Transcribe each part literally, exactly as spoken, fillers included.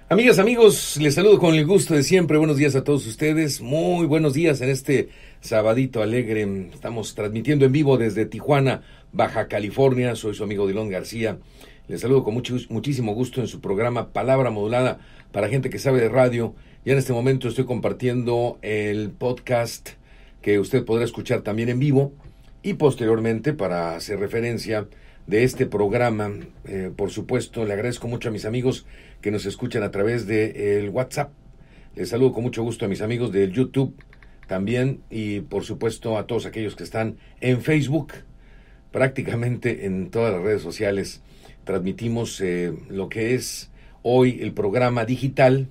Amigas, amigos, les saludo con el gusto de siempre. Buenos días a todos ustedes. Muy buenos días en este sabadito alegre. Estamos transmitiendo en vivo desde Tijuana, Baja California. Soy su amigo Dilón García. Les saludo con mucho, muchísimo gusto en su programa Palabra Modulada para gente que sabe de radio. Ya en este momento estoy compartiendo el podcast que usted podrá escuchar también en vivo y posteriormente para hacer referencia de este programa. Eh, por supuesto, le agradezco mucho a mis amigos que nos escuchan a través del WhatsApp. Les saludo con mucho gusto a mis amigos del YouTube también y por supuesto a todos aquellos que están en Facebook. Prácticamente en todas las redes sociales transmitimos eh, lo que es hoy el programa digital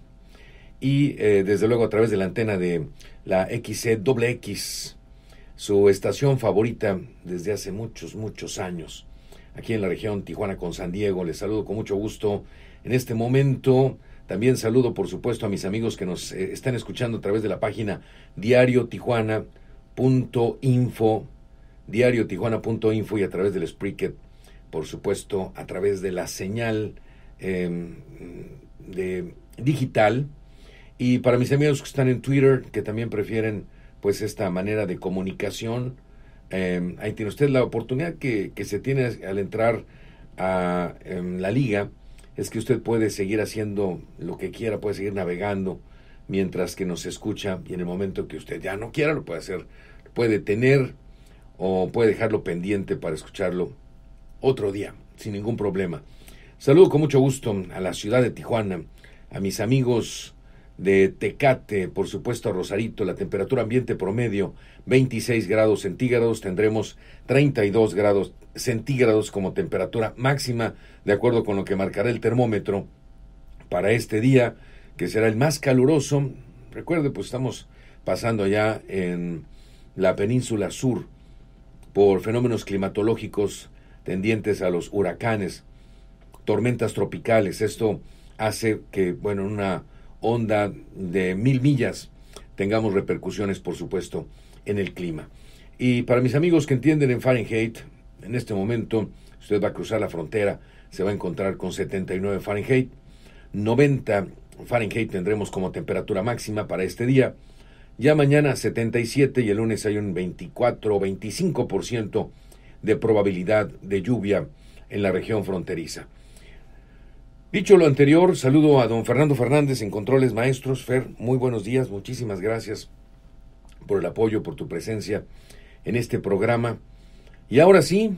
y eh, desde luego a través de la antena de la X C X X, su estación favorita desde hace muchos, muchos años. Aquí en la región Tijuana con San Diego, les saludo con mucho gusto en este momento. También saludo, por supuesto, a mis amigos que nos eh, están escuchando a través de la página diario tijuana punto info, diario tijuana punto info y a través del Spreaker, por supuesto, a través de la señal eh, de digital. Y para mis amigos que están en Twitter, que también prefieren pues esta manera de comunicación, Eh, ahí tiene usted la oportunidad que, que se tiene al entrar a en la liga, es que usted puede seguir haciendo lo que quiera, puede seguir navegando mientras que nos escucha y en el momento que usted ya no quiera lo puede hacer, lo puede tener o puede dejarlo pendiente para escucharlo otro día, sin ningún problema. Saludo con mucho gusto a la ciudad de Tijuana, a mis amigos de Tecate, por supuesto a Rosarito. La temperatura ambiente promedio veintiséis grados centígrados, tendremos treinta y dos grados centígrados como temperatura máxima, de acuerdo con lo que marcará el termómetro para este día, que será el más caluroso. Recuerde, pues estamos pasando ya en la península sur por fenómenos climatológicos tendientes a los huracanes, tormentas tropicales. Esto hace que, bueno, una onda de mil millas tengamos repercusiones, por supuesto, en el clima. Y para mis amigos que entienden en Fahrenheit, en este momento usted va a cruzar la frontera, se va a encontrar con setenta y nueve Fahrenheit, noventa Fahrenheit tendremos como temperatura máxima para este día. Ya mañana setenta y siete y el lunes hay un veinticuatro o veinticinco por ciento de probabilidad de lluvia en la región fronteriza. Dicho lo anterior, saludo a don Fernando Fernández en Controles Maestros. Fer, muy buenos días, muchísimas gracias por el apoyo, por tu presencia en este programa. Y ahora sí,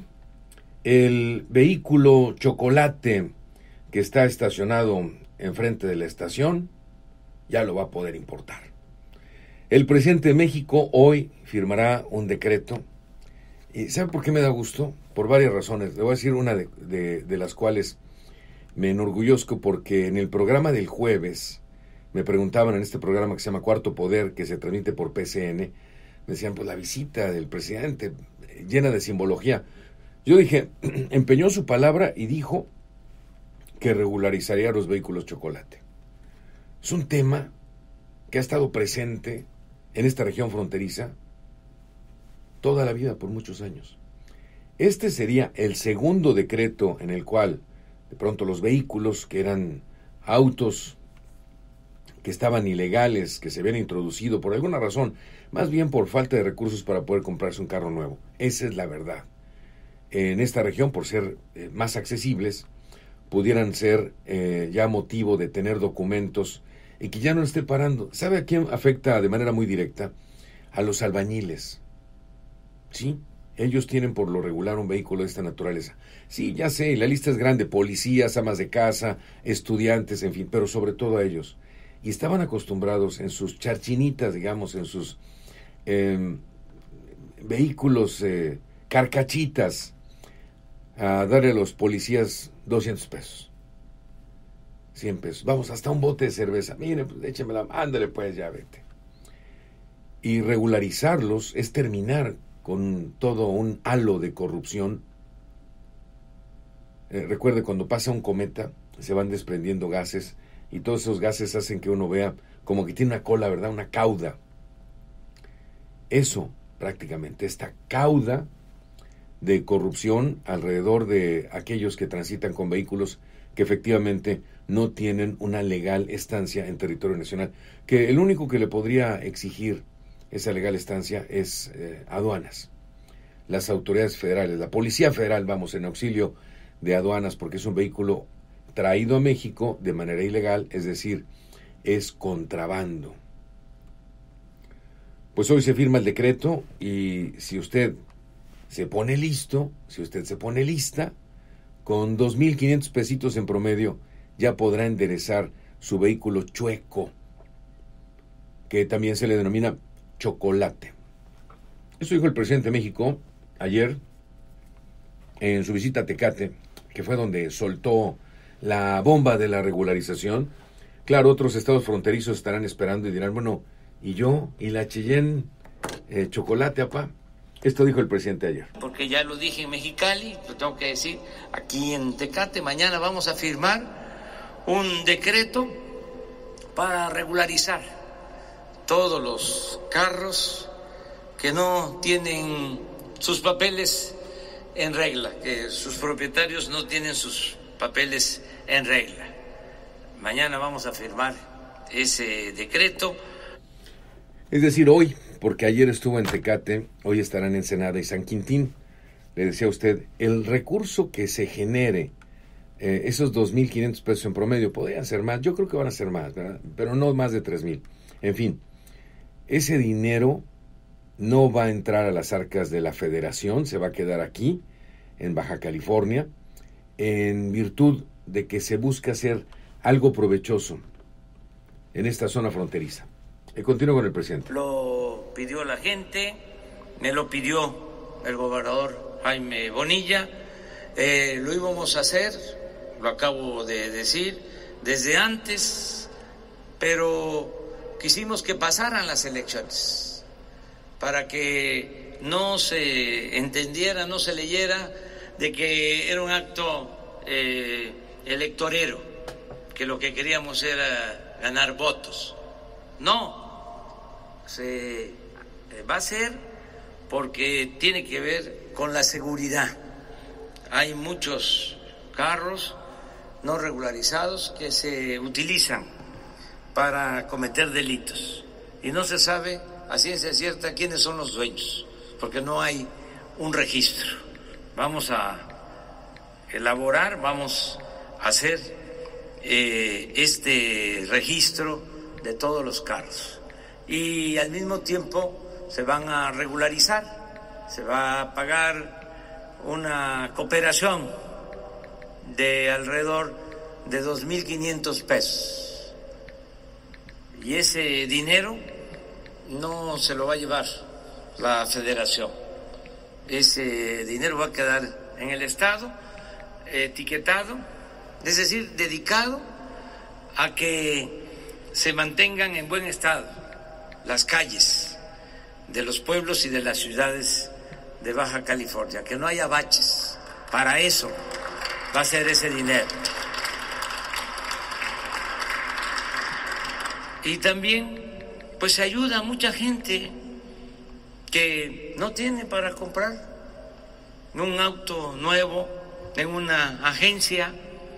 el vehículo chocolate que está estacionado enfrente de la estación ya lo va a poder importar. El presidente de México hoy firmará un decreto. ¿Y sabe por qué me da gusto? Por varias razones. Le voy a decir una de, de, de las cuales me enorgullezco, porque en el programa del jueves me preguntaban, en este programa que se llama Cuarto Poder, que se transmite por P C N, me decían, pues la visita del presidente llena de simbología. Yo dije, empeñó su palabra y dijo que regularizaría los vehículos chocolate. Es un tema que ha estado presente en esta región fronteriza toda la vida, por muchos años. Este sería el segundo decreto en el cual de pronto los vehículos que eran autos que estaban ilegales, que se habían introducido por alguna razón, más bien por falta de recursos para poder comprarse un carro nuevo. Esa es la verdad. En esta región, por ser eh, más accesibles, pudieran ser eh, ya motivo de tener documentos y que ya no esté parando. ¿Sabe a quién afecta de manera muy directa? A los albañiles. ¿Sí? Ellos tienen por lo regular un vehículo de esta naturaleza. Sí, ya sé, la lista es grande, policías, amas de casa, estudiantes, en fin, pero sobre todo a ellos. Y estaban acostumbrados en sus charchinitas, digamos, en sus eh, vehículos eh, carcachitas, a darle a los policías doscientos pesos, cien pesos. Vamos, hasta un bote de cerveza. Mire, pues échemela, ándale pues, ya vete. Y regularizarlos es terminar con todo un halo de corrupción. Eh, recuerde, cuando pasa un cometa, se van desprendiendo gases, y todos esos gases hacen que uno vea como que tiene una cola, ¿verdad? Una cauda. Eso, prácticamente, esta cauda de corrupción alrededor de aquellos que transitan con vehículos que efectivamente no tienen una legal estancia en territorio nacional, que el único que le podría exigir esa legal estancia es eh, aduanas, las autoridades federales, la Policía Federal, vamos, en auxilio de aduanas, porque es un vehículo traído a México de manera ilegal, es decir, es contrabando. Pues hoy se firma el decreto y si usted se pone listo, si usted se pone lista, con dos mil quinientos pesitos en promedio ya podrá enderezar su vehículo chueco, que también se le denomina chocolate. Eso dijo el presidente de México ayer en su visita a Tecate, que fue donde soltó la bomba de la regularización. Claro, otros estados fronterizos estarán esperando y dirán, bueno, ¿y yo? ¿Y la Cheyenne eh, chocolate, apá? Esto dijo el presidente ayer. Porque ya lo dije en Mexicali, lo tengo que decir aquí en Tecate, mañana vamos a firmar un decreto para regularizar todos los carros que no tienen sus papeles en regla, que sus propietarios no tienen sus papeles en regla. Mañana vamos a firmar ese decreto. Es decir, hoy, porque ayer estuvo en Tecate, hoy estarán en Ensenada y San Quintín. Le decía a usted, el recurso que se genere, eh, esos dos mil quinientos pesos en promedio, podrían ser más, yo creo que van a ser más, ¿verdad? Pero no más de tres mil. En fin, ese dinero no va a entrar a las arcas de la Federación, se va a quedar aquí, en Baja California, en virtud de que se busca hacer algo provechoso en esta zona fronteriza. Y continúo con el presidente. Lo pidió la gente, me lo pidió el gobernador Jaime Bonilla, eh, lo íbamos a hacer, lo acabo de decir, desde antes, pero quisimos que pasaran las elecciones para que no se entendiera, no se leyera de que era un acto eh, electorero, que lo que queríamos era ganar votos. No, se va a hacer porque tiene que ver con la seguridad. Hay muchos carros no regularizados que se utilizan para cometer delitos y no se sabe a ciencia cierta quiénes son los dueños, porque no hay un registro. Vamos a elaborar, vamos a hacer eh, este registro de todos los carros y al mismo tiempo se van a regularizar, se va a pagar una cooperación de alrededor de dos mil quinientos pesos y ese dinero no se lo va a llevar la Federación, ese dinero va a quedar en el Estado etiquetado, es decir, dedicado a que se mantengan en buen estado las calles de los pueblos y de las ciudades de Baja California, que no haya baches. Para eso va a ser ese dinero. Y también, pues ayuda a mucha gente que no tiene para comprar un auto nuevo en una agencia.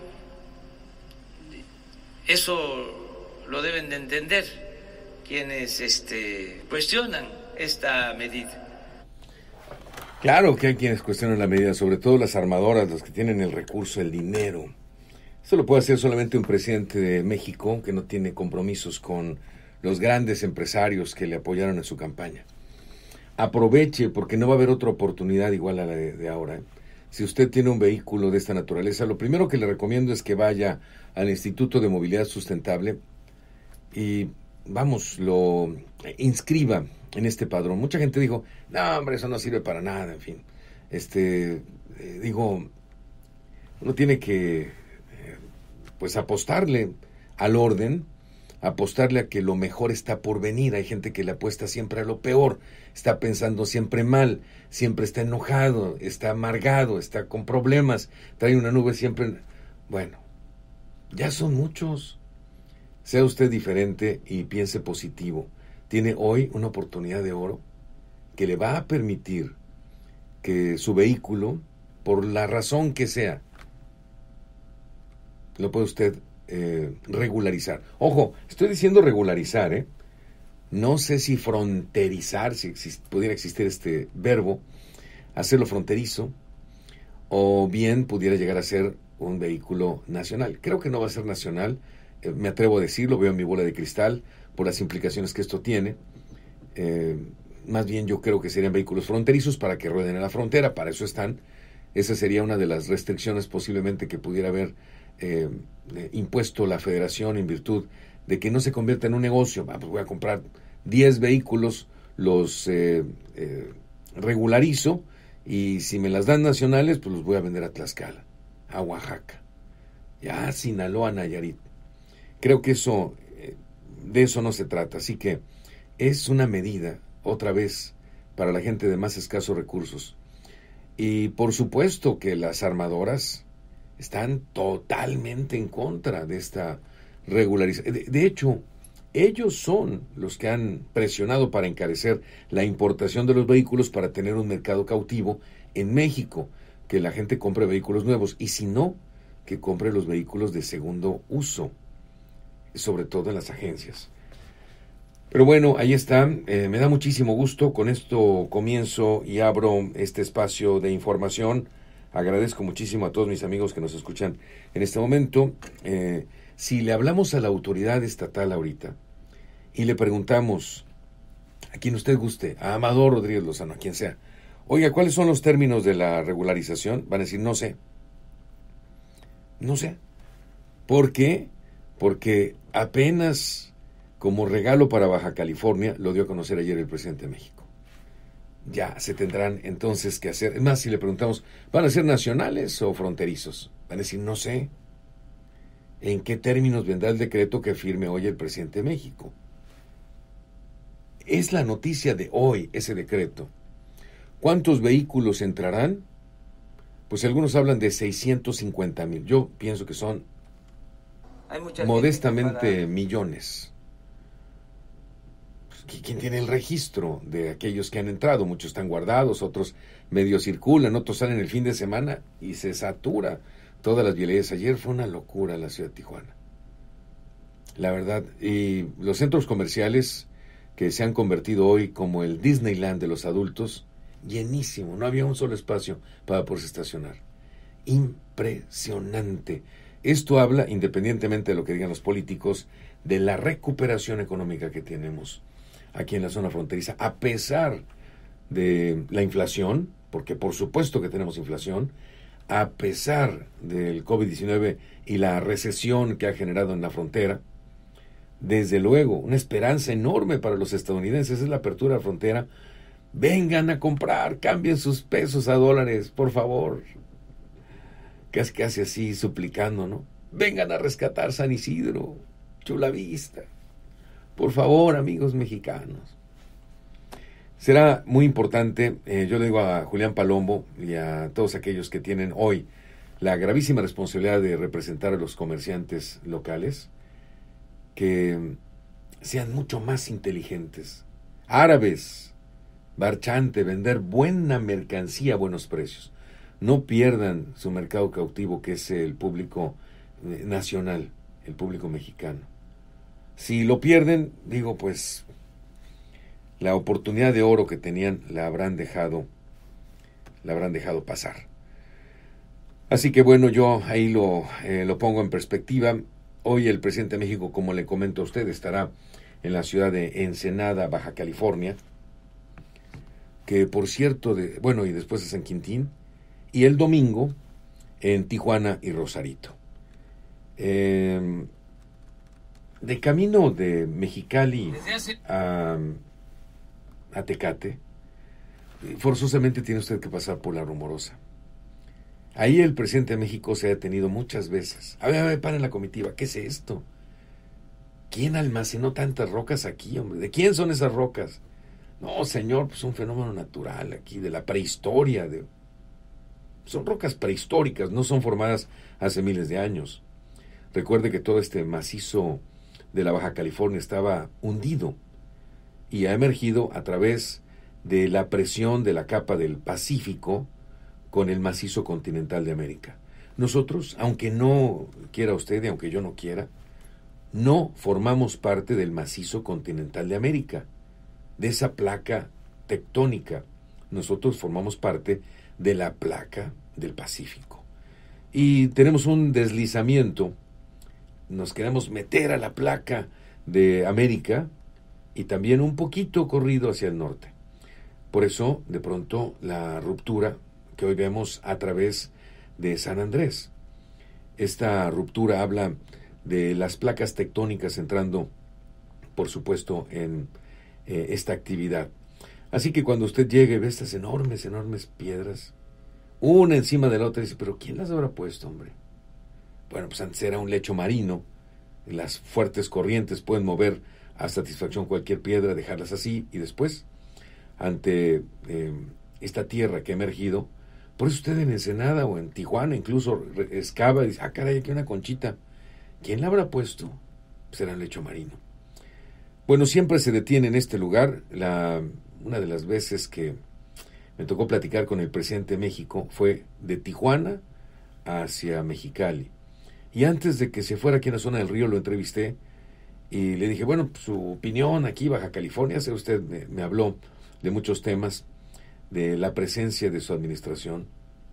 Eso lo deben de entender quienes este, cuestionan esta medida. Claro que hay quienes cuestionan la medida, sobre todo las armadoras, los que tienen el recurso, el dinero. Eso lo puede hacer solamente un presidente de México que no tiene compromisos con los grandes empresarios que le apoyaron en su campaña. Aproveche, porque no va a haber otra oportunidad igual a la de, de ahora. Si usted tiene un vehículo de esta naturaleza, lo primero que le recomiendo es que vaya al Instituto de Movilidad Sustentable y, vamos, lo inscriba en este padrón. Mucha gente dijo, no, hombre, eso no sirve para nada, en fin. Este, eh, digo, uno tiene que, eh, pues, apostarle al orden, apostarle a que lo mejor está por venir. Hay gente que le apuesta siempre a lo peor, está pensando siempre mal, siempre está enojado, está amargado, está con problemas, trae una nube siempre. Bueno, ya son muchos. Sea usted diferente y piense positivo. Tiene hoy una oportunidad de oro que le va a permitir que su vehículo, por la razón que sea, lo puede usted eh, regularizar. Ojo, estoy diciendo regularizar, ¿eh? No sé si fronterizar, si exist- pudiera existir este verbo, hacerlo fronterizo, o bien pudiera llegar a ser un vehículo nacional. Creo que no va a ser nacional, eh, me atrevo a decirlo, veo en mi bola de cristal por las implicaciones que esto tiene. Eh, más bien yo creo que serían vehículos fronterizos para que rueden en la frontera, para eso están. Esa sería una de las restricciones posiblemente que pudiera haber eh, eh, impuesto la federación en virtud de que no se convierta en un negocio. Ah, pues voy a comprar diez vehículos, los eh, eh, regularizo, y si me las dan nacionales, pues los voy a vender a Tlaxcala, a Oaxaca, ya a Sinaloa, Nayarit. Creo que eso, eh, de eso no se trata. Así que es una medida, otra vez, para la gente de más escasos recursos. Y por supuesto que las armadoras están totalmente en contra de esta regularización. De, de hecho, ellos son los que han presionado para encarecer la importación de los vehículos para tener un mercado cautivo en México, que la gente compre vehículos nuevos, y si no, que compre los vehículos de segundo uso, sobre todo en las agencias. Pero bueno, ahí está, eh, me da muchísimo gusto. Con esto comienzo y abro este espacio de información. Agradezco muchísimo a todos mis amigos que nos escuchan en este momento. Eh, si le hablamos a la autoridad estatal ahorita y le preguntamos, a quien usted guste, a Amador Rodríguez Lozano, a quien sea, oiga, ¿cuáles son los términos de la regularización? Van a decir, no sé. No sé. ¿Por qué? Porque apenas, como regalo para Baja California, lo dio a conocer ayer el presidente de México. Ya se tendrán entonces que hacer. Es más, si le preguntamos, ¿van a ser nacionales o fronterizos? Van a decir, no sé. ¿En qué términos vendrá el decreto que firme hoy el presidente de México? Es la noticia de hoy, ese decreto. ¿Cuántos vehículos entrarán? Pues algunos hablan de seiscientos cincuenta mil. Yo pienso que son modestamente para... millones. ¿Quién tiene el registro de aquellos que han entrado? Muchos están guardados, otros medio circulan, otros salen el fin de semana y se satura todas las vialidades. Ayer fue una locura la ciudad de Tijuana, la verdad. Y los centros comerciales que se han convertido hoy como el Disneyland de los adultos, llenísimo, no había un solo espacio para poderse estacionar. Impresionante. Esto habla, independientemente de lo que digan los políticos, de la recuperación económica que tenemos aquí en la zona fronteriza, a pesar de la inflación, porque por supuesto que tenemos inflación, a pesar del COVID diecinueve y la recesión que ha generado en la frontera. Desde luego, una esperanza enorme para los estadounidenses es la apertura de la frontera. Vengan a comprar, cambien sus pesos a dólares, por favor. Casi casi así suplicando, ¿no? Vengan a rescatar San Isidro, Chula Vista. Por favor, amigos mexicanos. Será muy importante, eh, yo le digo a Julián Palombo y a todos aquellos que tienen hoy la gravísima responsabilidad de representar a los comerciantes locales, que sean mucho más inteligentes. Árabes, marchante, vender buena mercancía a buenos precios. No pierdan su mercado cautivo, que es el público nacional, el público mexicano. Si lo pierden, digo, pues la oportunidad de oro que tenían la habrán dejado, la habrán dejado pasar. Así que bueno, yo ahí lo, eh, lo pongo en perspectiva. Hoy el presidente de México, como le comento a usted, estará en la ciudad de Ensenada, Baja California, que por cierto, de, bueno, y después de San Quintín, y el domingo en Tijuana y Rosarito. Eh, de camino de Mexicali a, a Tecate, forzosamente tiene usted que pasar por La Rumorosa. Ahí el presidente de México se ha detenido muchas veces. A ver, a ver, paren la comitiva. ¿Qué es esto? ¿Quién almacenó tantas rocas aquí, hombre? ¿De quién son esas rocas? No, señor, pues un fenómeno natural aquí, de la prehistoria. De... Son rocas prehistóricas, no son formadas hace miles de años. Recuerde que todo este macizo de la Baja California estaba hundido y ha emergido a través de la presión de la capa del Pacífico con el macizo continental de América. Nosotros, aunque no quiera usted y aunque yo no quiera, no formamos parte del macizo continental de América, de esa placa tectónica. Nosotros formamos parte de la placa del Pacífico. Y tenemos un deslizamiento, nos queremos meter a la placa de América y también un poquito corrido hacia el norte. Por eso, de pronto, la ruptura que hoy vemos a través de San Andrés. Esta ruptura habla de las placas tectónicas entrando, por supuesto, en eh, esta actividad. Así que cuando usted llegue y ve estas enormes, enormes piedras, una encima de la otra, dice, ¿pero quién las habrá puesto, hombre? Bueno, pues antes era un lecho marino, las fuertes corrientes pueden mover a satisfacción cualquier piedra, dejarlas así, y después, ante eh, esta tierra que ha emergido, por eso usted en Ensenada o en Tijuana incluso excava y dice, ah, caray, aquí hay una conchita. ¿Quién la habrá puesto? Pues era un lecho marino. Bueno, siempre se detiene en este lugar. La, una de las veces que me tocó platicar con el presidente de México fue de Tijuana hacia Mexicali. Y antes de que se fuera aquí en la zona del río lo entrevisté y le dije, bueno, pues, su opinión aquí, Baja California, sé usted me, me habló de muchos temas, de la presencia de su administración.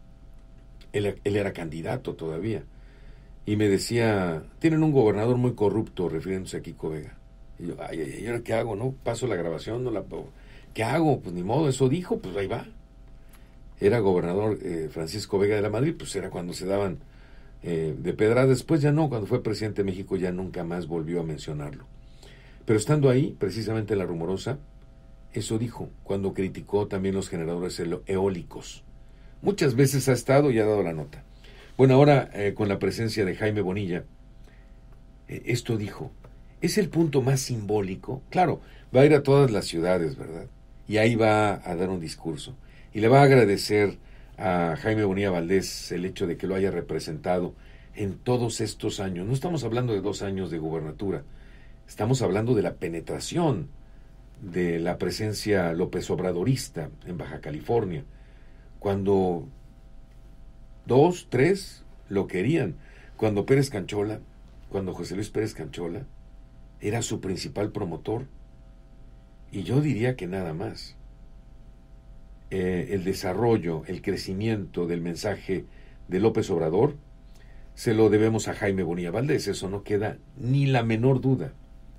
Él, él era candidato todavía. Y me decía, tienen un gobernador muy corrupto, refiriéndose a Kiko Vega. Y yo, ay, ay, ay, ¿qué hago? ¿No? Paso la grabación, no la ¿qué hago? Pues ni modo, eso dijo, pues ahí va. Era gobernador eh, Francisco Vega de la Madrid, pues era cuando se daban eh, de pedrada. Después ya no, cuando fue presidente de México ya nunca más volvió a mencionarlo. Pero estando ahí, precisamente en La Rumorosa, eso dijo, cuando criticó también los generadores eólicos. Muchas veces ha estado y ha dado la nota. Bueno, ahora eh, con la presencia de Jaime Bonilla, eh, esto dijo, es el punto más simbólico. Claro, va a ir a todas las ciudades, ¿verdad? Y ahí va a dar un discurso. Y le va a agradecer a Jaime Bonilla Valdés el hecho de que lo haya representado en todos estos años. No estamos hablando de dos años de gubernatura, estamos hablando de la penetración de la presencia López Obradorista en Baja California, cuando dos, tres lo querían, cuando Pérez Canchola, cuando José Luis Pérez Canchola era su principal promotor, y yo diría que nada más. Eh, el desarrollo, el crecimiento del mensaje de López Obrador se lo debemos a Jaime Bonilla Valdés, eso no queda ni la menor duda.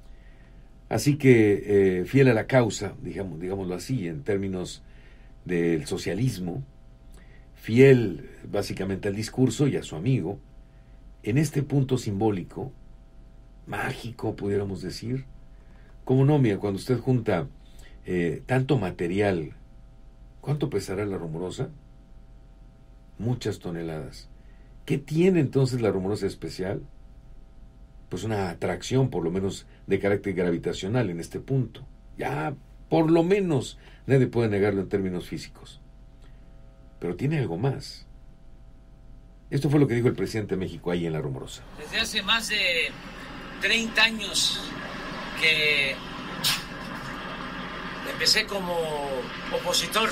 Así que, eh, fiel a la causa, digamos, digámoslo así, en términos del socialismo, fiel básicamente al discurso y a su amigo, en este punto simbólico, mágico, pudiéramos decir, como no, mira, cuando usted junta eh, tanto material, ¿cuánto pesará La Rumorosa? Muchas toneladas. ¿Qué tiene entonces La Rumorosa especial? Pues una atracción, por lo menos de carácter gravitacional en este punto. Ya, por lo menos, nadie puede negarlo en términos físicos. Pero tiene algo más. Esto fue lo que dijo el presidente de México ahí en La Rumorosa. Desde hace más de treinta años que empecé como opositor,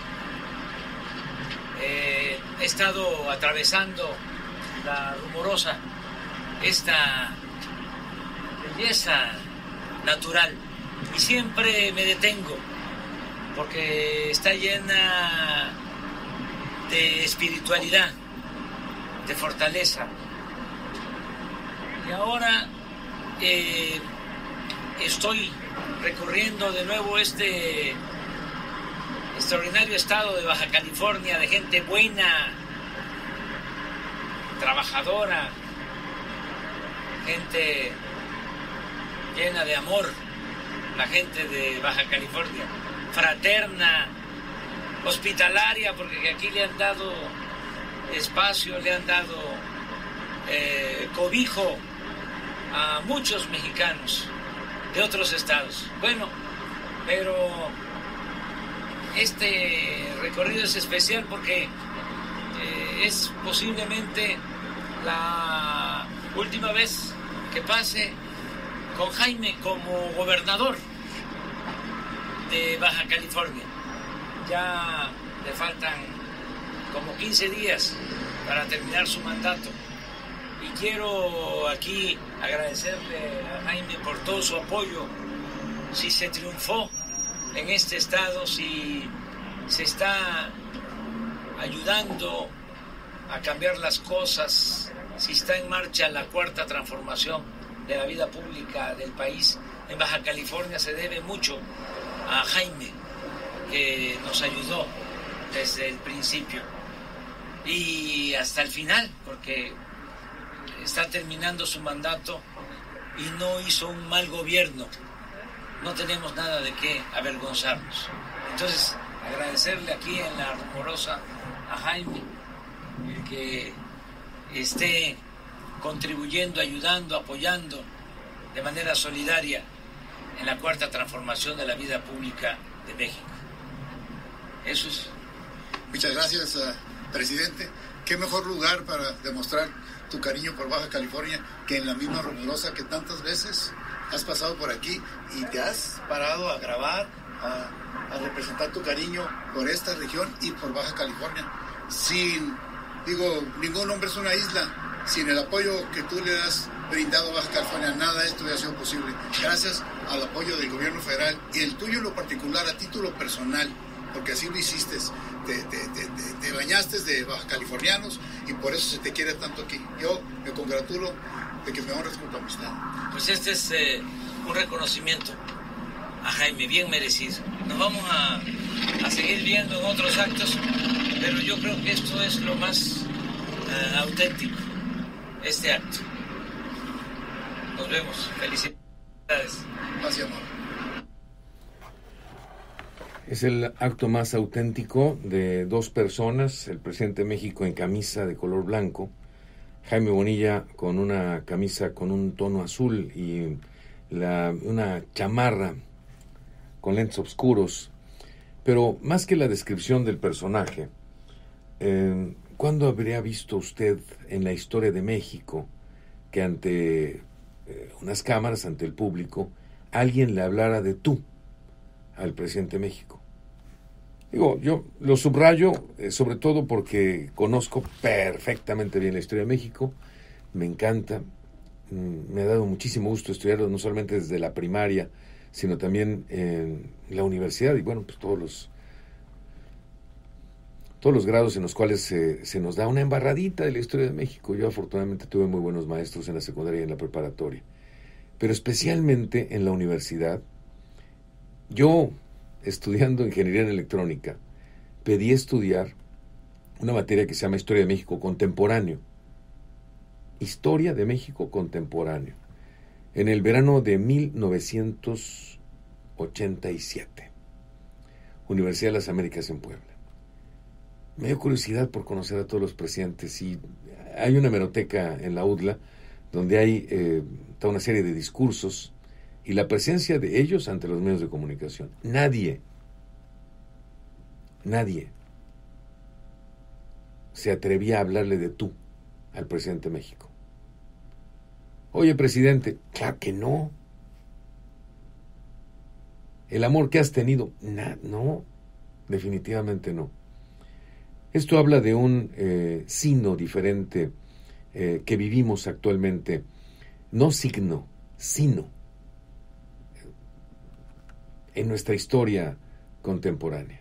eh, he estado atravesando La Rumorosa, esta belleza natural, y siempre me detengo porque está llena de espiritualidad, de fortaleza. Y ahora eh, estoy recorriendo de nuevo este extraordinario estado de Baja California, de gente buena, trabajadora, gente llena de amor, la gente de Baja California, fraterna, hospitalaria, porque aquí le han dado espacio, le han dado eh, cobijo a muchos mexicanos de otros estados. Bueno, pero este recorrido es especial porque eh, es posiblemente la última vez que pase con Jaime como gobernador de Baja California. ya le faltan como quince días para terminar su mandato. Y quiero aquí agradecerle a Jaime por todo su apoyo. Si se triunfó en este estado, si se está ayudando a cambiar las cosas, si está en marcha la cuarta transformación de la vida pública del país, en Baja California se debe mucho a Jaime, que nos ayudó desde el principio y hasta el final, porque está terminando su mandato y no hizo un mal gobierno. No tenemos nada de qué avergonzarnos. Entonces, agradecerle aquí en La Rumorosa a Jaime, el que esté contribuyendo, ayudando, apoyando de manera solidaria en la cuarta transformación de la vida pública de México. Eso es. Muchas gracias, uh, presidente. Qué mejor lugar para demostrar tu cariño por Baja California que en la misma Rumorosa, que tantas veces has pasado por aquí y te has parado a grabar, a, a representar tu cariño por esta región y por Baja California. Sin, digo, ningún hombre es una isla. Sin el apoyo que tú le has brindado a Baja California, nada de esto hubiera sido posible. Gracias al apoyo del gobierno federal y el tuyo en lo particular, a título personal, porque así lo hiciste. Te, te, te, te, te bañaste de baja californianos y por eso se te quiere tanto aquí. Yo me congratulo de que me honres con tu amistad. Pues este es eh, un reconocimiento a Jaime, bien merecido. Nos vamos a, a seguir viendo en otros actos, pero yo creo que esto es lo más eh, auténtico, este acto. Nos vemos. Felicidades. Gracias, amor. Es el acto más auténtico de dos personas, el presidente de México en camisa de color blanco, Jaime Bonilla con una camisa con un tono azul y la, una chamarra con lentes oscuros. Pero más que la descripción del personaje, eh, ¿cuándo habría visto usted en la historia de México que ante eh, unas cámaras, ante el público, alguien le hablara de tú al presidente de México? Digo, yo lo subrayo eh, sobre todo porque conozco perfectamente bien la historia de México, me encanta, mm, me ha dado muchísimo gusto estudiarlo, no solamente desde la primaria, sino también en la universidad y bueno, pues todos los todos los grados en los cuales se, se nos da una embarradita de la historia de México. Yo afortunadamente tuve muy buenos maestros en la secundaria y en la preparatoria, pero especialmente en la universidad. Yo, estudiando ingeniería en electrónica, pedí estudiar una materia que se llama Historia de México Contemporáneo. Historia de México Contemporáneo. En el verano de mil novecientos ochenta y siete. Universidad de las Américas en Puebla. Me dio curiosidad por conocer a todos los presidentes y hay una hemeroteca en la U D L A donde hay eh, toda una serie de discursos y la presencia de ellos ante los medios de comunicación. Nadie, nadie se atrevía a hablarle de tú al presidente de México. Oye, presidente, claro que no. El amor que has tenido, na, no, definitivamente no. Esto habla de un eh, signo diferente eh, que vivimos actualmente. No signo, sino en nuestra historia contemporánea.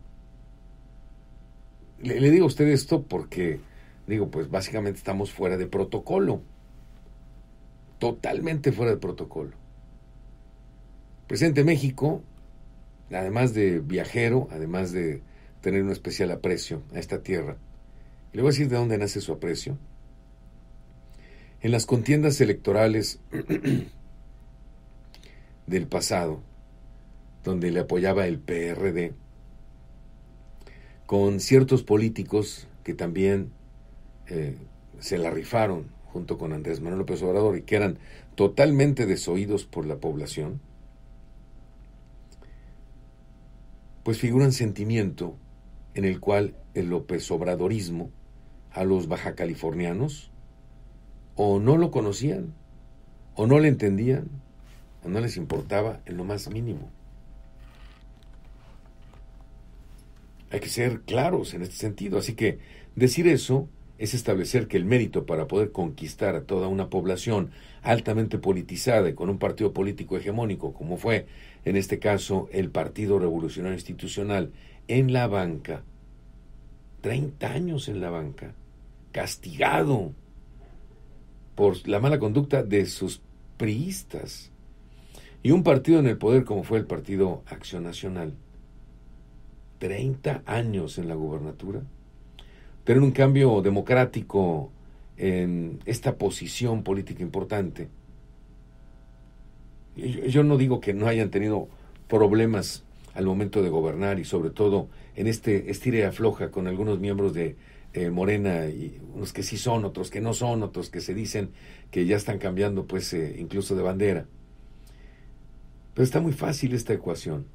Le, le digo a usted esto porque, digo, pues básicamente estamos fuera de protocolo. Totalmente fuera de protocolo. Presidente de México, además de viajero, además de tener un especial aprecio a esta tierra, le voy a decir de dónde nace su aprecio. En las contiendas electorales del pasado, donde le apoyaba el P R D, con ciertos políticos que también eh, se la rifaron junto con Andrés Manuel López Obrador y que eran totalmente desoídos por la población, pues figura un sentimiento en el cual el López Obradorismo a los bajacalifornianos o no lo conocían, o no le entendían, o no les importaba en lo más mínimo. Hay que ser claros en este sentido. Así que decir eso es establecer que el mérito para poder conquistar a toda una población altamente politizada y con un partido político hegemónico, como fue en este caso el Partido Revolucionario Institucional, en la banca, treinta años en la banca, castigado por la mala conducta de sus priistas, y un partido en el poder como fue el Partido Acción Nacional, treinta años en la gubernatura, tener un cambio democrático en esta posición política importante. Yo, yo no digo que no hayan tenido problemas al momento de gobernar y sobre todo en este estira y afloja con algunos miembros de eh, Morena, y unos que sí son, otros que no son, otros que se dicen que ya están cambiando pues eh, incluso de bandera. Pero está muy fácil esta ecuación.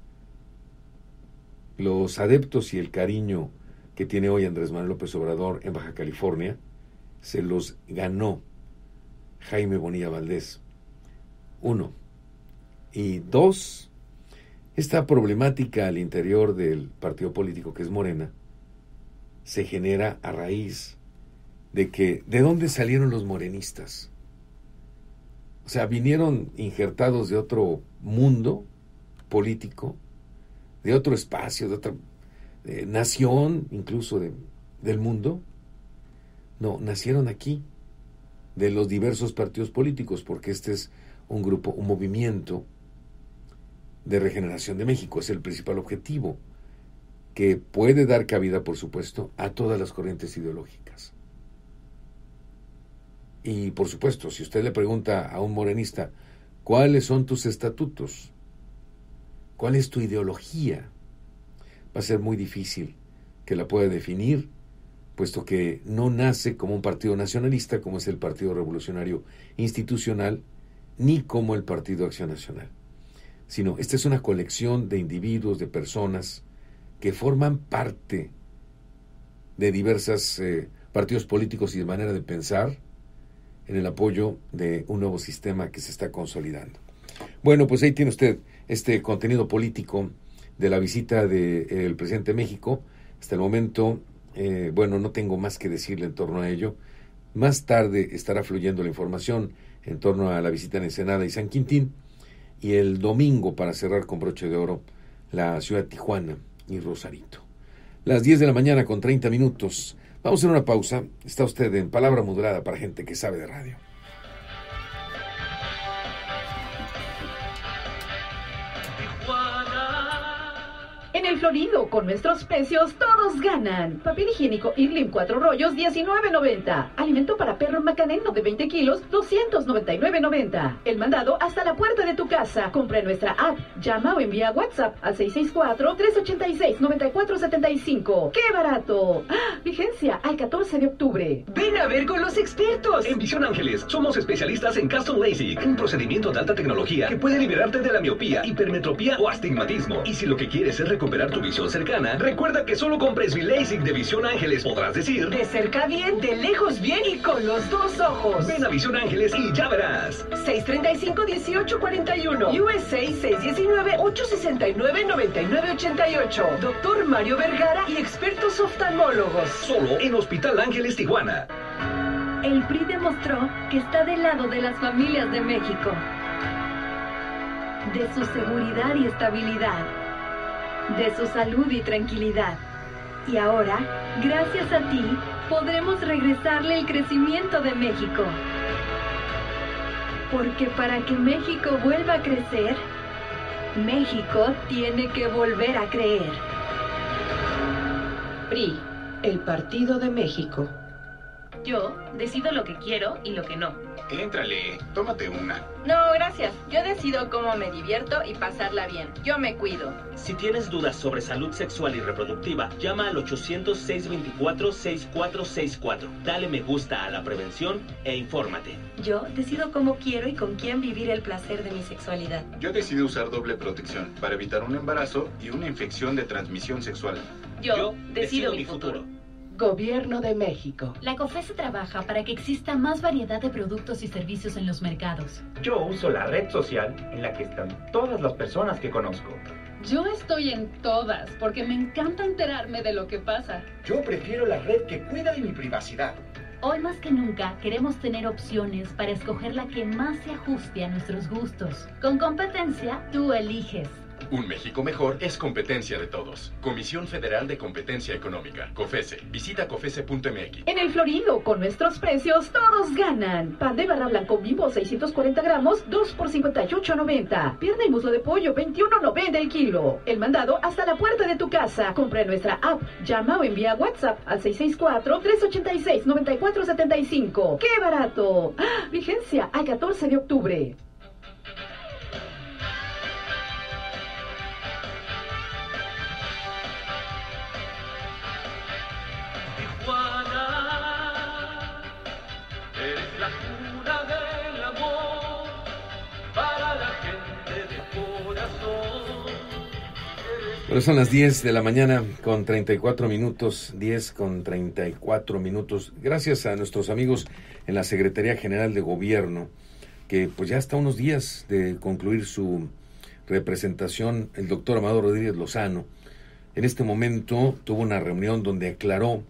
Los adeptos y el cariño que tiene hoy Andrés Manuel López Obrador en Baja California se los ganó Jaime Bonilla Valdés. Uno. Y dos, esta problemática al interior del partido político que es Morena se genera a raíz de que ¿de dónde salieron los morenistas? O sea, vinieron injertados de otro mundo político, de otro espacio, de otra eh, nación, incluso de, del mundo. No, nacieron aquí, de los diversos partidos políticos, porque este es un grupo, un movimiento de regeneración de México, es el principal objetivo, que puede dar cabida, por supuesto, a todas las corrientes ideológicas. Y, por supuesto, si usted le pregunta a un morenista, ¿cuáles son tus estatutos? ¿Cuál es tu ideología? Va a ser muy difícil que la pueda definir, puesto que no nace como un partido nacionalista, como es el Partido Revolucionario Institucional, ni como el Partido Acción Nacional, sino esta es una colección de individuos, de personas que forman parte de diversos eh, partidos políticos y de manera de pensar en el apoyo de un nuevo sistema que se está consolidando. Bueno, pues ahí tiene usted este contenido político de la visita del presidente de México. Hasta el momento, eh, bueno, no tengo más que decirle en torno a ello. Más tarde estará fluyendo la información en torno a la visita en Ensenada y San Quintín. Y el domingo, para cerrar con broche de oro, la ciudad de Tijuana y Rosarito. Las diez de la mañana con treinta minutos. Vamos a hacer una pausa. Está usted en Palabra Modulada para gente que sabe de radio. En el Florido, con nuestros precios, todos ganan. Papel higiénico Irlim cuatro rollos, diecinueve noventa. Alimento para perro Macaneno de veinte kilos, doscientos noventa y nueve noventa. El mandado hasta la puerta de tu casa. Compra en nuestra app, llama o envía WhatsApp al seis seis cuatro, tres ocho seis, nueve cuatro siete cinco. ¡Qué barato! ¡Ah! Vigencia al catorce de octubre. ¡Ven a ver con los expertos! En Visión Ángeles somos especialistas en Custom LASIK, un procedimiento de alta tecnología que puede liberarte de la miopía, hipermetropía o astigmatismo. Y si lo que quieres es recuperar tu visión cercana, recuerda que solo compres mi LASIK de Visión Ángeles podrás decir: de cerca bien, de lejos bien y con los dos ojos. Ven a Visión Ángeles y ya verás. seis treinta y cinco, dieciocho cuarenta y uno. U S A seis diecinueve, ocho sesenta y nueve, noventa y nueve ochenta y ocho. Doctor Mario Vergara y expertos oftalmólogos. Solo en Hospital Ángeles Tijuana. El P R I demostró que está del lado de las familias de México, de su seguridad y estabilidad, de su salud y tranquilidad. Y ahora, gracias a ti, podremos regresarle el crecimiento de México. Porque para que México vuelva a crecer, México tiene que volver a creer. P R I, el Partido de México. Yo decido lo que quiero y lo que no. Éntrale, tómate una. No, gracias. Yo decido cómo me divierto y pasarla bien. Yo me cuido. Si tienes dudas sobre salud sexual y reproductiva, llama al ochocientos, seiscientos veinticuatro, sesenta y cuatro sesenta y cuatro. Dale me gusta a la prevención e infórmate. Yo decido cómo quiero y con quién vivir el placer de mi sexualidad. Yo decido usar doble protección para evitar un embarazo y una infección de transmisión sexual. Yo, Yo decido, decido mi futuro. futuro. Gobierno de México. La COFESE trabaja para que exista más variedad de productos y servicios en los mercados. Yo uso la red social en la que están todas las personas que conozco. Yo estoy en todas, porque me encanta enterarme de lo que pasa. Yo prefiero la red que cuida de mi privacidad. Hoy más que nunca queremos tener opciones para escoger la que más se ajuste a nuestros gustos. Con competencia, tú eliges. Un México mejor es competencia de todos. Comisión Federal de Competencia Económica, COFESE. Visita cofese punto m x. En el Florido, con nuestros precios, todos ganan. Pan de barra blanco Bimbo, seiscientos cuarenta gramos, dos por cincuenta y ocho noventa. Pierna y muslo de pollo, veintiuno noventa el kilo. El mandado hasta la puerta de tu casa. Compra en nuestra app, llama o envía WhatsApp al seis seis cuatro, tres ocho seis, nueve cuatro siete cinco. ¡Qué barato! ¡Ah! Vigencia al catorce de octubre. Bueno, son las diez de la mañana con treinta y cuatro minutos, diez con treinta y cuatro minutos. Gracias a nuestros amigos en la Secretaría General de Gobierno, que pues ya está a unos días de concluir su representación, el doctor Amado Rodríguez Lozano. En este momento tuvo una reunión donde aclaró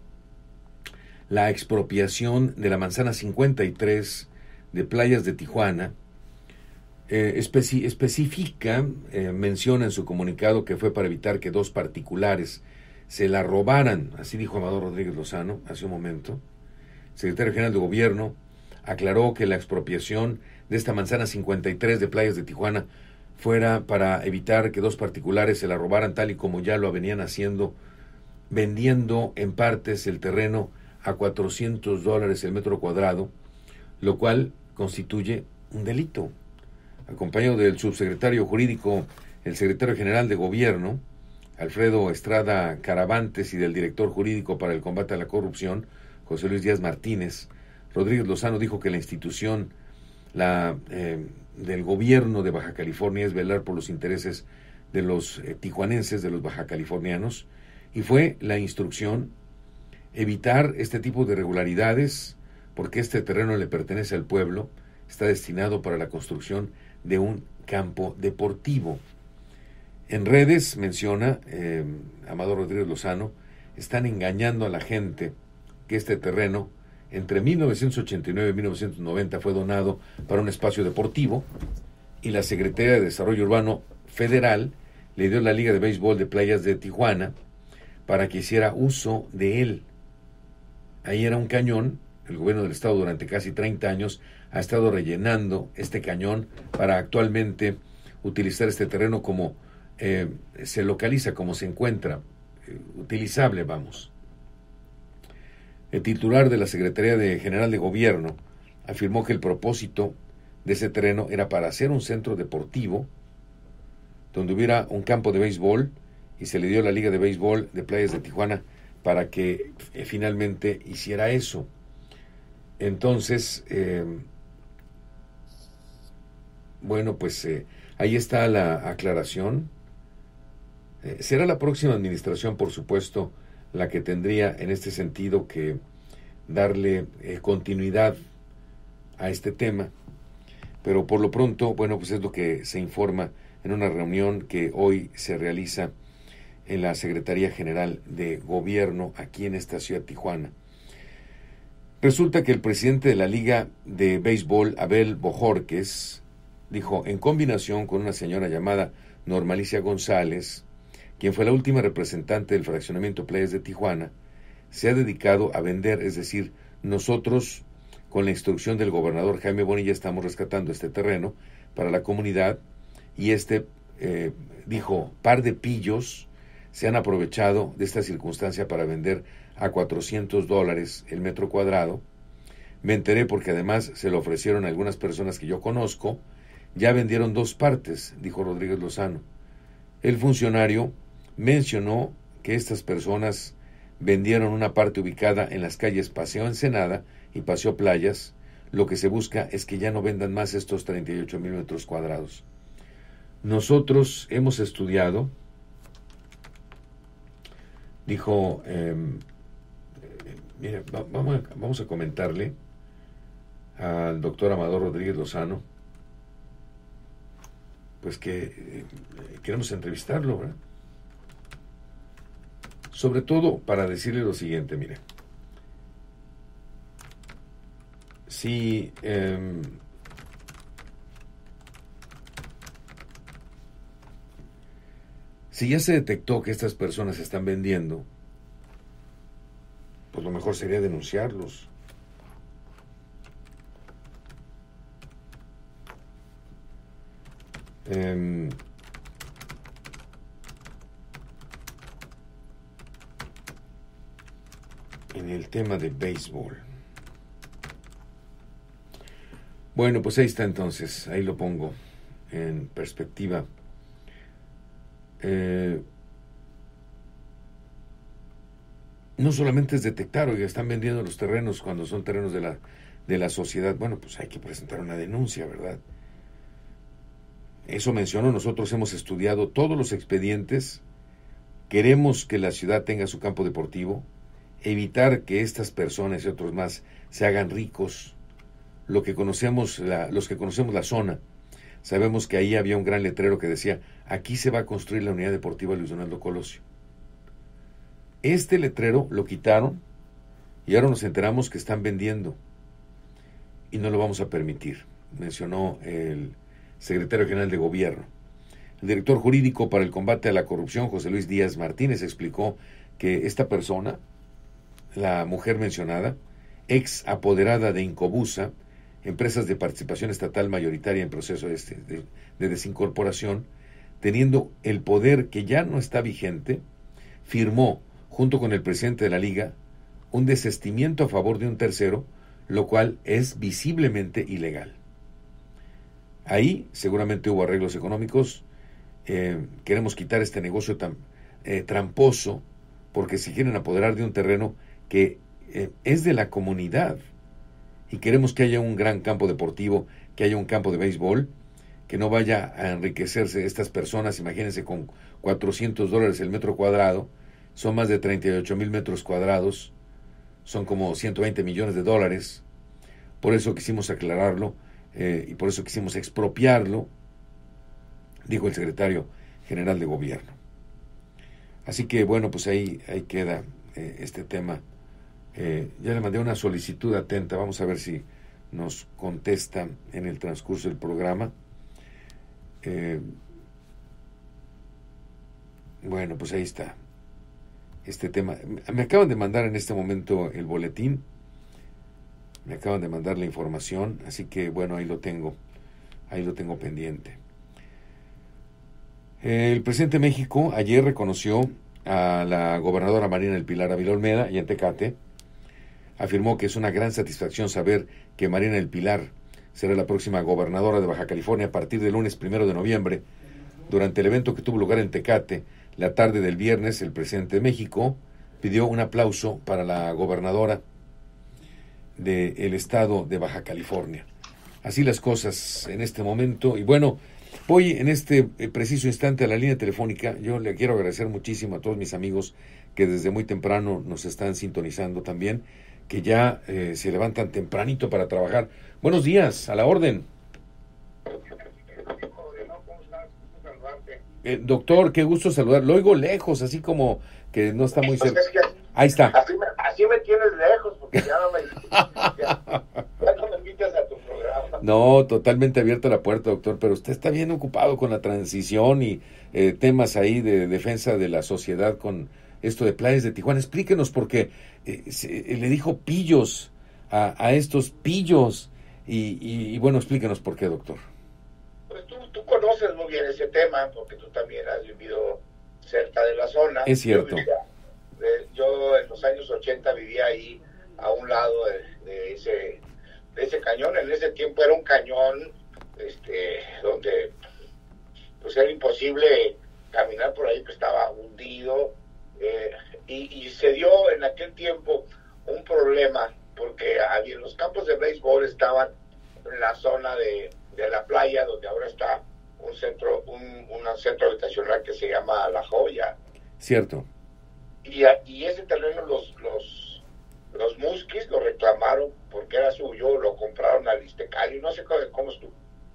la expropiación de la manzana cincuenta y tres de Playas de Tijuana. Eh, especi- especifica, eh, menciona en su comunicado que fue para evitar que dos particulares se la robaran, así dijo Amado Rodríguez Lozano hace un momento. El secretario general de Gobierno aclaró que la expropiación de esta manzana cincuenta y tres de Playas de Tijuana fuera para evitar que dos particulares se la robaran, tal y como ya lo venían haciendo, vendiendo en partes el terreno a cuatrocientos dólares el metro cuadrado, lo cual constituye un delito. Acompañado del subsecretario jurídico, el secretario general de Gobierno, Alfredo Estrada Caravantes, y del director jurídico para el combate a la corrupción, José Luis Díaz Martínez, Rodríguez Lozano dijo que la institución la, eh, del gobierno de Baja California es velar por los intereses de los eh, tijuanenses, de los bajacalifornianos, y fue la instrucción evitar este tipo de irregularidades porque este terreno le pertenece al pueblo, está destinado para la construcción de un campo deportivo. En redes, menciona eh, Amado Rodríguez Lozano, están engañando a la gente que este terreno entre mil novecientos ochenta y nueve y mil novecientos noventa fue donado para un espacio deportivo y la Secretaría de Desarrollo Urbano Federal le dio la Liga de Béisbol de Playas de Tijuana para que hiciera uso de él. Ahí era un cañón. El gobierno del estado durante casi treinta años ha estado rellenando este cañón para actualmente utilizar este terreno como eh, se localiza, como se encuentra, eh, utilizable, vamos. El titular de la Secretaría de General de Gobierno afirmó que el propósito de ese terreno era para hacer un centro deportivo donde hubiera un campo de béisbol y se le dio la Liga de Béisbol de Playas de Tijuana para que eh, finalmente hiciera eso. Entonces, eh, bueno, pues eh, ahí está la aclaración. Eh, será la próxima administración, por supuesto, la que tendría en este sentido que darle eh, continuidad a este tema. Pero por lo pronto, bueno, pues es lo que se informa en una reunión que hoy se realiza en la Secretaría General de Gobierno aquí en esta ciudad de Tijuana. Resulta que el presidente de la Liga de Béisbol, Abel Bojorquez, dijo, en combinación con una señora llamada Normalicia González, quien fue la última representante del fraccionamiento Playas de Tijuana, se ha dedicado a vender, es decir, nosotros, con la instrucción del gobernador Jaime Bonilla, estamos rescatando este terreno para la comunidad, y este, eh, dijo, par de pillos se han aprovechado de esta circunstancia para vender a cuatrocientos dólares el metro cuadrado. Me enteré porque además se lo ofrecieron a algunas personas que yo conozco. Ya vendieron dos partes, dijo Rodríguez Lozano. El funcionario mencionó que estas personas vendieron una parte ubicada en las calles Paseo Ensenada y Paseo Playas. Lo que se busca es que ya no vendan más estos treinta y ocho mil metros cuadrados. Nosotros hemos estudiado, dijo, eh, mire, va, vamos, a, vamos a comentarle al doctor Amador Rodríguez Lozano. pues que eh, queremos entrevistarlo, ¿verdad? Sobre todo para decirle lo siguiente, mire. Si eh, si ya se detectó que estas personas se están vendiendo, pues lo mejor sería denunciarlos. Eh, en el tema de béisbol. Bueno, pues ahí está entonces, ahí lo pongo en perspectiva. Eh, no solamente es detectar, oiga, están vendiendo los terrenos cuando son terrenos de la, de la sociedad. Bueno, pues hay que presentar una denuncia, ¿verdad? Eso mencionó, nosotros hemos estudiado todos los expedientes, queremos que la ciudad tenga su campo deportivo, evitar que estas personas y otros más se hagan ricos. Lo que conocemos, la, los que conocemos la zona, sabemos que ahí había un gran letrero que decía, aquí se va a construir la unidad deportiva Luis Donaldo Colosio. Este letrero lo quitaron y ahora nos enteramos que están vendiendo y no lo vamos a permitir, mencionó el secretario general de Gobierno. El director jurídico para el combate a la corrupción, José Luis Díaz Martínez, explicó que esta persona, la mujer mencionada, ex apoderada de Incobusa, empresas de participación estatal mayoritaria en proceso de, de, de desincorporación, teniendo el poder que ya no está vigente, firmó, junto con el presidente de la Liga, un desistimiento a favor de un tercero, lo cual es visiblemente ilegal. Ahí seguramente hubo arreglos económicos. Eh, queremos quitar este negocio tan eh, tramposo, porque se quieren apoderar de un terreno que eh, es de la comunidad, y queremos que haya un gran campo deportivo, que haya un campo de béisbol, que no vaya a enriquecerse estas personas. Imagínense, con cuatrocientos dólares el metro cuadrado, son más de treinta y ocho mil metros cuadrados, son como ciento veinte millones de dólares. Por eso quisimos aclararlo, eh, y por eso quisimos expropiarlo, dijo el secretario general de Gobierno. Así que bueno, pues ahí, ahí queda eh, este tema. Eh, ya le mandé una solicitud atenta, vamos a ver si nos contesta en el transcurso del programa. Eh, bueno, pues ahí está este tema. Me acaban de mandar en este momento el boletín, me acaban de mandar la información, así que bueno, ahí lo tengo, ahí lo tengo pendiente. El presidente de México ayer reconoció a la gobernadora Marina del Pilar Ávila Olmeda, y en Tecate afirmó que es una gran satisfacción saber que Marina del Pilar será la próxima gobernadora de Baja California a partir del lunes primero de noviembre. Durante el evento que tuvo lugar en Tecate, la tarde del viernes, el presidente de México pidió un aplauso para la gobernadora del estado de Baja California. Así las cosas en este momento. Y bueno, voy en este preciso instante a la línea telefónica. Yo le quiero agradecer muchísimo a todos mis amigos que desde muy temprano nos están sintonizando también, que ya eh, se levantan tempranito para trabajar. Buenos días, a la orden. Eh, doctor, qué gusto saludar. Lo oigo lejos, así como que no está muy cerca. Ahí está. Así me, así me tienes lejos, porque ya no me, ya, ya no me invitas a tu programa. No, totalmente abierta la puerta, doctor, pero usted está bien ocupado con la transición y eh, temas ahí de defensa de la sociedad con esto de Playas de Tijuana. Explíquenos, porque eh, se, eh, le dijo pillos a, a estos pillos y, y, y bueno, explíquenos por qué, doctor. Pues tú, tú conoces muy bien ese tema, porque tú también has vivido cerca de la zona. Es cierto. Yo, vivía, de, yo en los años ochenta vivía ahí a un lado de, de ese de ese cañón. En ese tiempo era un cañón este donde pues era imposible caminar por ahí, que estaba hundido, eh, y, y se dio en aquel tiempo un problema, porque había, los campos de béisbol estaban en la zona de, de la playa, donde ahora está un centro un, un centro habitacional que se llama La Joya. Cierto. Y, a, y ese terreno los los los Musquis lo reclamaron porque era suyo, lo compraron al Iztecali, no sé cómo, cómo estuvo.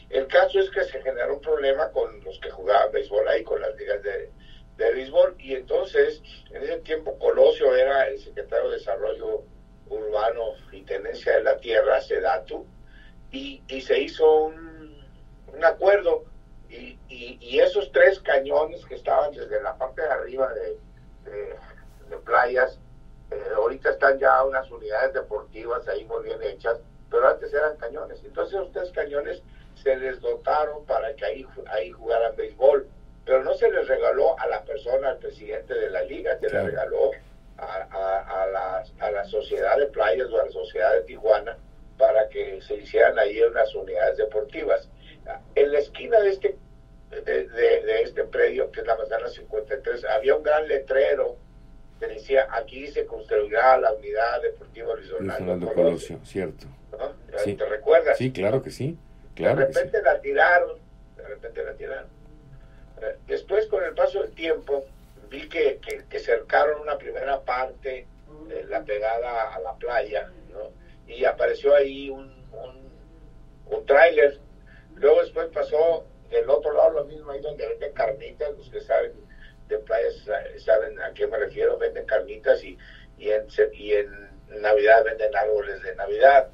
El caso es que se generó un problema con los que jugaban béisbol ahí, con las ligas de, de béisbol, y entonces, en ese tiempo, Colosio era el secretario de Desarrollo Urbano y Tenencia de la Tierra, SEDATU, y, y se hizo un, un acuerdo, y, y, y esos tres cañones que estaban desde la parte de arriba de, de, de playas, eh, ahorita están ya unas unidades deportivas ahí muy bien hechas, pero antes eran cañones. Entonces los tres cañones se les dotaron para que ahí, ahí jugaran béisbol, pero no se les regaló a la persona, al presidente de la liga, se les regaló a, a, a, la, a la sociedad de playas o a la sociedad de Tijuana para que se hicieran ahí unas unidades deportivas. En la esquina de este de, de, de este predio, que es la Manzana cincuenta y tres, había un gran letrero que decía: aquí se construirá la unidad deportiva Luis Donaldo Colosio, cierto. ¿No? Sí. ¿Te recuerdas? Sí, claro que sí. Claro de repente sí. la tiraron, de repente la tiraron. Eh, después, con el paso del tiempo, vi que, que, que cercaron una primera parte, eh, la pegada a la playa, ¿no? Y apareció ahí un, un, un tráiler. Luego después pasó del otro lado lo mismo, ahí donde venden carnitas. Los que saben de playas saben a qué me refiero, venden carnitas, y, y, en, y en Navidad venden árboles de Navidad.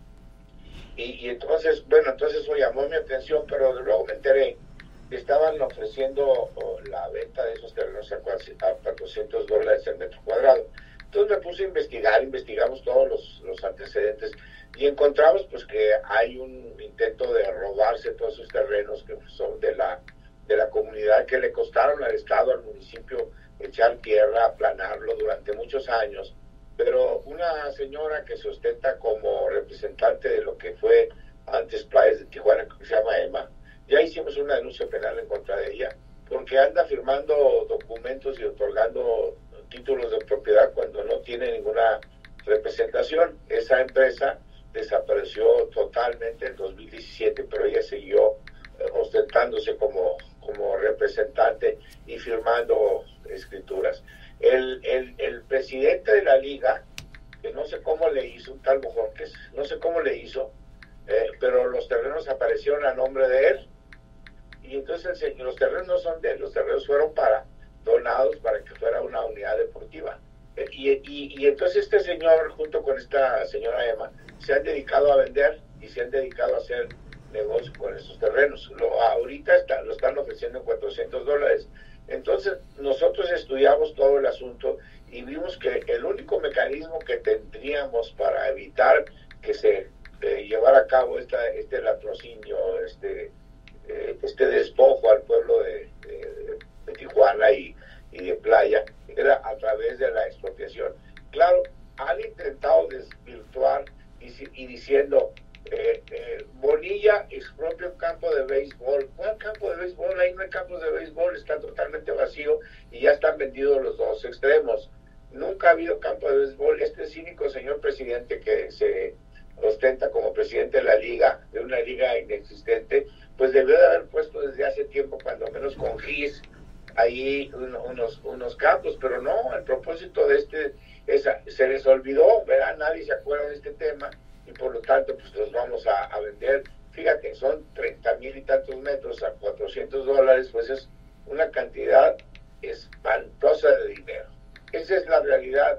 Y, y entonces, bueno, entonces eso llamó mi atención, pero luego me enteré que estaban ofreciendo oh, la venta de esos terrenos a cuatrocientos dólares el metro cuadrado. Entonces me puse a investigar, investigamos todos los, los antecedentes, y encontramos pues que hay un intento de robarse todos esos terrenos que son de la, de la comunidad, que le costaron al Estado, al municipio, echar tierra, aplanarlo durante muchos años. Pero una señora que se ostenta como representante de lo que fue antes Playas de Tijuana, que se llama Emma, ya hicimos una denuncia penal en contra de ella, porque anda firmando documentos y otorgando títulos de propiedad cuando no tiene ninguna representación. Esa empresa desapareció totalmente en dos mil diecisiete, pero ella siguió eh, ostentándose como, como representante y firmando escrituras. El, el, el presidente de la liga, que no sé cómo le hizo, un tal Bojonques, no sé cómo le hizo, eh, pero los terrenos aparecieron a nombre de él, y entonces el, los terrenos no son de él, los terrenos fueron para donados para que fuera una unidad deportiva. Eh, y, y, y entonces este señor, junto con esta señora Emma, se han dedicado a vender y se han dedicado a hacer negocio con esos terrenos. Lo, ahorita está, lo están ofreciendo en cuatrocientos dólares. Entonces nosotros estudiamos todo el asunto y vimos que el único mecanismo que tendríamos para evitar que se eh, llevara a cabo esta, este latrocinio, este, eh, este despojo al pueblo de, de, de Tijuana y, y de Playa, era a través de la expropiación. Claro, han intentado desvirtuar y, y diciendo Eh, eh, Bonilla expropia un campo de béisbol. ¿Cuál campo de béisbol? Ahí no hay campos de béisbol, está totalmente vacío y ya están vendidos los dos extremos. Nunca ha habido campo de béisbol. Este cínico señor presidente que se ostenta como presidente de la liga, de una liga inexistente, pues debió de haber puesto desde hace tiempo, cuando menos con G I S, ahí un, unos, unos campos, pero no, el propósito de este es, se les olvidó, ¿verdad? Nadie se acuerda de este tema, y por lo tanto pues los vamos a, a vender. Fíjate, son treinta mil y tantos metros a cuatrocientos dólares, pues es una cantidad espantosa de dinero. Esa es la realidad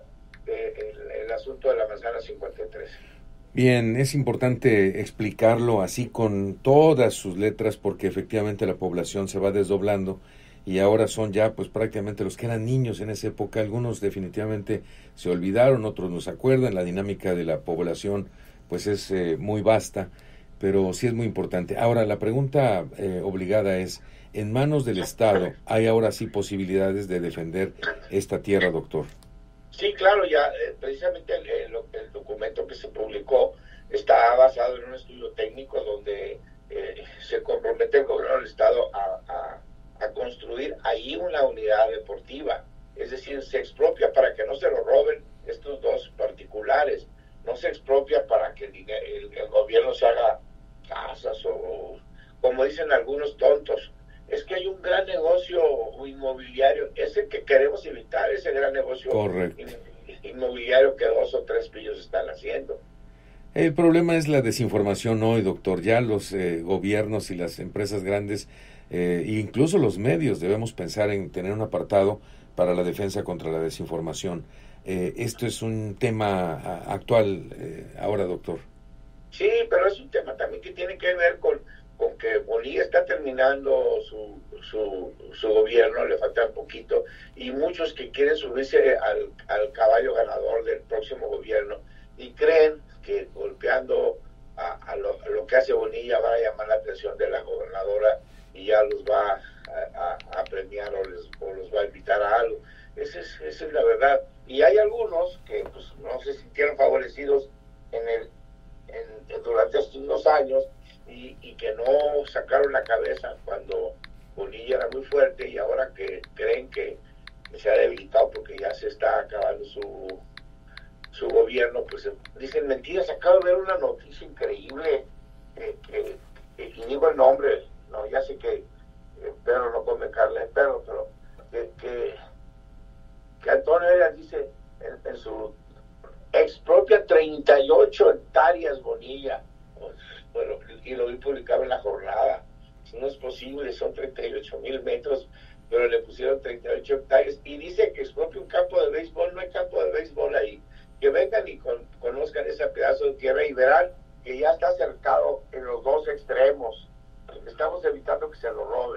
del asunto de la Manzana cincuenta y tres. Bien, es importante explicarlo así con todas sus letras, porque efectivamente la población se va desdoblando y ahora son ya pues prácticamente los que eran niños en esa época. Algunos definitivamente se olvidaron, otros no se acuerdan. La dinámica de la población pues es eh, muy vasta, pero sí es muy importante. Ahora, la pregunta eh, obligada es, ¿en manos del Estado hay ahora sí posibilidades de defender esta tierra, doctor? Sí, claro, ya eh, precisamente el, el, el documento que se publicó está basado en un estudio técnico donde eh, se compromete el gobierno del Estado a, a, a construir ahí una unidad deportiva. Es decir, se expropia para que no se lo roben estos dos particulares. No se expropia para que el, el, el gobierno se haga casas o, como dicen algunos tontos. Es que hay un gran negocio inmobiliario, ese que queremos evitar, ese gran negocio in, inmobiliario que dos o tres pillos están haciendo. El problema es la desinformación hoy, doctor. Ya los eh, gobiernos y las empresas grandes, eh, e incluso los medios, debemos pensar en tener un apartado para la defensa contra la desinformación. Eh, esto es un tema a, actual eh, ahora, doctor. Sí, pero es un tema también que tiene que ver con, con que Bonilla está terminando su, su, su gobierno, le falta un poquito, y muchos que quieren subirse al, al caballo ganador del próximo gobierno y creen que golpeando a, a, lo, a lo que hace Bonilla va a llamar la atención de la gobernadora y ya los va a, a, a premiar o, les, o los va a invitar a algo. Esa es, esa es la verdad. Y hay algunos que pues, no se sintieron favorecidos en el, en, durante estos dos años y, y que no sacaron la cabeza cuando Bonilla era muy fuerte y ahora que creen que se ha debilitado porque ya se está acabando su su gobierno, pues dicen mentiras. Acabo de ver una noticia increíble, eh, que, que, y digo el nombre, no, ya sé que el perro no come carne de perro, pero que, que, que Antonio Arias dice en, en su expropia treinta y ocho hectáreas Bonilla, pues, bueno, y lo vi publicado en La Jornada. No es posible, son treinta y ocho mil metros, pero le pusieron treinta y ocho hectáreas y dice que expropia un campo de béisbol. No hay campo de béisbol ahí. Que vengan y con, conozcan ese pedazo de tierra y verán que ya está cercado en los dos extremos. Estamos evitando que se lo roben.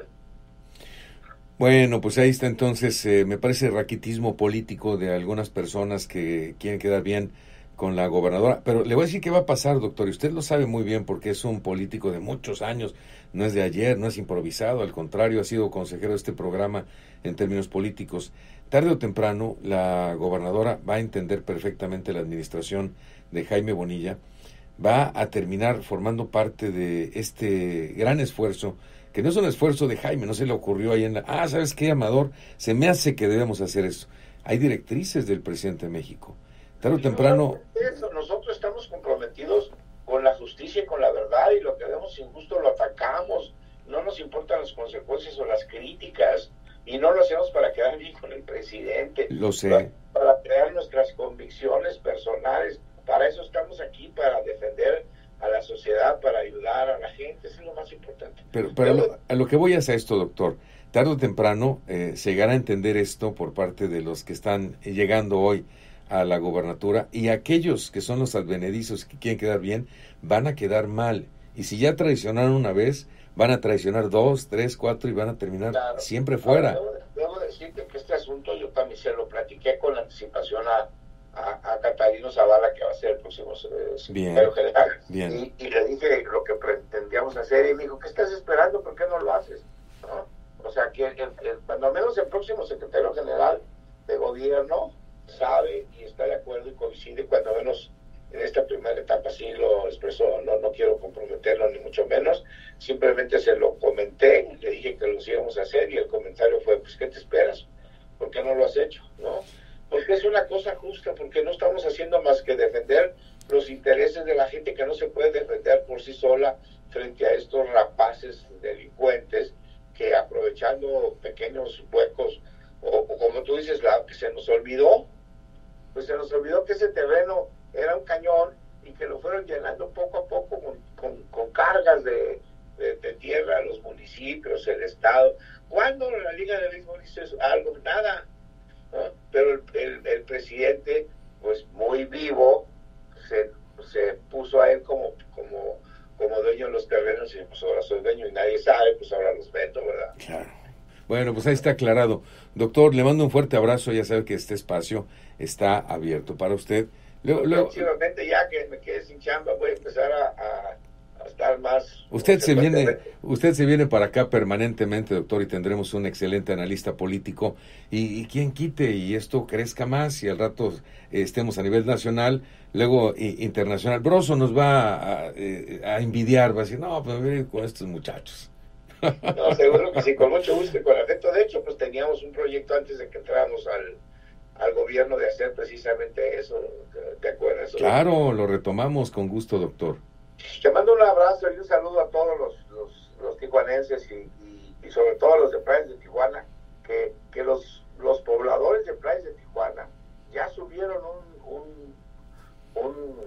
Bueno, pues ahí está entonces, eh, me parece raquitismo político de algunas personas que quieren quedar bien con la gobernadora. Pero le voy a decir qué va a pasar, doctor, y usted lo sabe muy bien porque es un político de muchos años, no es de ayer, no es improvisado, al contrario, ha sido consejero de este programa en términos políticos. Tarde o temprano, la gobernadora va a entender perfectamente la administración de Jaime Bonilla, va a terminar formando parte de este gran esfuerzo, que no es un esfuerzo de Jaime, no se le ocurrió ahí en la... Ah, ¿sabes qué, Amador? Se me hace que debemos hacer eso. Hay directrices del presidente de México. Tarde o temprano... Eso, nosotros estamos comprometidos con la justicia y con la verdad, y lo que vemos injusto lo atacamos. No nos importan las consecuencias o las críticas. Y no lo hacemos para quedar bien con el presidente. Lo sé. Para, para crear nuestras convicciones personales. Para eso estamos aquí, para defender a la sociedad, para ayudar a la gente. Eso es lo más importante. Pero, pero Yo, a, lo, a lo que voy es a esto, doctor. Tarde o temprano eh, se llegará a entender esto por parte de los que están llegando hoy a la gobernatura, y aquellos que son los advenedizos que quieren quedar bien, van a quedar mal. Y si ya traicionaron una vez, van a traicionar dos, tres, cuatro y van a terminar claro. siempre fuera. Debo, debo decirte que este asunto yo también se lo platiqué con anticipación a, a, a Catalino Zavala, que va a ser el próximo eh, secretario general. Bien. Y, y le dije lo que pretendíamos hacer y me dijo, ¿qué estás esperando? ¿Por qué no lo haces? ¿No? O sea, que el, el, cuando menos el próximo secretario general de gobierno sabe y está de acuerdo y coincide, cuando menos en esta primera etapa sí lo expresó. No, no quiero comprometerlo ni mucho menos, simplemente se lo comenté, le dije que los íbamos a hacer y el comentario fue, pues ¿qué te esperas? ¿Por qué no lo has hecho? ¿No? Porque es una cosa justa, porque no estamos haciendo más que defender los intereses de la gente que no se puede defender por sí sola frente a estos rapaces delincuentes que, aprovechando pequeños huecos o, o como tú dices, la que se nos olvidó, pues se nos olvidó que ese terreno era un cañón y que lo fueron llenando poco a poco con, con, con cargas de, de, de tierra a los municipios, el Estado. ¿Cuándo la Liga de Béisbol hizo eso? Algo, nada, ¿no? Pero el, el, el presidente, pues muy vivo, se, se puso a él como, como, como dueño de los terrenos y pues ahora soy dueño y nadie sabe, pues ahora los vendo, ¿verdad? Claro. Bueno, pues ahí está aclarado. Doctor, le mando un fuerte abrazo, ya sabe que este espacio está abierto para usted. Luego, luego, próximamente ya que me quede sin chamba voy a empezar a, a, a estar más... Usted se viene usted se viene para acá permanentemente, doctor, y tendremos un excelente analista político, y, y quien quite y esto crezca más y al rato eh, estemos a nivel nacional, luego i, internacional. Broso nos va a, a, a envidiar, va a decir, no, pues miren con estos muchachos. No, seguro que sí, con mucho gusto y con afecto. De hecho, pues teníamos un proyecto antes de que entráramos al, al gobierno de hacer precisamente eso, ¿te acuerdas? Claro, lo retomamos con gusto, doctor. Te mando un abrazo y un saludo a todos los, los, los tijuanenses y, y, y sobre todo los de Playas de Tijuana, que, que los, los pobladores de Playas de Tijuana ya subieron un, un, un,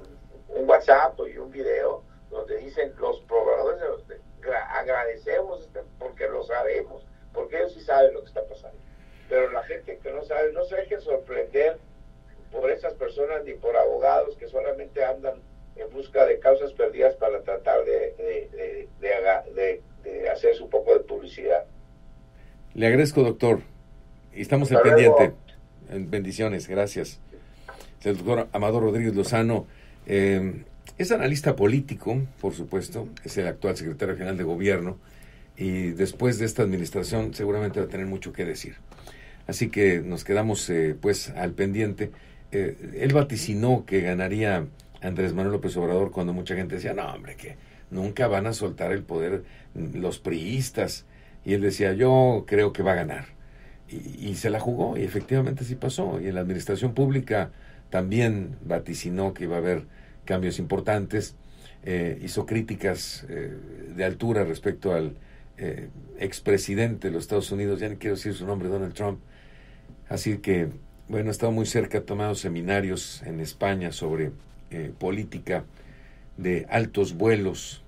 un WhatsApp y un video donde dicen los pobladores de los, de, agradecemos porque lo sabemos, porque ellos sí saben lo que está pasando. Pero la gente que no sabe, no se deje sorprender por esas personas ni por abogados que solamente andan en busca de causas perdidas para tratar de, de, de, de, de, de hacerse un poco de publicidad. Le agradezco, doctor, y estamos Hasta en pendiente. luego. Bendiciones, gracias. El doctor Amador Rodríguez Lozano eh, es analista político, por supuesto, es el actual secretario general de gobierno, y después de esta administración seguramente va a tener mucho que decir. Así que nos quedamos eh, pues al pendiente. Eh, él vaticinó que ganaría Andrés Manuel López Obrador cuando mucha gente decía, no hombre, que nunca van a soltar el poder los priistas. Y él decía, yo creo que va a ganar. Y, y se la jugó, y efectivamente sí pasó. Y en la administración pública también vaticinó que iba a haber cambios importantes. Eh, hizo críticas eh, de altura respecto al eh, expresidente de los Estados Unidos, ya ni quiero decir su nombre, Donald Trump. Así que, bueno, ha estado muy cerca, ha tomado seminarios en España sobre eh, política de altos vuelos.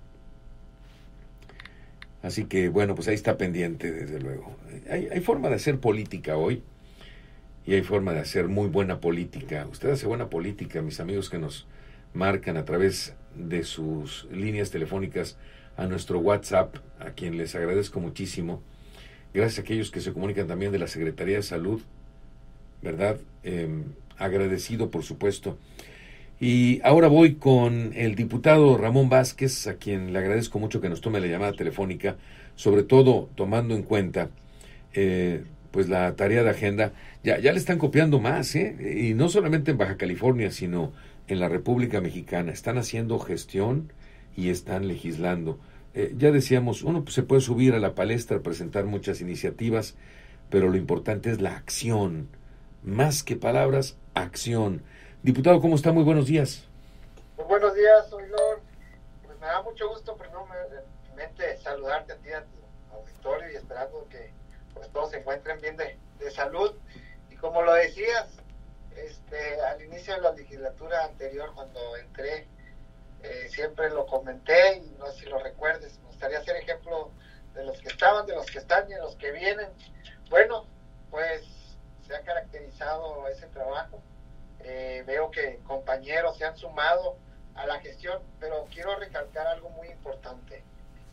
Así que, bueno, pues ahí está pendiente, desde luego. Hay, hay forma de hacer política hoy y hay forma de hacer muy buena política. Usted hace buena política, mis amigos que nos marcan a través de sus líneas telefónicas a nuestro WhatsApp, a quien les agradezco muchísimo. Gracias a aquellos que se comunican también de la Secretaría de Salud, ¿verdad? Eh, agradecido, por supuesto. Y ahora voy con el diputado Ramón Vázquez, a quien le agradezco mucho que nos tome la llamada telefónica, sobre todo tomando en cuenta eh, pues la tarea de agenda. Ya, ya le están copiando más, ¿eh? Y no solamente en Baja California, sino en la República Mexicana. Están haciendo gestión y están legislando. Eh, ya decíamos, uno pues, se puede subir a la palestra, presentar muchas iniciativas, pero lo importante es la acción. Más que palabras, acción. Diputado, ¿cómo está? Muy buenos días. Muy buenos días, soy Lord. Pues me da mucho gusto, primeramente, saludarte a ti, a tu auditorio, y esperando que pues todos se encuentren bien de, de salud. Y como lo decías, este, al inicio de la legislatura anterior, cuando entré, eh, siempre lo comenté, y no sé si lo recuerdes, me gustaría ser ejemplo de los que estaban, de los que están y de los que vienen. Bueno, pues se ha caracterizado ese trabajo. Eh, veo que compañeros se han sumado a la gestión, pero quiero recalcar algo muy importante.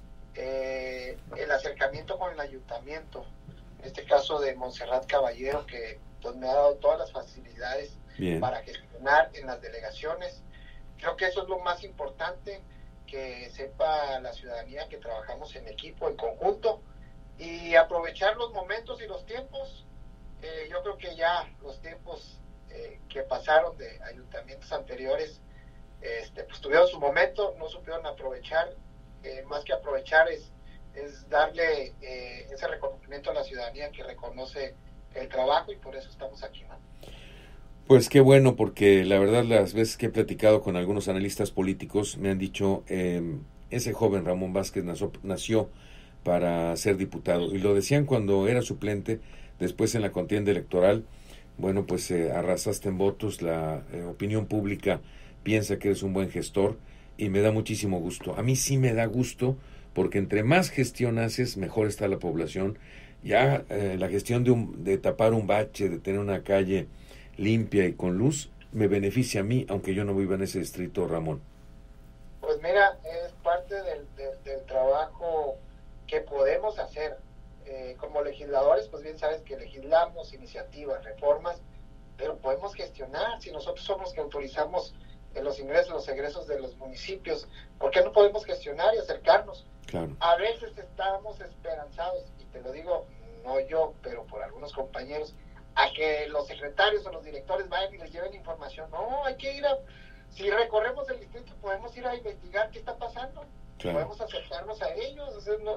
Eh, el acercamiento con el ayuntamiento, en este caso de Montserrat Caballero, que pues me ha dado todas las facilidades Bien. Para gestionar en las delegaciones. Creo que eso es lo más importante, que sepa la ciudadanía que trabajamos en equipo, en conjunto, y aprovechar los momentos y los tiempos. Eh, yo creo que ya los tiempos Eh, que pasaron de ayuntamientos anteriores este, pues tuvieron su momento, no supieron aprovechar. Eh, más que aprovechar es, es darle eh, ese reconocimiento a la ciudadanía que reconoce el trabajo, y por eso estamos aquí, ¿no? Pues qué bueno, porque la verdad las veces que he platicado con algunos analistas políticos me han dicho eh, ese joven Ramón Vázquez nació, nació para ser diputado, y lo decían cuando era suplente, después en la contienda electoral. Bueno, pues eh, arrasaste en votos, la eh, opinión pública piensa que eres un buen gestor, y me da muchísimo gusto. A mí sí me da gusto, porque entre más gestión haces, mejor está la población. Ya eh, la gestión de, un, de tapar un bache, de tener una calle limpia y con luz, me beneficia a mí, aunque yo no viva en ese distrito, Ramón. Pues mira, es parte del, del, del trabajo que podemos hacer. Eh, como legisladores, pues bien sabes que legislamos iniciativas, reformas, pero podemos gestionar. Si nosotros somos los que autorizamos eh, los ingresos, los egresos de los municipios, ¿por qué no podemos gestionar y acercarnos? Claro. A veces estamos esperanzados, y te lo digo, no yo, pero por algunos compañeros, a que los secretarios o los directores vayan y les lleven información. No, hay que ir a... Si recorremos el distrito, podemos ir a investigar qué está pasando. Claro. Podemos acercarnos a ellos. O sea, no...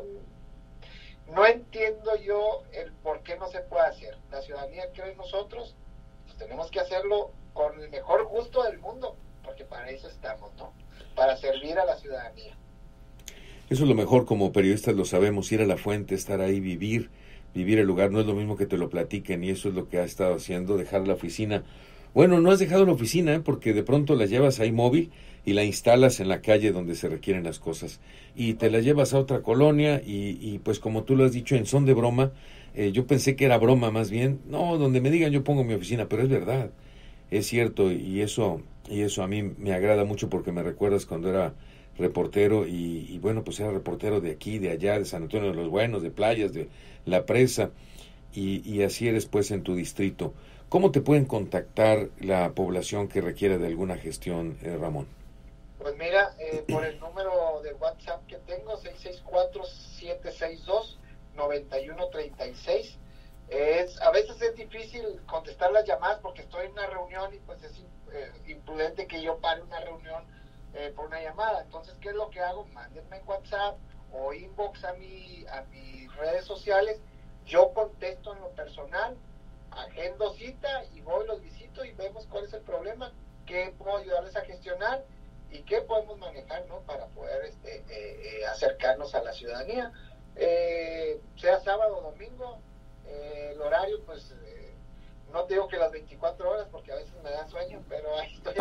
No entiendo yo el por qué no se puede hacer. La ciudadanía cree en nosotros, pues tenemos que hacerlo con el mejor gusto del mundo, porque para eso estamos, ¿no? Para servir a la ciudadanía. Eso es lo mejor, como periodistas lo sabemos, ir a la fuente, estar ahí, vivir, vivir el lugar. No es lo mismo que te lo platiquen, y eso es lo que ha estado haciendo, dejar la oficina Bueno, no has dejado la oficina, ¿eh? Porque de pronto la llevas ahí móvil y la instalas en la calle donde se requieren las cosas. Y te la llevas a otra colonia y, y pues como tú lo has dicho, en son de broma, eh, yo pensé que era broma más bien. No, donde me digan yo pongo mi oficina, pero es verdad, es cierto, y eso, y eso a mí me agrada mucho porque me recuerdas cuando era reportero y, y bueno, pues era reportero de aquí, de allá, de San Antonio de los Buenos, de Playas, de La Presa, y, y así eres pues en tu distrito. ¿Cómo te pueden contactar la población que requiera de alguna gestión, eh, Ramón? Pues mira, eh, por el número de WhatsApp que tengo, seis seis cuatro, siete seis dos, nueve uno tres seis. Es, a veces es difícil contestar las llamadas porque estoy en una reunión y pues es eh, imprudente que yo pare una reunión eh, por una llamada. Entonces, ¿qué es lo que hago? Mándenme en WhatsApp o inbox a, mi, a mis redes sociales. Yo contesto en lo personal, agendo cita y voy, los visito y vemos cuál es el problema, qué puedo ayudarles a gestionar y qué podemos manejar, ¿no? Para poder este, eh, eh, acercarnos a la ciudadanía, eh, sea sábado o domingo. Eh, el horario, pues, eh, no te digo que las veinticuatro horas, porque a veces me da sueño, pero ahí estoy.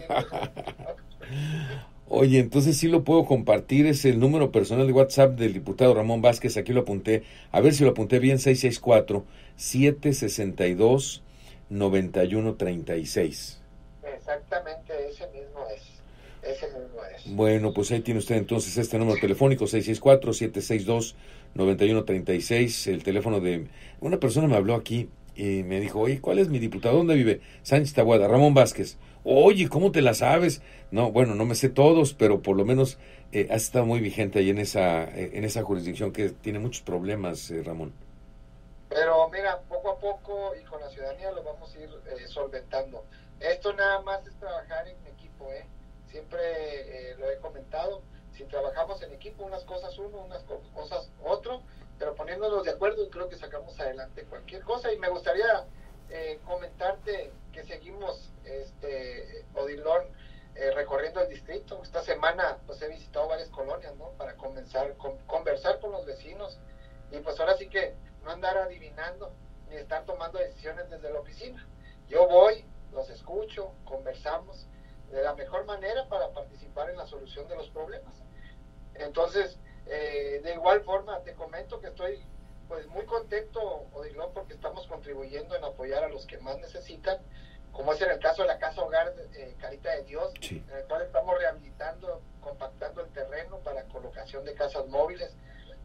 Oye, entonces sí lo puedo compartir, es el número personal de WhatsApp del diputado Ramón Vázquez, aquí lo apunté, a ver si lo apunté bien, seis seis cuatro, siete seis dos, nueve uno tres seis. Exactamente, ese mismo es. Ese mismo es. Bueno, pues ahí tiene usted entonces este número telefónico, seis seis cuatro, siete seis dos, nueve uno tres seis, el teléfono de... Una persona me habló aquí y me dijo, oye, ¿cuál es mi diputado? ¿Dónde vive? Sánchez Taboada, Ramón Vázquez. Oye, ¿cómo te la sabes? No, bueno, no me sé todos, pero por lo menos eh, has estado muy vigente ahí en esa, eh, en esa jurisdicción que tiene muchos problemas, eh, Ramón. Pero mira, poco a poco y con la ciudadanía lo vamos a ir eh, solventando. Esto nada más es trabajar en equipo, ¿eh? Siempre eh, lo he comentado, si trabajamos en equipo, unas cosas uno, unas co- cosas otro, pero poniéndonos de acuerdo creo que sacamos adelante cualquier cosa. Y me gustaría eh, comentarte que seguimos, este, Odilon, eh, recorriendo el distrito. Esta semana pues he visitado varias colonias, ¿no? Para comenzar, con, conversar con los vecinos y pues ahora sí que no andar adivinando ni estar tomando decisiones desde la oficina. Yo voy, los escucho, conversamos de la mejor manera para participar en la solución de los problemas. Entonces, eh, de igual forma, te comento que estoy pues muy contento, Odilon, porque estamos contribuyendo en apoyar a los que más necesitan, como es en el caso de la Casa Hogar eh, Carita de Dios, sí, en el cual estamos rehabilitando, compactando el terreno para colocación de casas móviles,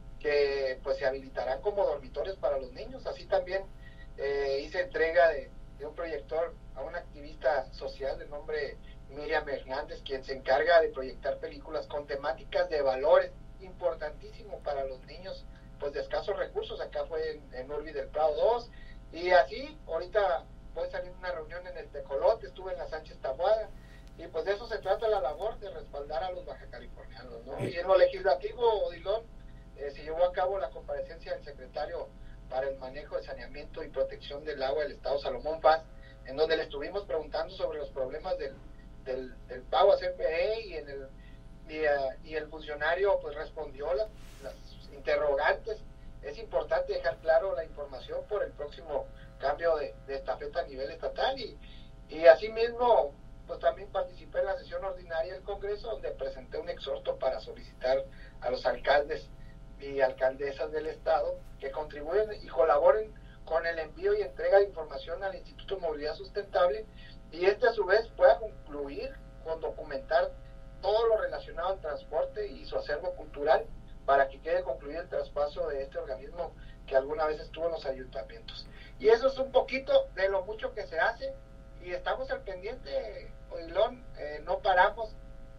que pues se habilitarán como dormitorios para los niños. Así también eh, hice entrega de, de un proyector a una activista social de nombre Miriam Hernández, quien se encarga de proyectar películas con temáticas de valores, importantísimo para los niños pues de escasos recursos. Acá fue en, en Urbi del Prado dos, y así ahorita voy a salir de una reunión en el Tecolote, estuve en la Sánchez Taboada, y pues de eso se trata la labor, de respaldar a los bajacalifornianos, ¿no? Y en lo legislativo, Odilon, eh, se llevó a cabo la comparecencia del secretario para el manejo de saneamiento y protección del agua del Estado, Salomón Paz, en donde le estuvimos preguntando sobre los problemas del Del, del pago a C F E, y en el y, uh, y el funcionario pues respondió la, las interrogantes. Es importante dejar claro la información por el próximo cambio de, de estafeta a nivel estatal, y, y asimismo pues también participé en la sesión ordinaria del Congreso, donde presenté un exhorto para solicitar a los alcaldes y alcaldesas del estado que contribuyen y colaboren con el envío y entrega de información al Instituto de Movilidad Sustentable, y este a su vez pueda concluir con documentar todo lo relacionado al transporte y su acervo cultural, para que quede concluido el traspaso de este organismo que alguna vez estuvo en los ayuntamientos. Y eso es un poquito de lo mucho que se hace, y estamos al pendiente, Odilon, eh, no paramos.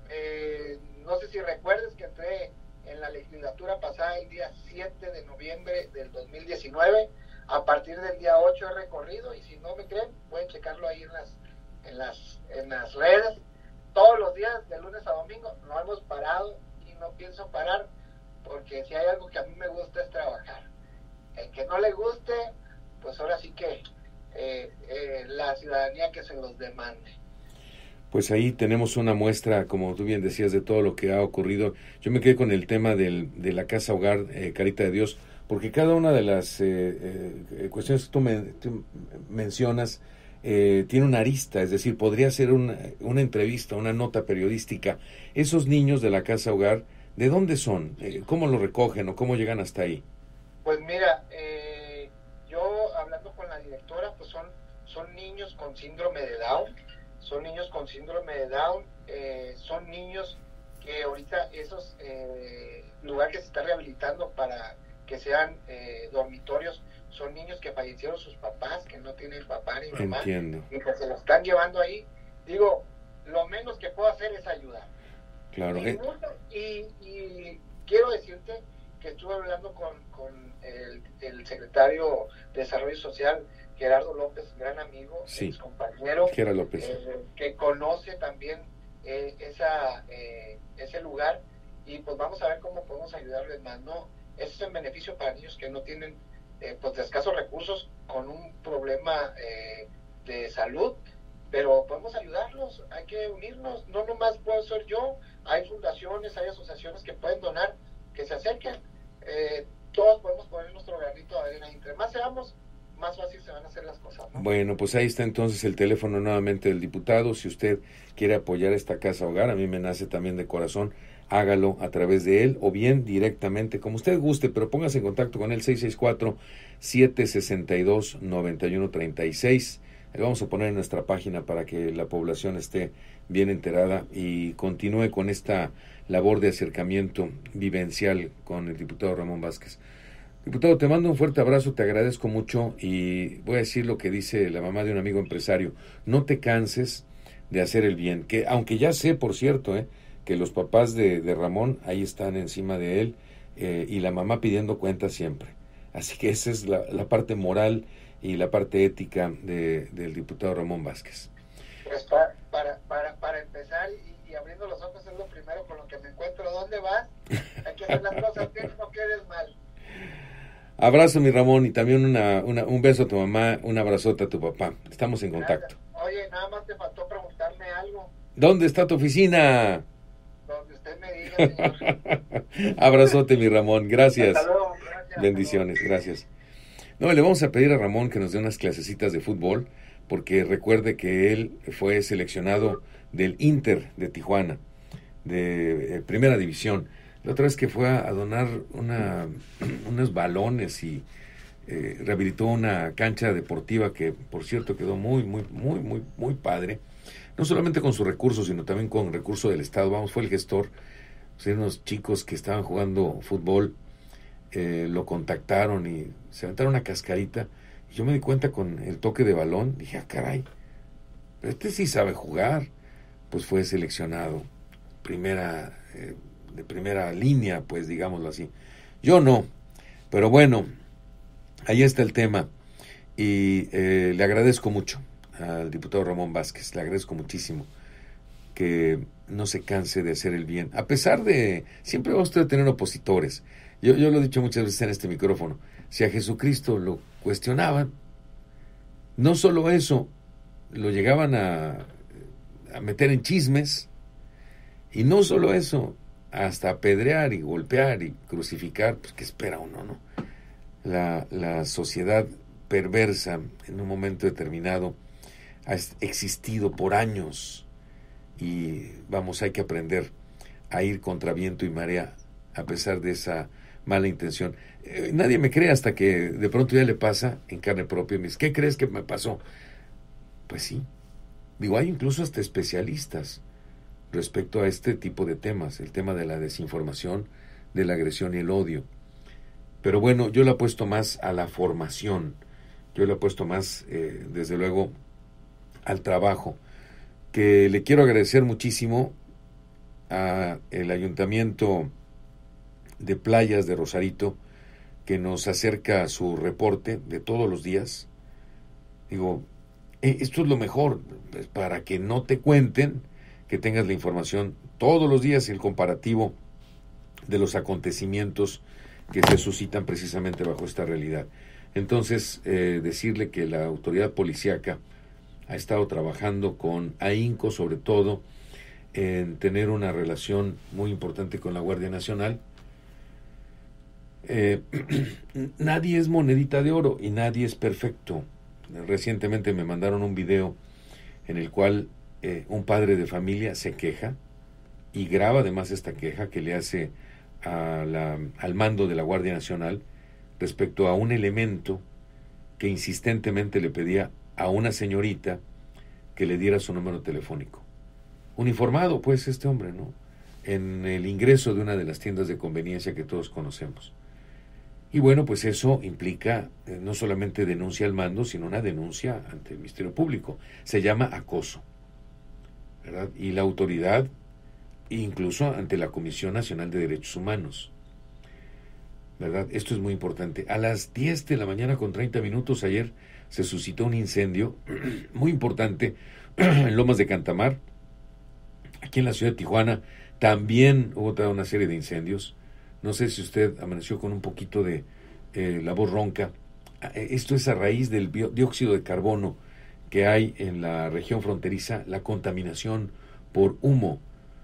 Eh, no sé si recuerdes que entré en la legislatura pasada el día siete de noviembre del dos mil diecinueve, a partir del día ocho he recorrido, y si no me creen, pueden checarlo ahí en las en las en las redes. Todos los días, de lunes a domingo, no hemos parado y no pienso parar, porque si hay algo que a mí me gusta es trabajar. El que no le guste, pues ahora sí que eh, eh, la ciudadanía que se los demande. Pues ahí tenemos una muestra, como tú bien decías, de todo lo que ha ocurrido. Yo me quedé con el tema del, de la Casa Hogar eh, Carita de Dios, porque cada una de las eh, eh, cuestiones que tú, me, tú mencionas eh, tiene una arista, es decir, podría ser una, una entrevista, una nota periodística. Esos niños de la casa hogar, ¿de dónde son? Eh, ¿Cómo lo recogen o cómo llegan hasta ahí? Pues mira, eh, yo hablando con la directora, pues son, son niños con síndrome de Down, son niños con síndrome de Down, eh, son niños que ahorita esos eh, lugares que se están rehabilitando para que sean eh, dormitorios, son niños que fallecieron sus papás, que no tienen papá ni mamá. Entiendo. Y que se los están llevando ahí. Digo, lo menos que puedo hacer es ayudar. Claro. Y, Eh. y, y quiero decirte que estuve hablando con, con el, el secretario de Desarrollo Social, Gerardo López, gran amigo, Sí. ex compañero, Gerardo López. eh, que conoce también eh, esa eh, ese lugar, y pues vamos a ver cómo podemos ayudarles más, ¿no? Eso es en beneficio para niños que no tienen eh, pues de escasos recursos, con un problema eh, de salud, pero podemos ayudarlos, hay que unirnos, no nomás puedo ser yo, hay fundaciones, hay asociaciones que pueden donar, que se acerquen, eh, todos podemos poner nuestro granito de arena, entre más seamos, más fácil se van a hacer las cosas, ¿no? Bueno, pues ahí está entonces el teléfono nuevamente del diputado. Si usted quiere apoyar esta casa hogar, a mí me nace también de corazón, hágalo a través de él o bien directamente, como usted guste, pero póngase en contacto con él, seis seis cuatro, siete seis dos, nueve uno tres seis. Le vamos a poner en nuestra página para que la población esté bien enterada y continúe con esta labor de acercamiento vivencial con el diputado Ramón Vázquez. Diputado, te mando un fuerte abrazo, te agradezco mucho y voy a decir lo que dice la mamá de un amigo empresario. No te canses de hacer el bien, que aunque ya sé, por cierto, eh, que los papás de, de Ramón ahí están encima de él eh, y la mamá pidiendo cuentas siempre. Así que esa es la, la parte moral y la parte ética de, del diputado Ramón Vázquez. Pues para, para, para, para empezar y, y abriendo los ojos es lo primero con lo que me encuentro. ¿Dónde vas? Hay que hacer las cosas bien, no quedes mal. Abrazo, mi Ramón, y también una, una, un beso a tu mamá, un abrazote a tu papá. Estamos en contacto. Oye, nada más te faltó preguntarme algo. ¿Dónde está tu oficina? Donde usted me diga, señor. Abrazote, mi Ramón. Gracias. Hasta luego. Gracias. Bendiciones, gracias. No, le vamos a pedir a Ramón que nos dé unas clasecitas de fútbol, porque recuerde que él fue seleccionado del Inter de Tijuana, de eh, Primera División. La otra vez que fue a, a donar una, unos balones y eh, rehabilitó una cancha deportiva que, por cierto, quedó muy, muy, muy, muy, muy padre. No solamente con sus recursos, sino también con recursos del Estado. Vamos, fue el gestor. Pues, unos chicos que estaban jugando fútbol eh, lo contactaron y se aventaron una cascarita. Y yo me di cuenta con el toque de balón. Dije, ah, caray, este sí sabe jugar. Pues fue seleccionado. Primera... Eh, de primera línea, pues digámoslo así. Yo no, pero bueno, ahí está el tema y eh, le agradezco mucho al diputado Ramón Vázquez, le agradezco muchísimo que no se canse de hacer el bien, a pesar de, siempre va usted a tener opositores. Yo, yo lo he dicho muchas veces en este micrófono, si a Jesucristo lo cuestionaban, no solo eso, lo llegaban a, a meter en chismes, y no solo eso, hasta apedrear y golpear y crucificar, pues ¿qué espera uno, no? La, la sociedad perversa en un momento determinado ha existido por años y vamos, hay que aprender a ir contra viento y marea a pesar de esa mala intención. Eh, nadie me cree hasta que de pronto ya le pasa en carne propia y me dice, ¿qué crees que me pasó? Pues sí, digo, hay incluso hasta especialistas respecto a este tipo de temas, el tema de la desinformación, de la agresión y el odio. Pero bueno, yo le apuesto más a la formación, yo le apuesto más, eh, desde luego, al trabajo, que le quiero agradecer muchísimo a el Ayuntamiento de Playas de Rosarito, que nos acerca su reporte de todos los días. Digo, eh, esto es lo mejor, pues, para que no te cuenten, que tengas la información todos los días, el comparativo de los acontecimientos que se suscitan precisamente bajo esta realidad. Entonces, eh, decirle que la autoridad policíaca ha estado trabajando con ahínco, sobre todo, en tener una relación muy importante con la Guardia Nacional. Eh, nadie es monedita de oro y nadie es perfecto. recientemente me mandaron un video en el cual eh, un padre de familia se queja y graba además esta queja que le hace a la, al mando de la Guardia Nacional respecto a un elemento que insistentemente le pedía a una señorita que le diera su número telefónico. Uniformado, pues, este hombre, ¿no? En el ingreso de una de las tiendas de conveniencia que todos conocemos. Y bueno, pues eso implica eh, no solamente denuncia al mando, sino una denuncia ante el Ministerio Público. Se llama acoso, ¿verdad? Y la autoridad, incluso ante la Comisión Nacional de Derechos Humanos, ¿verdad? Esto es muy importante. A las diez de la mañana con treinta minutos ayer se suscitó un incendio muy importante en Lomas de Cantamar, aquí en la ciudad de Tijuana. También hubo toda una serie de incendios. No sé si usted amaneció con un poquito de eh, la voz ronca. Esto es a raíz del dióxido de carbono que hay en la región fronteriza, la contaminación por humo.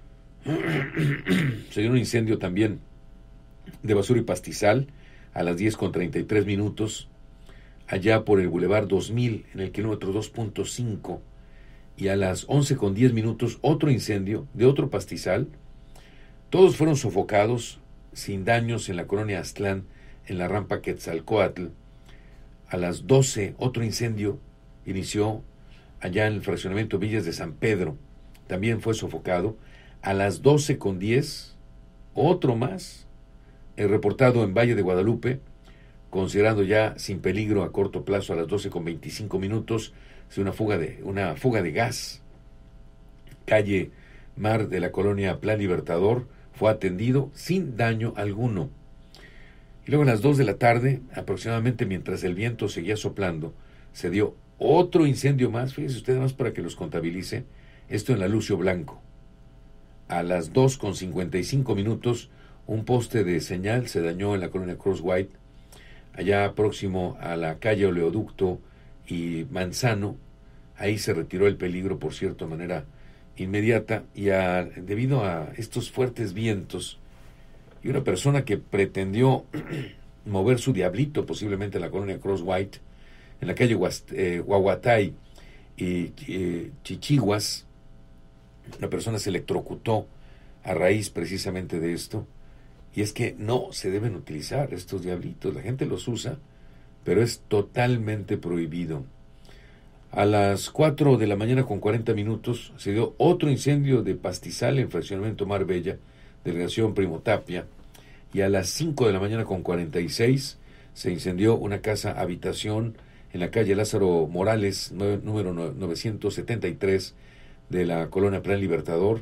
Se dio un incendio también de basura y pastizal a las diez con treinta y tres minutos, allá por el Boulevard dos mil, en el kilómetro dos punto cinco, y a las once con diez minutos otro incendio de otro pastizal. Todos fueron sofocados sin daños en la colonia Aztlán, en la rampa Quetzalcóatl. A las doce otro incendio inició allá en el fraccionamiento Villas de San Pedro, también fue sofocado. A las doce con diez otro más, el reportado en Valle de Guadalupe, considerando ya sin peligro a corto plazo. A las doce con veinticinco minutos, una fuga de, una fuga de gas. Calle Mar de la colonia Plan Libertador, fue atendido sin daño alguno. Y luego a las dos de la tarde, aproximadamente mientras el viento seguía soplando, se dio otro incendio más. Fíjese usted, más para que los contabilice, esto en la Lucio Blanco. A las dos con cincuenta y cinco minutos, un poste de señal se dañó en la colonia Cross White, allá próximo a la calle Oleoducto y Manzano. Ahí se retiró el peligro, por cierto, de manera inmediata, y a, debido a estos fuertes vientos y una persona que pretendió mover su diablito posiblemente en la colonia Cross White, en la calle Guast, eh, Guaguatay y eh, Chichiguas, una persona se electrocutó a raíz precisamente de esto. Y es que no se deben utilizar estos diablitos, la gente los usa, pero es totalmente prohibido. A las cuatro de la mañana con cuarenta minutos se dio otro incendio de pastizal en fraccionamiento Marbella, delegación Primo Tapia, y a las cinco de la mañana con cuarenta y seis se incendió una casa habitación en la calle Lázaro Morales, número novecientos setenta y tres de la colonia Plan Libertador,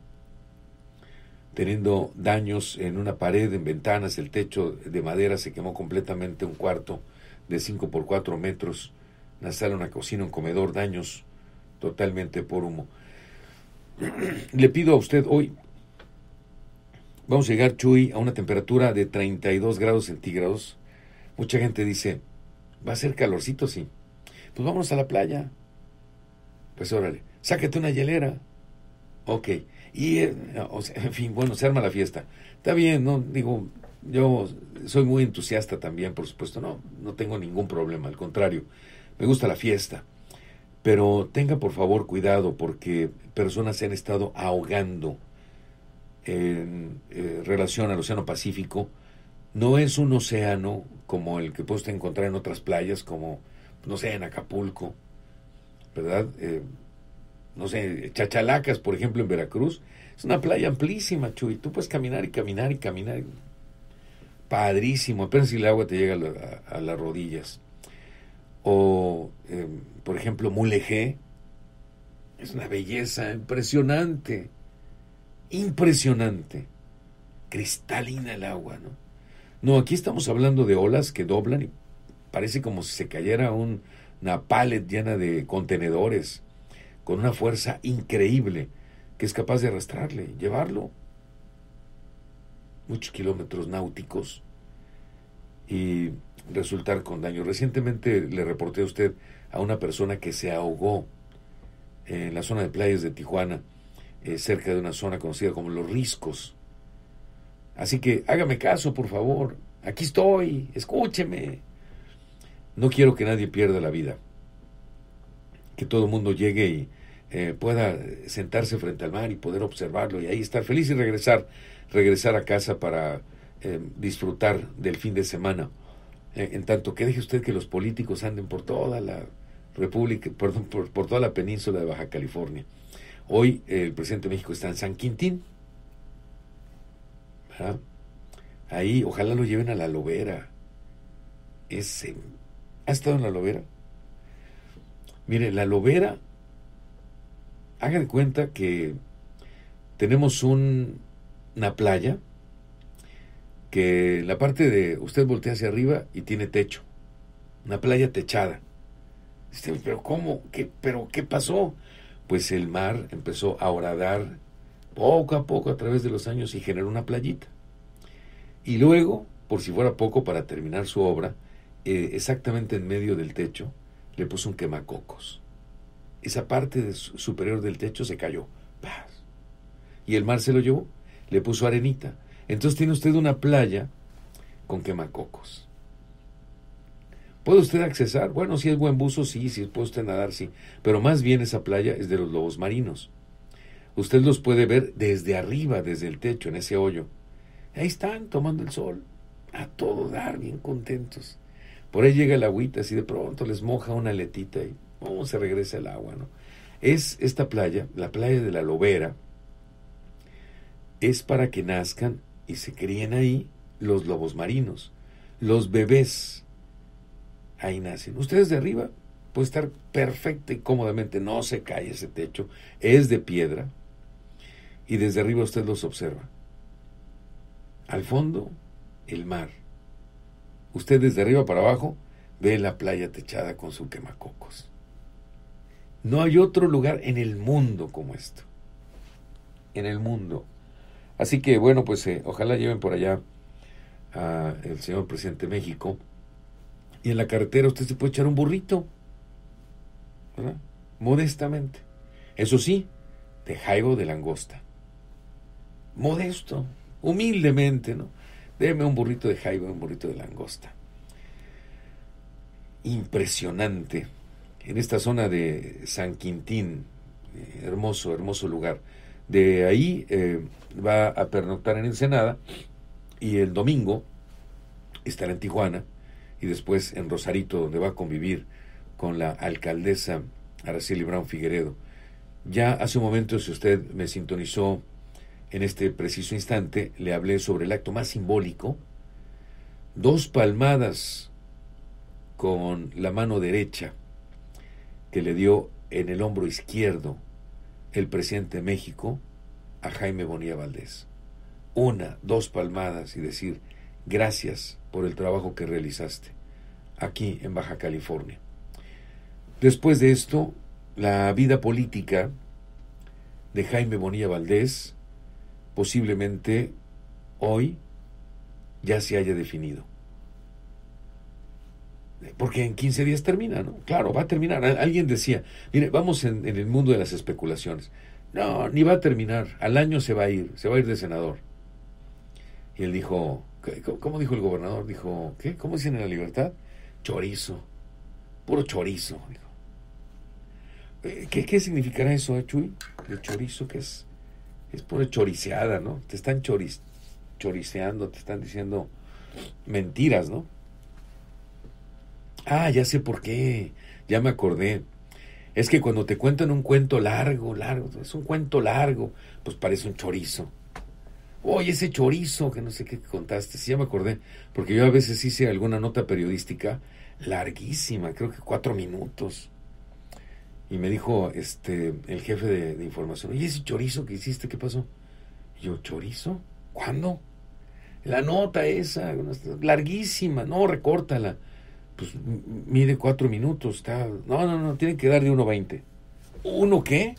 teniendo daños en una pared, en ventanas. El techo de madera se quemó completamente, un cuarto de cinco por cuatro metros, una sala, una cocina, un comedor, daños totalmente por humo. Le pido a usted hoy, vamos a llegar, Chuy, a una temperatura de treinta y dos grados centígrados. Mucha gente dice, ¿va a ser calorcito? Sí. Pues vámonos a la playa. Pues órale, sácate una hielera. Ok. Y, eh, o sea, en fin, bueno, se arma la fiesta. Está bien, ¿no? Digo, yo soy muy entusiasta también, por supuesto. No, no tengo ningún problema, al contrario. Me gusta la fiesta. Pero tenga, por favor, cuidado, porque personas se han estado ahogando en eh, relación al Océano Pacífico. No es un océano como el que puede usted encontrar en otras playas, como, no sé, en Acapulco, ¿verdad? Eh, no sé, Chachalacas, por ejemplo, en Veracruz. Es una playa amplísima, Chuy. Tú puedes caminar y caminar y caminar. Padrísimo. Apenas si el agua te llega a, la, a, a las rodillas. O, eh, por ejemplo, Mulegé. Es una belleza impresionante. Impresionante. Cristalina el agua, ¿no? No, aquí estamos hablando de olas que doblan y parece como si se cayera un, una pallet llena de contenedores, con una fuerza increíble que es capaz de arrastrarle, llevarlo muchos kilómetros náuticos y resultar con daño. Recientemente le reporté a usted a una persona que se ahogó en la zona de playas de Tijuana, eh, cerca de una zona conocida como Los Riscos. Así que hágame caso, por favor. Aquí estoy, escúcheme. No quiero que nadie pierda la vida. que todo el mundo llegue y eh, pueda sentarse frente al mar y poder observarlo y ahí estar feliz y regresar, regresar a casa para eh, disfrutar del fin de semana. Eh, en tanto que deje usted que los políticos anden por toda la República, perdón, por, por toda la península de Baja California. Hoy eh, el presidente de México está en San Quintín. ¿Verdad? Ahí, ojalá lo lleven a la Lobera. Ese, ¿ha estado en la Lobera? Mire, la Lobera, haga de cuenta que tenemos un, una playa que la parte de, usted voltea hacia arriba y tiene techo, una playa techada. Dice, pero ¿cómo? ¿Qué, pero qué pasó? Pues el mar empezó a horadar poco a poco a través de los años y generó una playita. Y luego, por si fuera poco, para terminar su obra, eh, exactamente en medio del techo, le puso un quemacocos. Esa parte de su, superior del techo se cayó. ¡Paz! Y el mar se lo llevó, le puso arenita. Entonces tiene usted una playa con quemacocos. ¿Puede usted accesar? Bueno, si es buen buzo, sí, si puede usted nadar, sí. Pero más bien esa playa es de los lobos marinos. Usted los puede ver desde arriba, desde el techo, en ese hoyo. Ahí están, tomando el sol. A todo dar, bien contentos. Por ahí llega el agüita, así de pronto les moja una aletita y oh, se regresa el agua, ¿no? Es esta playa, la playa de la Lobera, es para que nazcan y se críen ahí los lobos marinos. Los bebés ahí nacen. Ustedes de arriba puede estar perfecta y cómodamente, no se cae ese techo, es de piedra y desde arriba usted los observa. Al fondo, el mar. Usted desde arriba para abajo ve la playa techada con su quemacocos. No hay otro lugar en el mundo como esto. En el mundo. Así que bueno, pues eh, ojalá lleven por allá al señor presidente de México. Y en la carretera usted se puede echar un burrito, ¿verdad? Modestamente. Eso sí, de jaibo de langosta. Modesto, humildemente, ¿no? Deme un burrito de jaibo, un burrito de langosta. Impresionante. En esta zona de San Quintín, eh, hermoso, hermoso lugar. De ahí eh, va a pernoctar en Ensenada y el domingo estará en Tijuana y después en Rosarito, donde va a convivir con la alcaldesa Araceli Brown Figueredo. Ya hace un momento, si usted me sintonizó en este preciso instante, le hablé sobre el acto más simbólico, dos palmadas con la mano derecha que le dio en el hombro izquierdo el presidente de México a Jaime Bonilla Valdés. Una, dos palmadas y decir gracias por el trabajo que realizaste aquí en Baja California. Después de esto, la vida política de Jaime Bonilla Valdés posiblemente hoy ya se haya definido. Porque en quince días termina, ¿no? Claro, va a terminar. Alguien decía, mire, vamos en, en el mundo de las especulaciones. No, ni va a terminar. Al año se va a ir, se va a ir de senador. Y él dijo, ¿cómo dijo el gobernador? Dijo, ¿qué? ¿Cómo dicen en La Libertad? Chorizo. Puro chorizo. Dijo. ¿Qué, qué significará eso, eh, Chuy? El chorizo, ¿qué es? Es pura choriceada, ¿no? Te están choriz, choriceando, te están diciendo mentiras, ¿no? Ah, ya sé por qué, ya me acordé. Es que cuando te cuentan un cuento largo, largo, es un cuento largo, pues parece un chorizo. Oye, ese chorizo, que no sé qué contaste, sí, ya me acordé, porque yo a veces hice alguna nota periodística larguísima, creo que cuatro minutos. Y me dijo este el jefe de, de información, oye, ese chorizo que hiciste, ¿qué pasó? Y yo, ¿chorizo? ¿Cuándo? La nota esa, larguísima, no, recórtala. Pues mide cuatro minutos, está... No, no, no, tiene que dar de uno veinte. ¿Uno qué?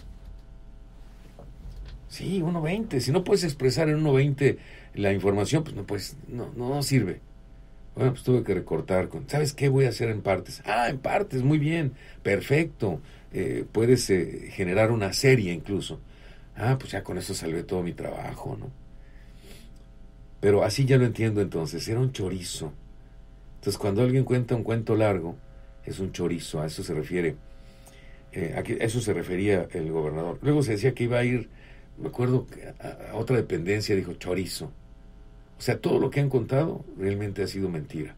Sí, uno veinte. Si no puedes expresar en uno veinte la información, pues no puedes, no, no, no sirve. Bueno, pues tuve que recortar con, ¿sabes qué voy a hacer en partes? Ah, en partes, muy bien, perfecto. Eh, puedes eh, generar una serie incluso. Ah, pues ya con eso salvé todo mi trabajo, ¿no? Pero así ya lo entiendo entonces, era un chorizo. Entonces cuando alguien cuenta un cuento largo, es un chorizo, a eso se refiere Eh, a, que, a eso se refería el gobernador. Luego se decía que iba a ir, me acuerdo, a, a otra dependencia, dijo chorizo. O sea, todo lo que han contado realmente ha sido mentira.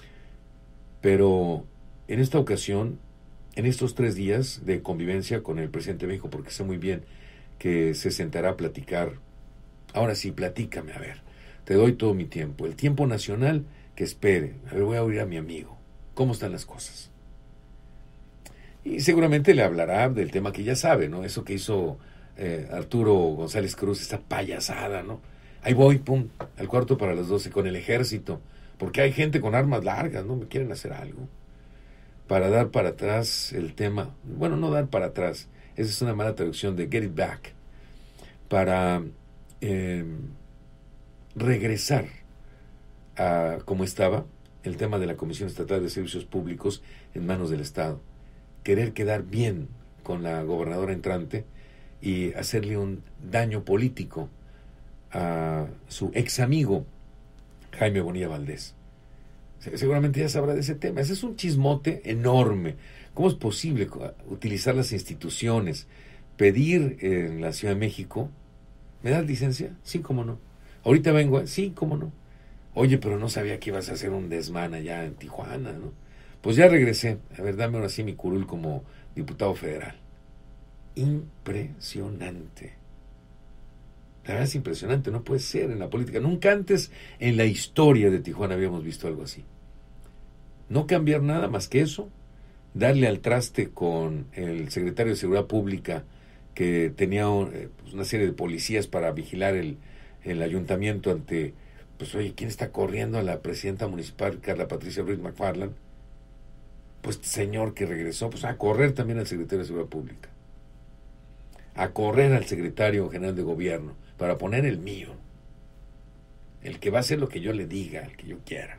Pero en esta ocasión, en estos tres días de convivencia con el presidente de México, porque sé muy bien que se sentará a platicar. Ahora sí, platícame, a ver, te doy todo mi tiempo. El tiempo nacional que espere. A ver, voy a oír a mi amigo. ¿Cómo están las cosas? Y seguramente le hablará del tema que ya sabe, ¿no? Eso que hizo eh, Arturo González Cruz, esta payasada, ¿no? Ahí voy, pum, al cuarto para las doce con el ejército. Porque hay gente con armas largas, ¿no? Me quieren hacer algo. Para dar para atrás el tema. Bueno, no dar para atrás. Esa es una mala traducción de get it back. Para eh, regresar a como estaba el tema de la Comisión Estatal de Servicios Públicos en manos del Estado. Querer quedar bien con la gobernadora entrante y hacerle un daño político a su ex amigo Jaime Bonilla Valdés. Seguramente ya sabrá de ese tema. Ese es un chismote enorme. ¿Cómo es posible utilizar las instituciones, pedir en la Ciudad de México? ¿Me das licencia? Sí, cómo no. Ahorita vengo, ¿eh? Sí, cómo no. Oye, pero no sabía que ibas a hacer un desmán allá en Tijuana, ¿no? Pues ya regresé. A ver, dame ahora sí mi curul como diputado federal. Impresionante. La verdad es impresionante, no puede ser en la política. Nunca antes en la historia de Tijuana habíamos visto algo así. No cambiar nada más que eso, darle al traste con el secretario de Seguridad Pública que tenía eh, pues una serie de policías para vigilar el, el ayuntamiento ante, pues oye, ¿quién está corriendo a la presidenta municipal, Carla Patricia Ruiz McFarland? Pues señor que regresó, pues a correr también al secretario de Seguridad Pública, a correr al secretario general de gobierno, para poner el mío, el que va a hacer lo que yo le diga, el que yo quiera.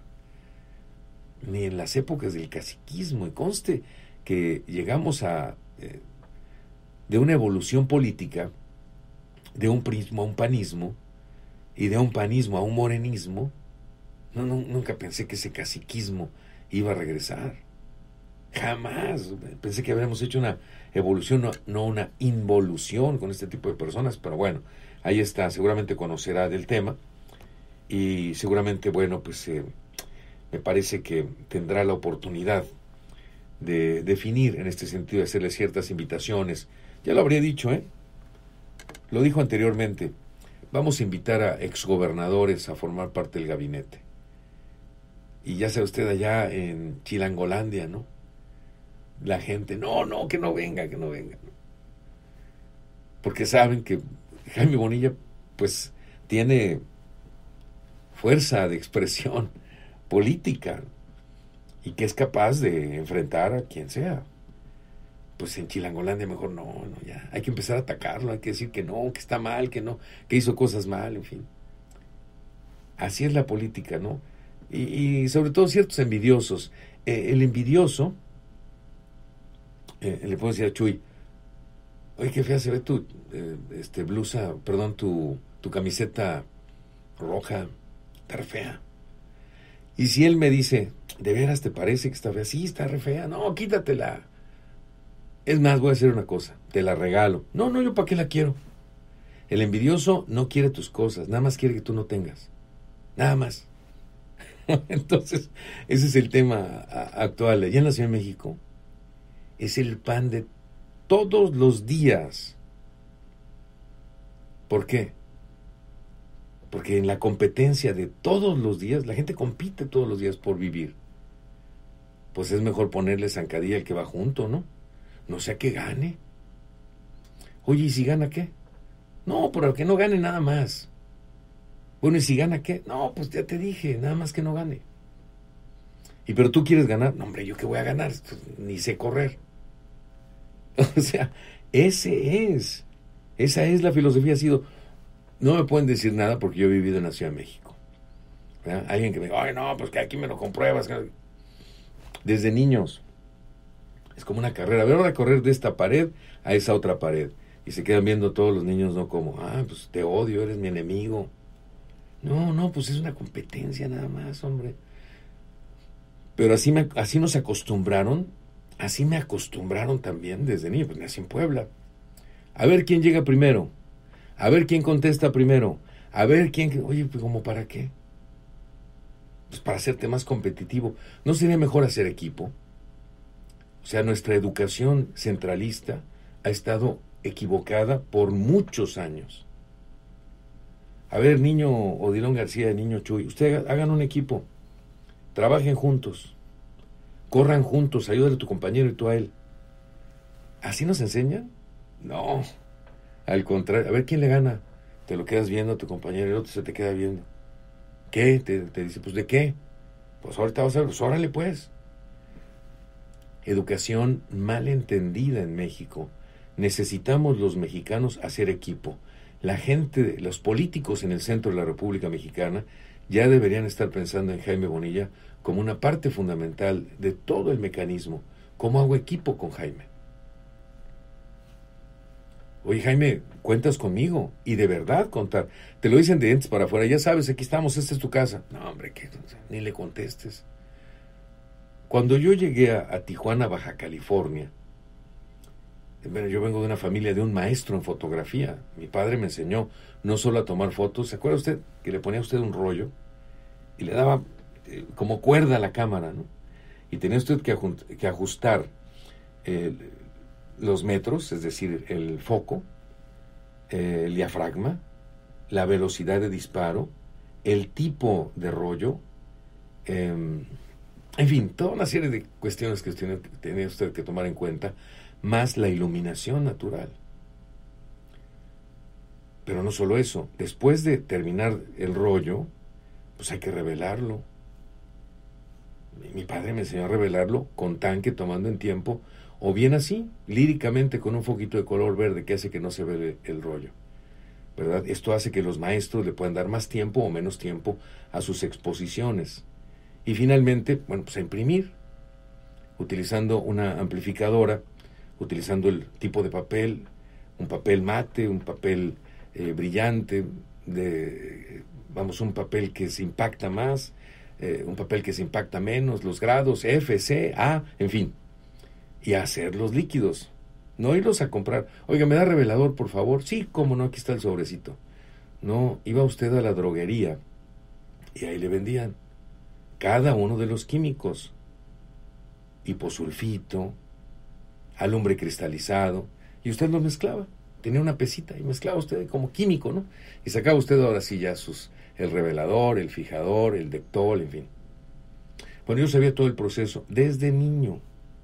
Ni en las épocas del caciquismo, y conste que llegamos a eh, de una evolución política, de un prismo a un panismo, y de un panismo a un morenismo. No, no, nunca pensé que ese caciquismo iba a regresar. Jamás. Pensé que habríamos hecho una evolución, no, no una involución con este tipo de personas, pero bueno, ahí está, seguramente conocerá del tema y seguramente, bueno, pues eh, me parece que tendrá la oportunidad de definir en este sentido, de hacerle ciertas invitaciones. Ya lo habría dicho, ¿eh? Lo dijo anteriormente. Vamos a invitar a exgobernadores a formar parte del gabinete. Y ya sabe usted allá en Chilangolandia, ¿no? La gente, no, no, que no venga, que no venga. Porque saben que Jaime Bonilla, pues, tiene fuerza de expresión política y que es capaz de enfrentar a quien sea. Pues en Chilangolandia mejor no, no, ya. Hay que empezar a atacarlo, hay que decir que no, que está mal, que no, que hizo cosas mal, en fin. Así es la política, ¿no? Y, y sobre todo ciertos envidiosos. Eh, el envidioso, eh, le puedo decir a Chuy, oye, qué fea se ve tu eh, este, blusa, perdón, tu, tu camiseta roja, está re fea. Y si él me dice, ¿de veras te parece que está fea? Sí, está re fea. No, quítatela. Es más, voy a hacer una cosa, te la regalo. No, no, yo para qué la quiero. El envidioso no quiere tus cosas, nada más quiere que tú no tengas. Nada más. Entonces, ese es el tema actual. Allá en la Ciudad de México, es el pan de todos los días. ¿Por qué? Porque en la competencia de todos los días, la gente compite todos los días por vivir. Pues es mejor ponerle zancadilla al que va junto, ¿no? No sea que gane. Oye, ¿y si gana qué? No, pero que no gane nada más. Bueno, ¿y si gana qué? No, pues ya te dije, nada más que no gane. ¿Y pero tú quieres ganar? No, hombre, ¿yo qué voy a ganar? Ni sé correr. O sea, ese es, esa es la filosofía. Ha sido, no me pueden decir nada porque yo he vivido en la Ciudad de México. ¿Verdad? Alguien que me diga, ay, no, pues que aquí me lo compruebas. Desde niños. Es como una carrera. A ver, ahora correr de esta pared a esa otra pared. Y se quedan viendo todos los niños, no como, ah, pues te odio, eres mi enemigo. No, no, pues es una competencia nada más, hombre. Pero así, me, así nos acostumbraron Así me acostumbraron también desde niño, pues nací en Puebla. A ver quién llega primero, a ver quién contesta primero, a ver quién... Oye, pues ¿cómo para qué? Pues para hacerte más competitivo. ¿No sería mejor hacer equipo? O sea, nuestra educación centralista ha estado equivocada por muchos años. A ver, niño Odilon García, niño Chuy, ustedes hagan un equipo, trabajen juntos, corran juntos, ayúdale a tu compañero y tú a él. ¿Así nos enseñan? No, al contrario. A ver quién le gana, te lo quedas viendo a tu compañero y el otro se te queda viendo. ¿Qué? Te, te dice, pues ¿de qué? Pues ahorita vas a ver, pues órale pues. Educación mal entendida en México. Necesitamos los mexicanos hacer equipo. La gente, los políticos en el centro de la República Mexicana ya deberían estar pensando en Jaime Bonilla como una parte fundamental de todo el mecanismo. ¿Cómo hago equipo con Jaime? Oye, Jaime, cuentas conmigo, y de verdad contar. Te lo dicen de dientes para afuera, ya sabes, aquí estamos, esta es tu casa. No, hombre, que ni le contestes. Cuando yo llegué a, a Tijuana, Baja California, bueno, yo vengo de una familia de un maestro en fotografía. Mi padre me enseñó no solo a tomar fotos, ¿se acuerda usted que le ponía a usted un rollo y le daba eh, como cuerda a la cámara, ¿no? Y tenía usted que, que ajustar el... los metros, es decir, el foco, eh, el diafragma, la velocidad de disparo, el tipo de rollo, eh, en fin, toda una serie de cuestiones que tiene, tiene usted que tomar en cuenta, más la iluminación natural. Pero no solo eso, después de terminar el rollo, pues hay que revelarlo. Mi padre me enseñó a revelarlo con tanque, tomando en tiempo, o bien así, líricamente con un foquito de color verde que hace que no se vea el rollo, ¿verdad? Esto hace que los maestros le puedan dar más tiempo o menos tiempo a sus exposiciones. Y finalmente, bueno, pues a imprimir, utilizando una amplificadora, utilizando el tipo de papel, un papel mate, un papel eh, brillante, de, vamos, un papel que se impacta más, eh, un papel que se impacta menos, los grados F, C, A, en fin. Y hacer los líquidos, no irlos a comprar. Oiga, ¿me da revelador, por favor? Sí, cómo no, aquí está el sobrecito. No, iba usted a la droguería y ahí le vendían cada uno de los químicos. Hiposulfito, alumbre cristalizado, y usted lo mezclaba. Tenía una pesita y mezclaba usted como químico, ¿no? Y sacaba usted ahora sí ya sus, el revelador, el fijador, el Dectol, en fin. Bueno, yo sabía todo el proceso desde niño.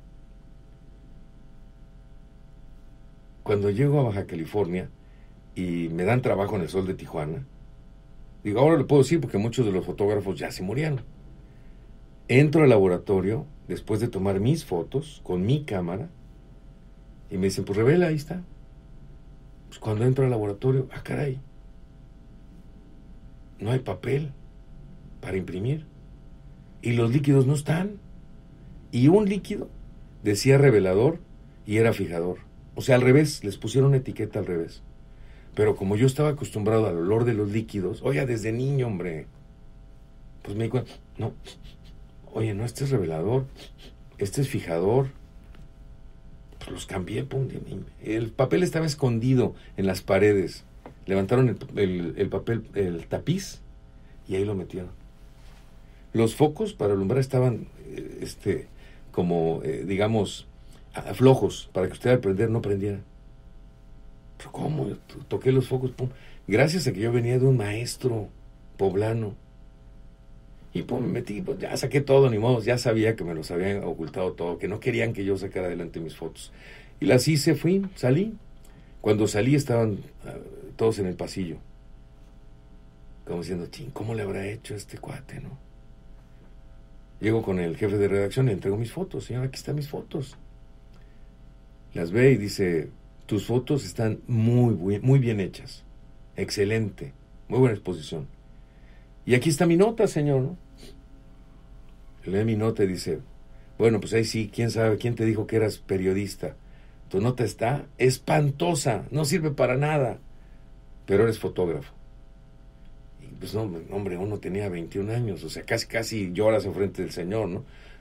Cuando llego a Baja California y me dan trabajo en el Sol de Tijuana, digo, ahora lo puedo decir porque muchos de los fotógrafos ya se murieron. Entro al laboratorio después de tomar mis fotos con mi cámara y me dicen, pues revela, ahí está. Pues cuando entro al laboratorio, ah, caray, no hay papel para imprimir y los líquidos no están. Y un líquido decía revelador y era fijador. O sea, al revés, les pusieron una etiqueta al revés. Pero como yo estaba acostumbrado al olor de los líquidos, oiga, desde niño, hombre, pues me di cuenta, no, oye, no, este es revelador, este es fijador. Pues los cambié, pum, el papel estaba escondido en las paredes. Levantaron el, el, el papel, el tapiz, y ahí lo metieron. Los focos para alumbrar estaban, este, como, eh, digamos, flojos, para que usted al prender no prendiera. Pero ¿cómo? Yo toqué los focos, pum. Gracias a que yo venía de un maestro poblano. Y pum, me metí, pues ya saqué todo, ni modo, ya sabía que me los habían ocultado todo, que no querían que yo sacara adelante mis fotos. Y las hice, fui, salí. Cuando salí estaban uh, todos en el pasillo. Como diciendo, ching, ¿cómo le habrá hecho este cuate, no? Llego con el jefe de redacción y le entrego mis fotos. Señor, aquí están mis fotos. Las ve y dice, tus fotos están muy, muy bien hechas. Excelente. Muy buena exposición. Y aquí está mi nota, señor, ¿no? Lee mi nota y dice, bueno, pues ahí sí, quién sabe, quién te dijo que eras periodista. Tu nota está espantosa, no sirve para nada, pero eres fotógrafo. Y pues no, hombre, uno tenía veintiún años, o sea, casi, casi lloras enfrente del señor, ¿no?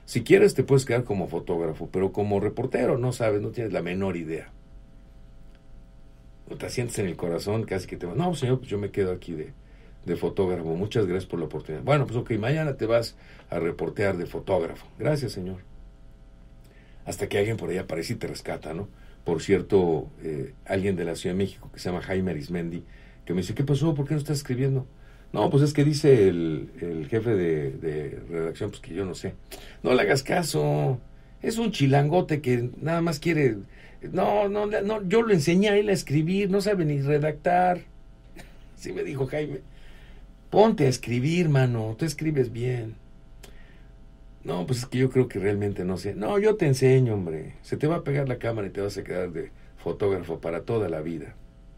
Si quieres te puedes quedar como fotógrafo, pero como reportero no sabes, no tienes la menor idea. O te sientes en el corazón casi que te vas, no, señor, pues yo me quedo aquí de, de fotógrafo, muchas gracias por la oportunidad. Bueno, pues ok, mañana te vas a reportear de fotógrafo. Gracias, señor. Hasta que alguien por ahí aparece y te rescata, ¿no? Por cierto, eh, alguien de la Ciudad de México que se llama Jaime Arismendi, que me dice, ¿qué pasó? ¿Por qué no estás escribiendo? No, pues es que dice el, el jefe de, de redacción, pues que yo no sé. No le hagas caso, es un chilangote que nada más quiere... No, no, no, yo lo enseñé a él a escribir, no sabe ni redactar. Sí me dijo Jaime, ponte a escribir, mano, tú escribes bien. No, pues es que yo creo que realmente no sé. No, yo te enseño, hombre. Se te va a pegar la cámara y te vas a quedar de fotógrafo para toda la vida.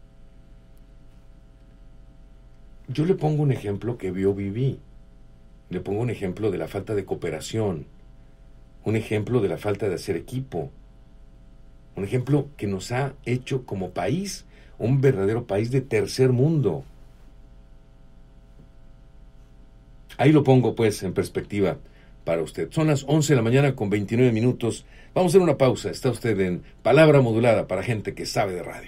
Yo le pongo un ejemplo que yo viví. Le pongo un ejemplo de la falta de cooperación. Un ejemplo de la falta de hacer equipo. Un ejemplo que nos ha hecho como país un verdadero país de tercer mundo. Ahí lo pongo pues en perspectiva para usted. Son las once de la mañana con veintinueve minutos. Vamos a hacer una pausa. Está usted en Palabra Modulada para gente que sabe de radio.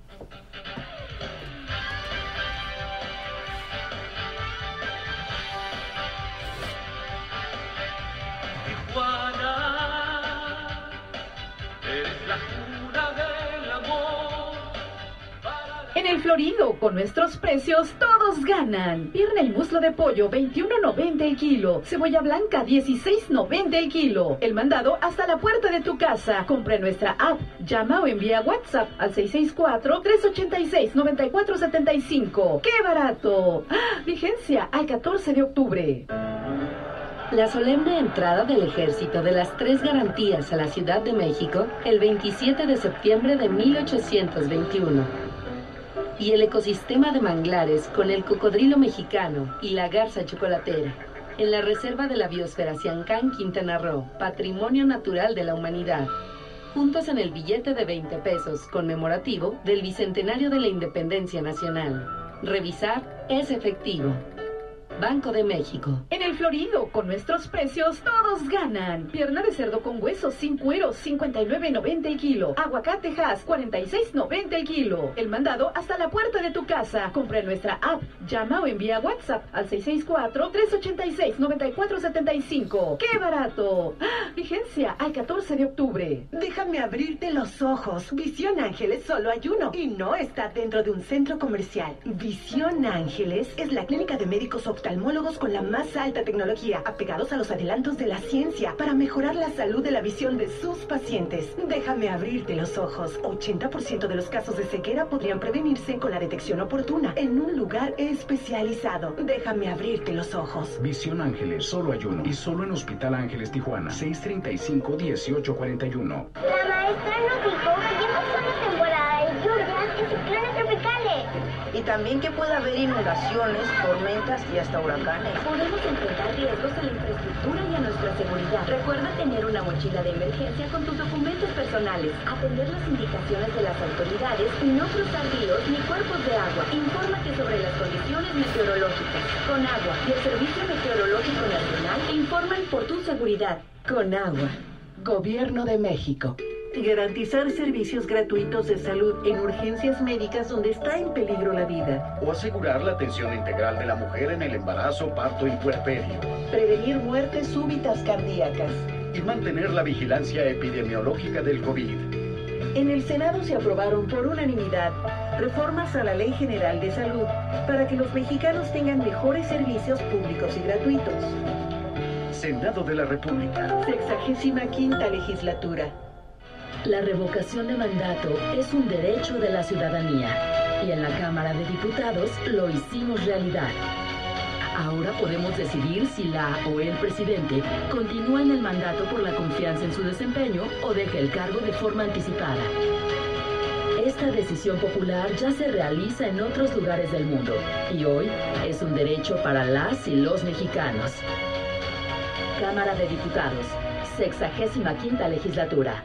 En el Florido, con nuestros precios, todos ganan. Pierna y muslo de pollo, veintiuno noventa el kilo. Cebolla blanca, dieciséis noventa el kilo. El mandado hasta la puerta de tu casa. Compra en nuestra app, llama o envía WhatsApp al seis seis cuatro, tres ocho seis, nueve cuatro siete cinco. ¡Qué barato! ¡Ah! Vigencia al catorce de octubre. La solemne entrada del Ejército de las Tres Garantías a la Ciudad de México el veintisiete de septiembre de mil ochocientos veintiuno. Y el ecosistema de manglares con el cocodrilo mexicano y la garza chocolatera en la Reserva de la Biosfera Siancán, Quintana Roo, Patrimonio Natural de la Humanidad. Juntos en el billete de veinte pesos conmemorativo del Bicentenario de la Independencia Nacional. Revisar es efectivo. Banco de México. En el Florido, con nuestros precios, todos ganan. Pierna de cerdo con huesos sin cuero, cincuenta y nueve noventa el kilo. Aguacate Hass, cuarenta y seis noventa el kilo. El mandado hasta la puerta de tu casa. Compra en nuestra app, llama o envía WhatsApp al seis seis cuatro, tres ocho seis, nueve cuatro siete cinco. ¡Qué barato! ¡Ah! Vigencia al catorce de octubre. Déjame abrirte los ojos. Visión Ángeles solo hay uno y no está dentro de un centro comercial. Visión Ángeles es la clínica de médicos oftalmólogos con la más alta tecnología, apegados a los adelantos de la ciencia para mejorar la salud de la visión de sus pacientes. Déjame abrirte los ojos. ochenta por ciento de los casos de ceguera podrían prevenirse con la detección oportuna en un lugar especializado. Déjame abrirte los ojos. Visión Ángeles, solo hay uno y solo en Hospital Ángeles Tijuana, seis treinta y cinco, dieciocho cuarenta y uno. La maestra nos dijo que ya pasó la temporada de lluvias y ciclones tropicales. Y también que puede haber inundaciones, tormentas y hasta huracanes. Podemos enfrentar riesgos a la infraestructura y a nuestra seguridad. Recuerda tener una mochila de emergencia con tus documentos personales, atender las indicaciones de las autoridades y no cruzar ríos ni cuerpos de agua. Infórmate sobre las condiciones meteorológicas. Con agua y el Servicio Meteorológico Nacional informan por tu seguridad. Con agua. Gobierno de México. Garantizar servicios gratuitos de salud en urgencias médicas donde está en peligro la vida. O asegurar la atención integral de la mujer en el embarazo, parto y puerperio. Prevenir muertes súbitas cardíacas. Y mantener la vigilancia epidemiológica del COVID. En el Senado se aprobaron por unanimidad reformas a la Ley General de Salud para que los mexicanos tengan mejores servicios públicos y gratuitos. Senado de la República. Sexagésima quinta legislatura. La revocación de mandato es un derecho de la ciudadanía y en la Cámara de Diputados lo hicimos realidad. Ahora podemos decidir si la o el presidente continúa en el mandato por la confianza en su desempeño o deja el cargo de forma anticipada. Esta decisión popular ya se realiza en otros lugares del mundo y hoy es un derecho para las y los mexicanos. Cámara de Diputados, sexagésima quinta legislatura.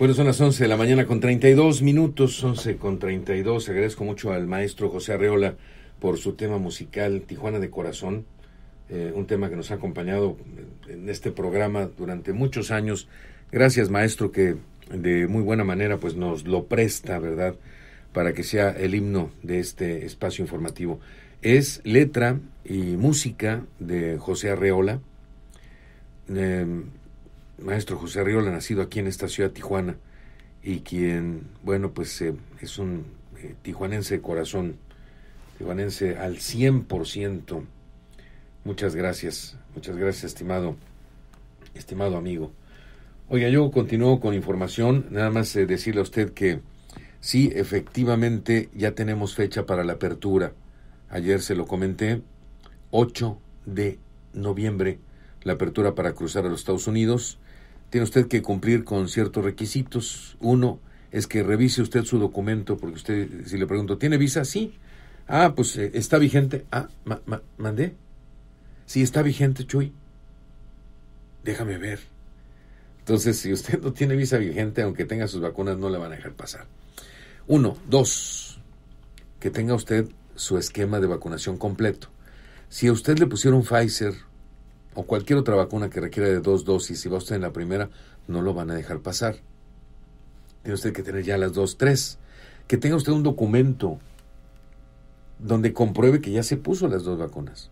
Bueno, son las once de la mañana con treinta y dos minutos, once con treinta y dos. Agradezco mucho al maestro José Arreola por su tema musical Tijuana de Corazón, eh, un tema que nos ha acompañado en este programa durante muchos años. Gracias, maestro, que de muy buena manera pues nos lo presta, ¿verdad?, para que sea el himno de este espacio informativo. Es letra y música de José Arreola. Eh, maestro José Arreola, nacido aquí en esta ciudad, Tijuana, y quien, bueno, pues eh, es un eh, tijuanense de corazón, tijuanense al cien por ciento. Muchas gracias, muchas gracias, estimado, estimado amigo. Oiga, yo continúo con información, nada más eh, decirle a usted que sí, efectivamente, ya tenemos fecha para la apertura. Ayer se lo comenté, ocho de noviembre, la apertura para cruzar a los Estados Unidos. Tiene usted que cumplir con ciertos requisitos. Uno es que revise usted su documento, porque usted, si le pregunto, ¿tiene visa? Sí. Ah, pues eh, está vigente. Ah, ma, ma, ¿mandé? Sí, está vigente, Chuy. Déjame ver. Entonces, si usted no tiene visa vigente, aunque tenga sus vacunas, no le van a dejar pasar. Uno. Dos, que tenga usted su esquema de vacunación completo. Si a usted le pusieron Pfizer o cualquier otra vacuna que requiera de dos dosis, si va usted en la primera, no lo van a dejar pasar. Tiene usted que tener ya las dos. Tres, que tenga usted un documento donde compruebe que ya se puso las dos vacunas.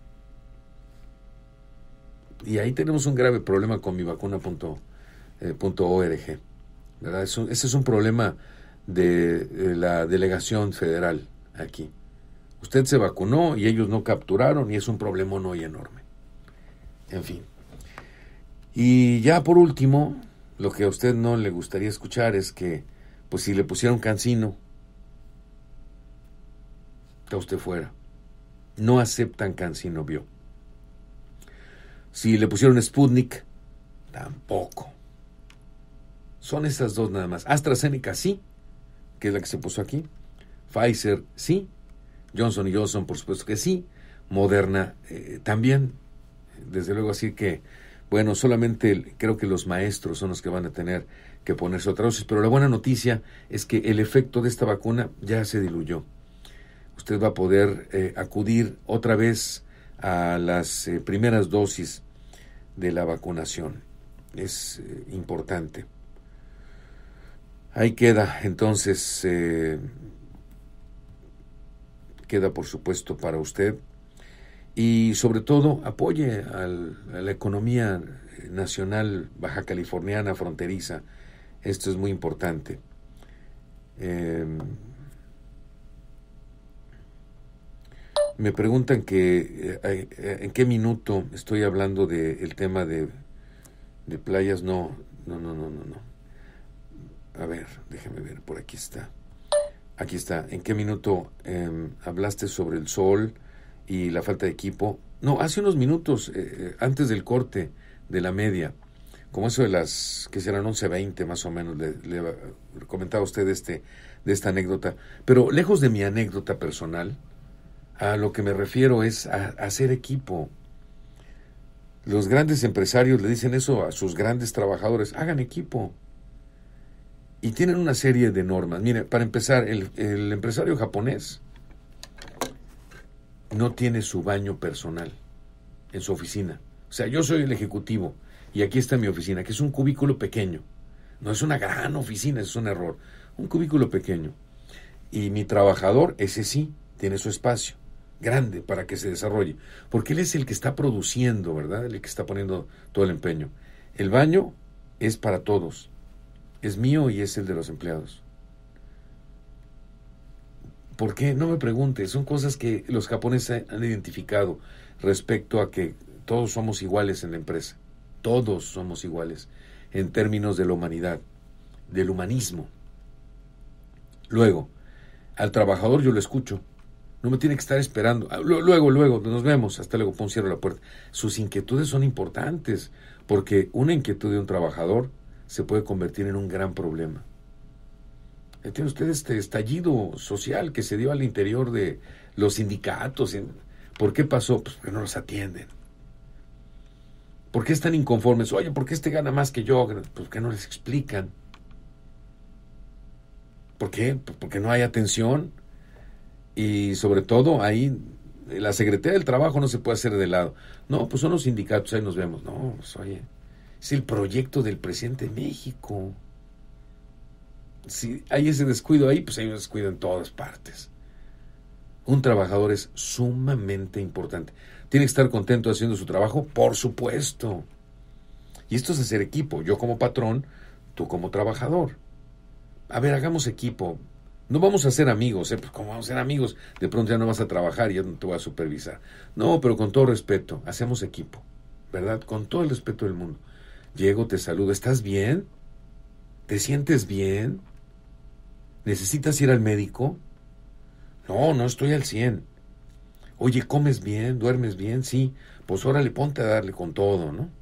Y ahí tenemos un grave problema con mi vacuna punto org, ¿verdad? Es un, ese es un problema de, de la delegación federal aquí. Usted se vacunó y ellos no capturaron y es un problemón hoy enorme. En fin. Y ya por último, lo que a usted no le gustaría escuchar es que, pues si le pusieron Cancino, está usted fuera. No aceptan Cancino Bio. Si le pusieron Sputnik, tampoco. Son esas dos nada más. AstraZeneca sí, que es la que se puso aquí. Pfizer sí. Johnson y Johnson por supuesto que sí. Moderna eh, también. Desde luego, así que, bueno, solamente el, creo que los maestros son los que van a tener que ponerse otra dosis, pero la buena noticia es que el efecto de esta vacuna ya se diluyó. Usted va a poder eh, acudir otra vez a las eh, primeras dosis de la vacunación. Es eh, importante. Ahí queda, entonces, eh, queda por supuesto para usted. Y sobre todo, apoye al, a la economía nacional baja californiana fronteriza. Esto es muy importante. Eh, me preguntan que eh, eh, en qué minuto estoy hablando del tema de, de playas. No, no, no, no, no, no. A ver, déjeme ver, por aquí está. Aquí está. ¿En qué minuto eh, hablaste sobre el sol y la falta de equipo? No, hace unos minutos, eh, antes del corte de la media, como eso de las, que serán once veinte más o menos, le, le comentaba a usted este, de esta anécdota. Pero lejos de mi anécdota personal, a lo que me refiero es a, a hacer equipo. Los grandes empresarios le dicen eso a sus grandes trabajadores: hagan equipo. Y tienen una serie de normas. Mire, para empezar, el, el empresario japonés no tiene su baño personal en su oficina. O sea, yo soy el ejecutivo y aquí está mi oficina, que es un cubículo pequeño. No es una gran oficina, es un error. Un cubículo pequeño. Y mi trabajador, ese sí, tiene su espacio grande para que se desarrolle. Porque él es el que está produciendo, ¿verdad? El que está poniendo todo el empeño. El baño es para todos. Es mío y es el de los empleados. ¿Por qué? No me pregunte. Son cosas que los japoneses han identificado respecto a que todos somos iguales en la empresa. Todos somos iguales en términos de la humanidad, del humanismo. Luego, al trabajador yo lo escucho. No me tiene que estar esperando. Luego, luego, nos vemos. Hasta luego, pon, cierro la puerta. Sus inquietudes son importantes, porque una inquietud de un trabajador se puede convertir en un gran problema. Tiene usted este estallido social que se dio al interior de los sindicatos. ¿Por qué pasó? Pues porque no los atienden. ¿Por qué están inconformes? Oye, ¿por qué este gana más que yo? Pues que no les explican. ¿Por qué? Porque no hay atención y sobre todo ahí la Secretaría del Trabajo no se puede hacer de lado. No, pues son los sindicatos, ahí nos vemos. No, pues oye, es el proyecto del presidente de México. Si hay ese descuido ahí, pues hay un descuido en todas partes. Un trabajador es sumamente importante. ¿Tiene que estar contento haciendo su trabajo? Por supuesto. Y esto es hacer equipo. Yo como patrón, tú como trabajador. A ver, hagamos equipo. No vamos a ser amigos, ¿eh? Pues ¿cómo vamos a ser amigos? De pronto ya no vas a trabajar y ya no te voy a supervisar. No, pero con todo respeto, hacemos equipo, ¿verdad? Con todo el respeto del mundo. Llego, te saludo. ¿Estás bien? ¿Te sientes bien? ¿Necesitas ir al médico? No, no estoy al cien. Oye, ¿comes bien? ¿Duermes bien? Sí. Pues órale, ponte a darle con todo, ¿no?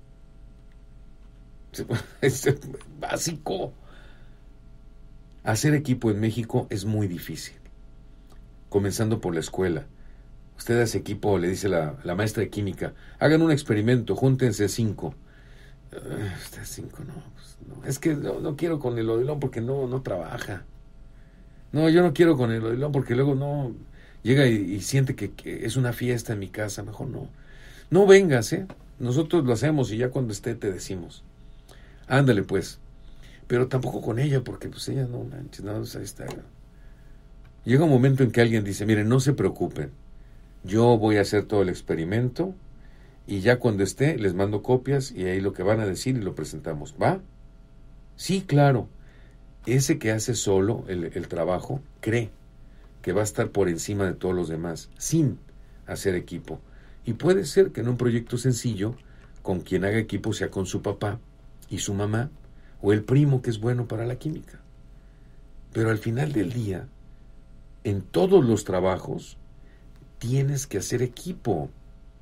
Es básico. Hacer equipo en México es muy difícil. Comenzando por la escuela. Usted hace equipo, le dice la, la maestra de química, hagan un experimento, júntense cinco. Uh, usted cinco, no, pues, no. Es que no, no quiero con el Odilon porque no, no trabaja. No, yo no quiero con el Odilon porque luego no llega y, y siente que, que es una fiesta en mi casa. Mejor no. No vengas, ¿eh? Nosotros lo hacemos y ya cuando esté te decimos. Ándale, pues. Pero tampoco con ella, porque pues ella no manches, no, ahí está. Llega un momento en que alguien dice, miren, no se preocupen, yo voy a hacer todo el experimento y ya cuando esté les mando copias y ahí lo que van a decir y lo presentamos. ¿Va? Sí, claro. Ese que hace solo el, el trabajo cree que va a estar por encima de todos los demás, sin hacer equipo. Y puede ser que en un proyecto sencillo, con quien haga equipo sea con su papá y su mamá, o el primo que es bueno para la química. Pero al final del día, en todos los trabajos, tienes que hacer equipo.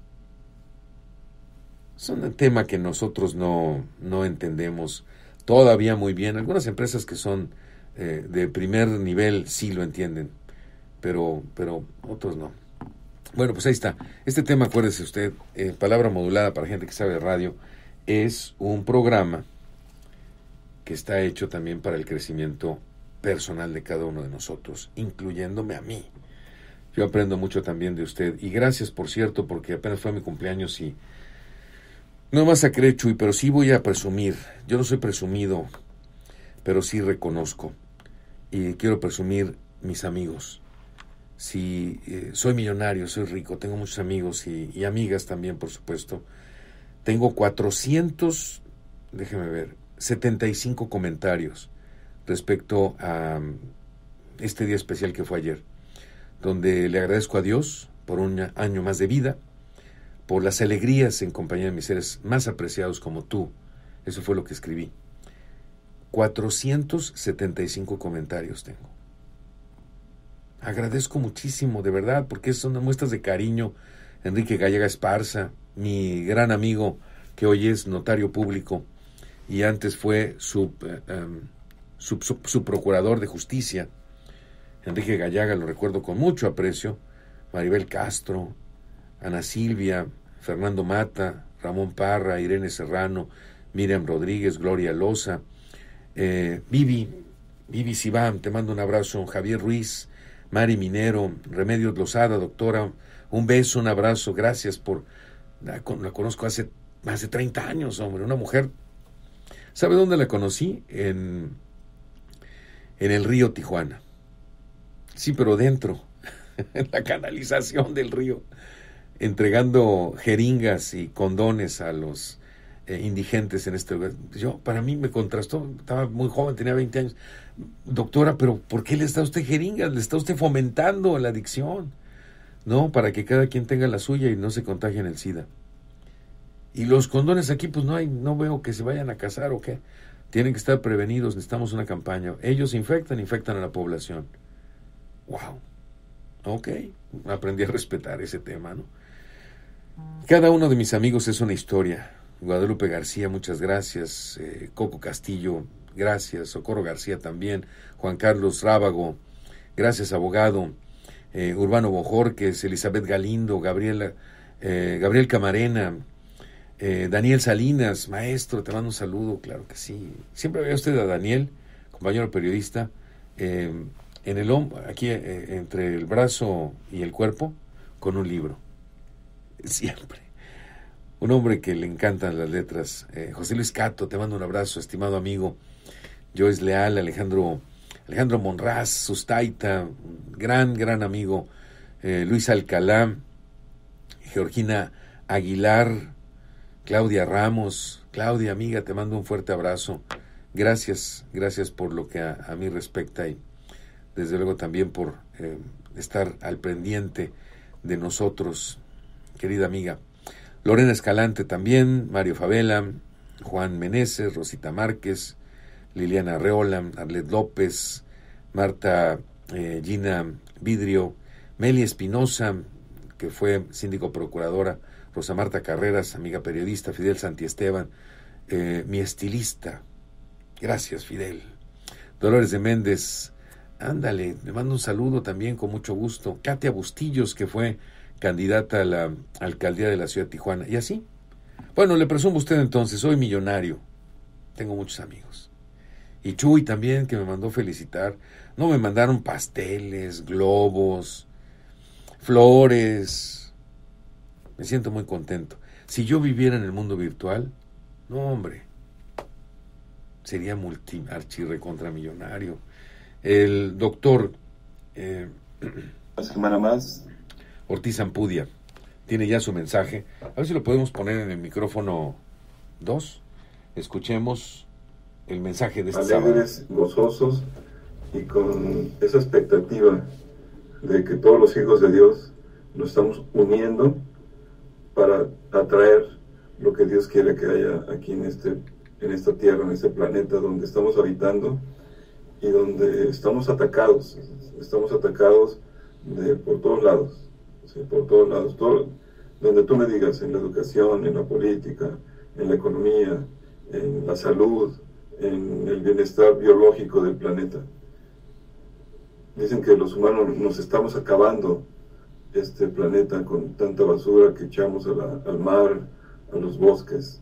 Es un tema que nosotros no, no entendemos todavía muy bien. Algunas empresas que son eh, de primer nivel sí lo entienden, pero, pero otros no. Bueno, pues ahí está. Este tema, acuérdese usted, eh, Palabra Modulada para gente que sabe de radio, es un programa que está hecho también para el crecimiento personal de cada uno de nosotros, incluyéndome a mí. Yo aprendo mucho también de usted. Y gracias, por cierto, porque apenas fue mi cumpleaños y no más a creer, Chuy, pero sí voy a presumir. Yo no soy presumido, pero sí reconozco. Y quiero presumir mis amigos. Si eh, soy millonario, soy rico, tengo muchos amigos y, y amigas también, por supuesto. Tengo cuatrocientos, déjeme ver, setenta y cinco comentarios respecto a este día especial que fue ayer, donde le agradezco a Dios por un año más de vida, por las alegrías en compañía de mis seres más apreciados como tú. Eso fue lo que escribí. cuatrocientos setenta y cinco comentarios tengo. Agradezco muchísimo, de verdad, porque son muestras de cariño. Enrique Gallega Esparza, mi gran amigo, que hoy es notario público, y antes fue su, um, su, su, su procurador de justicia. Enrique Gallaga, lo recuerdo con mucho aprecio. Maribel Castro, Ana Silvia, Fernando Mata, Ramón Parra, Irene Serrano, Miriam Rodríguez, Gloria Loza, eh, Vivi, Vivi Sibam, te mando un abrazo, Javier Ruiz, Mari Minero, Remedios Lozada, doctora, un beso, un abrazo, gracias por, la, la conozco hace más de treinta años, hombre, una mujer. ¿Sabe dónde la conocí? En, en el río Tijuana. Sí, pero dentro, en la canalización del río, entregando jeringas y condones a los eh, indigentes en este lugar. Yo, para mí me contrastó, estaba muy joven, tenía veinte años. Doctora, pero ¿por qué le está usted jeringas? Le está usted fomentando la adicción. No, para que cada quien tenga la suya y no se contagien el SIDA. Y los condones aquí, pues no hay, no veo que se vayan a casar o qué. Tienen que estar prevenidos, necesitamos una campaña. Ellos infectan, infectan a la población. Wow. Ok, aprendí a respetar ese tema, ¿no? Cada uno de mis amigos es una historia. Guadalupe García, muchas gracias. Eh, Coco Castillo, gracias. Socorro García también. Juan Carlos Rábago, gracias, abogado. Eh, Urbano Bojorques, Elizabeth Galindo, Gabriela, eh, Gabriel Camarena, eh, Daniel Salinas, maestro, te mando un saludo, claro que sí. Siempre veía usted a Daniel, compañero periodista, eh, en el hombro, aquí eh, entre el brazo y el cuerpo, con un libro. Siempre. Un hombre que le encantan las letras. Eh, José Luis Cato, te mando un abrazo, estimado amigo. Joyce Leal, Alejandro, Alejandro Monraz, Sustaita, gran, gran amigo. Eh, Luis Alcalá, Georgina Aguilar, Claudia Ramos. Claudia, amiga, te mando un fuerte abrazo. Gracias, gracias por lo que a, a mí respecta y desde luego también por eh, estar al pendiente de nosotros, querida amiga. Lorena Escalante también, Mario Favela, Juan Meneses, Rosita Márquez, Liliana Arreola, Arlet López, Marta eh, Gina Vidrio, Meli Espinosa, que fue síndico procuradora, Rosa Marta Carreras, amiga periodista, Fidel Santiesteban, eh, mi estilista. Gracias, Fidel. Dolores de Méndez, ándale, le mando un saludo también con mucho gusto. Katia Bustillos, que fue candidata a la alcaldía de la ciudad de Tijuana. Y así. Bueno, le presumo a usted entonces, soy millonario. Tengo muchos amigos. Y Chuy también, que me mandó felicitar. No me mandaron pasteles, globos, flores. Me siento muy contento. Si yo viviera en el mundo virtual, no, hombre, sería multi archirrecontra millonario. El doctor eh, una semana más Ortiz Ampudia tiene ya su mensaje. A ver si lo podemos poner en el micrófono dos. Escuchemos el mensaje de este sábado. Alegres, gozosos y con esa expectativa de que todos los hijos de Dios nos estamos uniendo para atraer lo que Dios quiere que haya aquí en este en esta tierra, en este planeta donde estamos habitando y donde estamos atacados, estamos atacados de, por todos lados, ¿sí? por todos lados, todo, donde tú me digas, en la educación, en la política, en la economía, en la salud, en el bienestar biológico del planeta. Dicen que los humanos nos estamos acabando este planeta con tanta basura que echamos a la, al mar, a los bosques.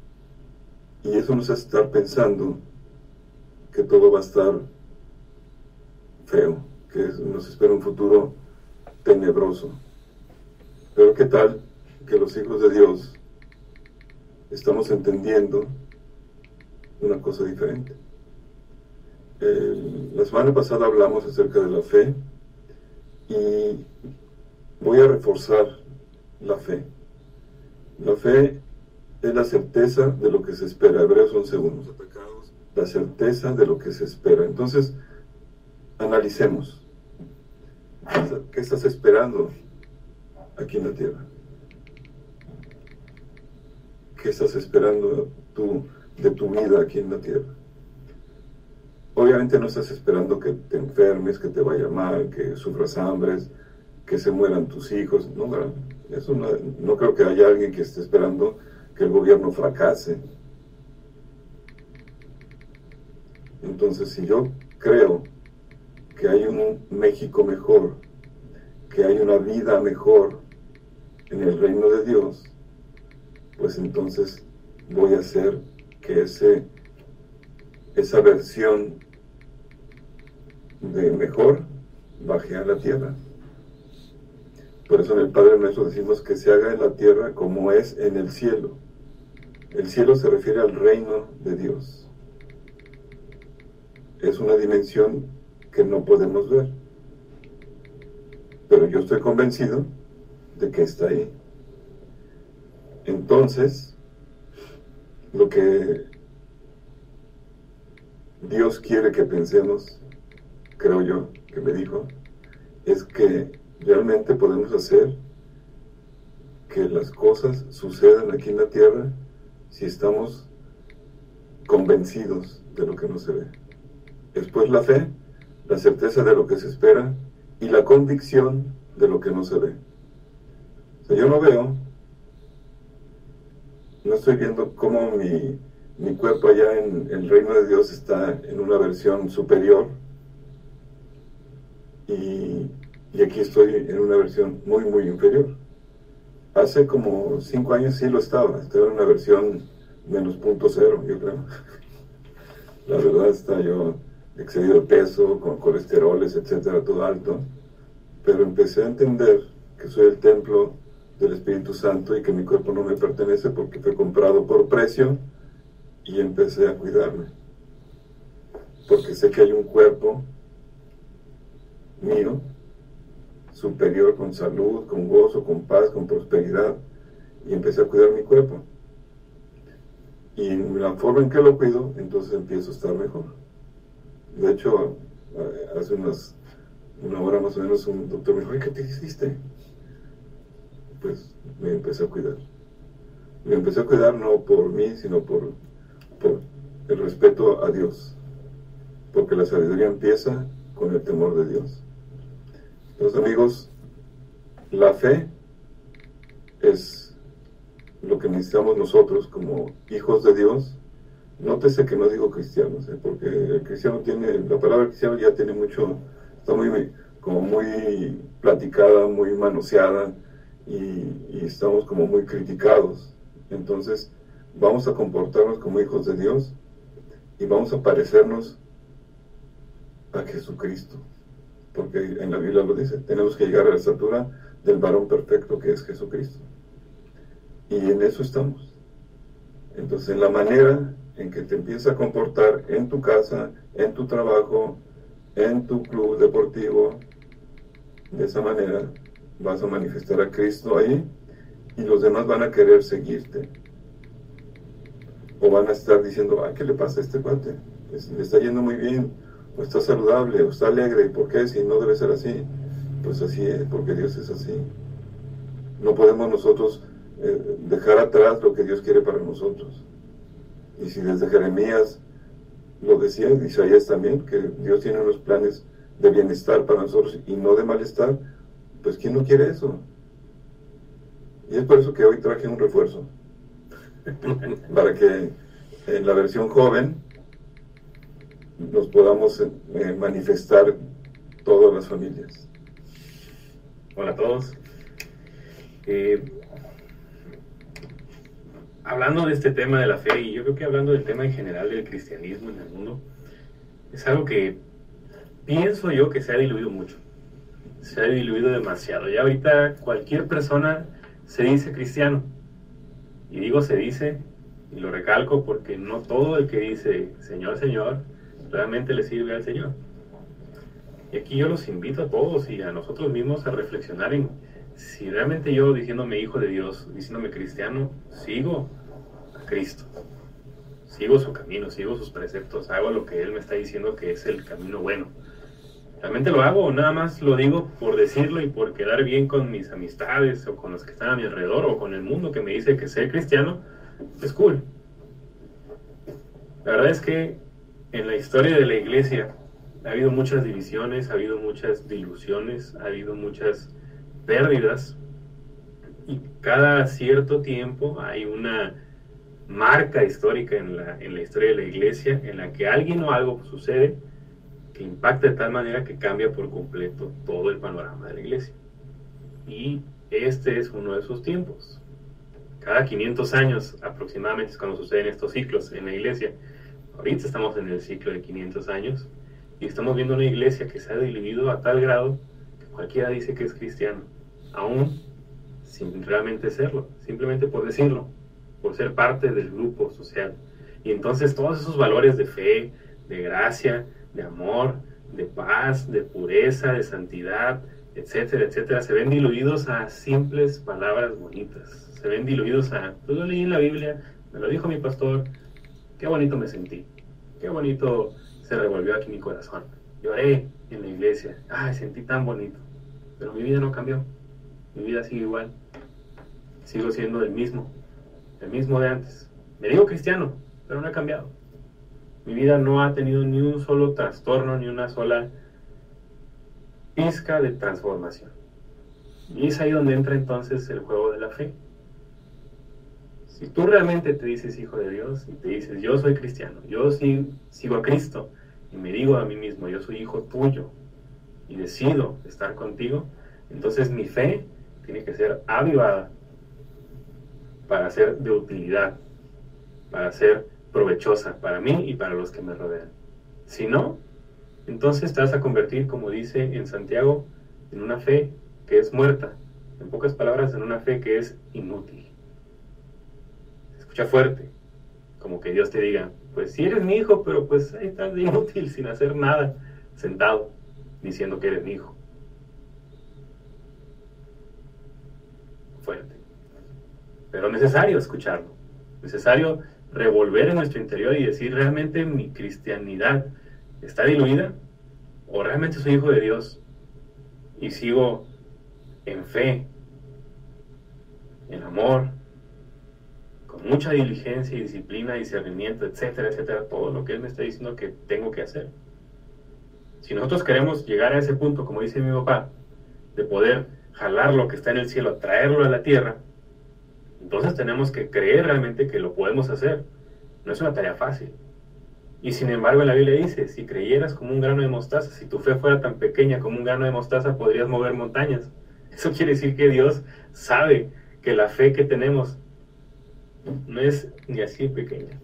Y eso nos hace estar pensando que todo va a estar feo, que nos espera un futuro tenebroso. Pero ¿qué tal que los hijos de Dios estamos entendiendo una cosa diferente? El, la semana pasada hablamos acerca de la fe y voy a reforzar la fe. La fe es la certeza de lo que se espera. Hebreos once uno. La certeza de lo que se espera. Entonces, analicemos. ¿Qué estás esperando aquí en la tierra? ¿Qué estás esperando tú de tu vida aquí en la tierra? Obviamente no estás esperando que te enfermes, que te vaya mal, que sufras hambres, que se mueran tus hijos. No, eso no, no creo que haya alguien que esté esperando que el gobierno fracase. Entonces, si yo creo que hay un México mejor, que hay una vida mejor en el reino de Dios, pues entonces voy a hacer que ese, esa versión de mejor baje a la tierra. Por eso en el Padre Nuestro decimos que se haga en la tierra como es en el cielo. El cielo se refiere al reino de Dios. Es una dimensión que no podemos ver. Pero yo estoy convencido de que está ahí. Entonces, lo que Dios quiere que pensemos, creo yo, que me dijo, es que realmente podemos hacer que las cosas sucedan aquí en la tierra si estamos convencidos de lo que no se ve. Después la fe, la certeza de lo que se espera y la convicción de lo que no se ve. O sea, yo no veo, no estoy viendo cómo mi, mi cuerpo allá en el reino de Dios está en una versión superior y, y aquí estoy en una versión muy, muy inferior. Hace como cinco años sí lo estaba, estaba en una versión menos punto cero, yo creo. La verdad está yo excedido de peso, con colesteroles, etcétera, todo alto. Pero empecé a entender que soy el templo del Espíritu Santo y que mi cuerpo no me pertenece porque fue comprado por precio, y empecé a cuidarme. Porque sé que hay un cuerpo mío, superior, con salud, con gozo, con paz, con prosperidad, y empecé a cuidar mi cuerpo. Y en la forma en que lo cuido, entonces empiezo a estar mejor. De hecho, hace unas, una hora más o menos un doctor me dijo, ¿qué te hiciste? Pues me empecé a cuidar. Me empecé a cuidar no por mí, sino por, por el respeto a Dios. Porque la sabiduría empieza con el temor de Dios. Entonces, amigos, la fe es lo que necesitamos nosotros como hijos de Dios. Nótese que no digo cristianos, ¿eh? Porque el cristiano tiene, la palabra cristiano ya tiene mucho, está muy, como muy platicada, muy manoseada, y, y estamos como muy criticados. Entonces, vamos a comportarnos como hijos de Dios y vamos a parecernos a Jesucristo. Porque en la Biblia lo dice, tenemos que llegar a la estatura del varón perfecto que es Jesucristo. Y en eso estamos. Entonces, en la manera en que te empiezas a comportar en tu casa, en tu trabajo, en tu club deportivo, de esa manera vas a manifestar a Cristo ahí, y los demás van a querer seguirte. O van a estar diciendo, ah, ¿qué le pasa a este cuate? Le está yendo muy bien, o está saludable, o está alegre. ¿Por qué? Si no debe ser así. Pues así es, porque Dios es así. No podemos nosotros eh, dejar atrás lo que Dios quiere para nosotros. Y si desde Jeremías lo decía, y Isaías también, que Dios tiene unos planes de bienestar para nosotros y no de malestar, pues ¿quién no quiere eso? Y es por eso que hoy traje un refuerzo, para que en la versión joven nos podamos eh, manifestar todas las familias. Hola a todos. Eh, hablando de este tema de la fe, y yo creo que hablando del tema en general del cristianismo en el mundo, es algo que pienso yo que se ha diluido mucho. Se ha diluido demasiado. Ya ahorita cualquier persona se dice cristiano. Y digo se dice, y lo recalco porque no todo el que dice Señor, Señor, realmente le sirve al Señor. Y aquí yo los invito a todos y a nosotros mismos a reflexionar en si realmente yo, diciéndome hijo de Dios, diciéndome cristiano, sigo a Cristo, sigo su camino, sigo sus preceptos, hago lo que Él me está diciendo que es el camino bueno. ¿Realmente lo hago o nada más lo digo por decirlo y por quedar bien con mis amistades o con los que están a mi alrededor o con el mundo que me dice que ser cristiano es cool? La verdad es que en la historia de la iglesia ha habido muchas divisiones, ha habido muchas diluciones, ha habido muchas pérdidas, y cada cierto tiempo hay una marca histórica en la, en la historia de la iglesia en la que alguien o algo sucede que impacta de tal manera que cambia por completo todo el panorama de la iglesia. Y este es uno de esos tiempos. Cada quinientos años aproximadamente es cuando suceden estos ciclos en la iglesia. Ahorita estamos en el ciclo de quinientos años y estamos viendo una iglesia que se ha dividido a tal grado que cualquiera dice que es cristiano, aún sin realmente serlo, simplemente por decirlo, por ser parte del grupo social. Y entonces todos esos valores de fe, de gracia, de amor, de paz, de pureza, de santidad, etcétera, etcétera, se ven diluidos a simples palabras bonitas. Se ven diluidos a, pues lo leí en la Biblia, me lo dijo mi pastor, qué bonito me sentí, qué bonito se revolvió aquí mi corazón. Lloré en la iglesia, ay, sentí tan bonito, pero mi vida no cambió, mi vida sigue igual, sigo siendo el mismo, el mismo de antes. Me digo cristiano, pero no he cambiado. Mi vida no ha tenido ni un solo trastorno, ni una sola pizca de transformación. Y es ahí donde entra entonces el juego de la fe. Si tú realmente te dices hijo de Dios y te dices yo soy cristiano, yo sí, sigo a Cristo y me digo a mí mismo yo soy hijo tuyo y decido estar contigo, entonces mi fe tiene que ser avivada para ser de utilidad, para ser provechosa para mí y para los que me rodean. Si no, entonces te vas a convertir, como dice en Santiago, en una fe que es muerta. En pocas palabras, en una fe que es inútil. Se escucha fuerte, como que Dios te diga, pues sí eres mi hijo, pero pues ahí estás de inútil, sin hacer nada, sentado, diciendo que eres mi hijo. Fuerte. Pero necesario escucharlo. Necesario revolver en nuestro interior y decir, ¿realmente mi cristianidad está diluida? ¿O realmente soy hijo de Dios? Y sigo en fe, en amor, con mucha diligencia y disciplina, discernimiento, etcétera, etcétera, todo lo que Él me está diciendo que tengo que hacer. Si nosotros queremos llegar a ese punto, como dice mi papá, de poder jalar lo que está en el cielo, traerlo a la tierra, entonces tenemos que creer realmente que lo podemos hacer. No es una tarea fácil. Y sin embargo, la Biblia dice, si creyeras como un grano de mostaza, si tu fe fuera tan pequeña como un grano de mostaza, podrías mover montañas. Eso quiere decir que Dios sabe que la fe que tenemos no es ni así pequeña.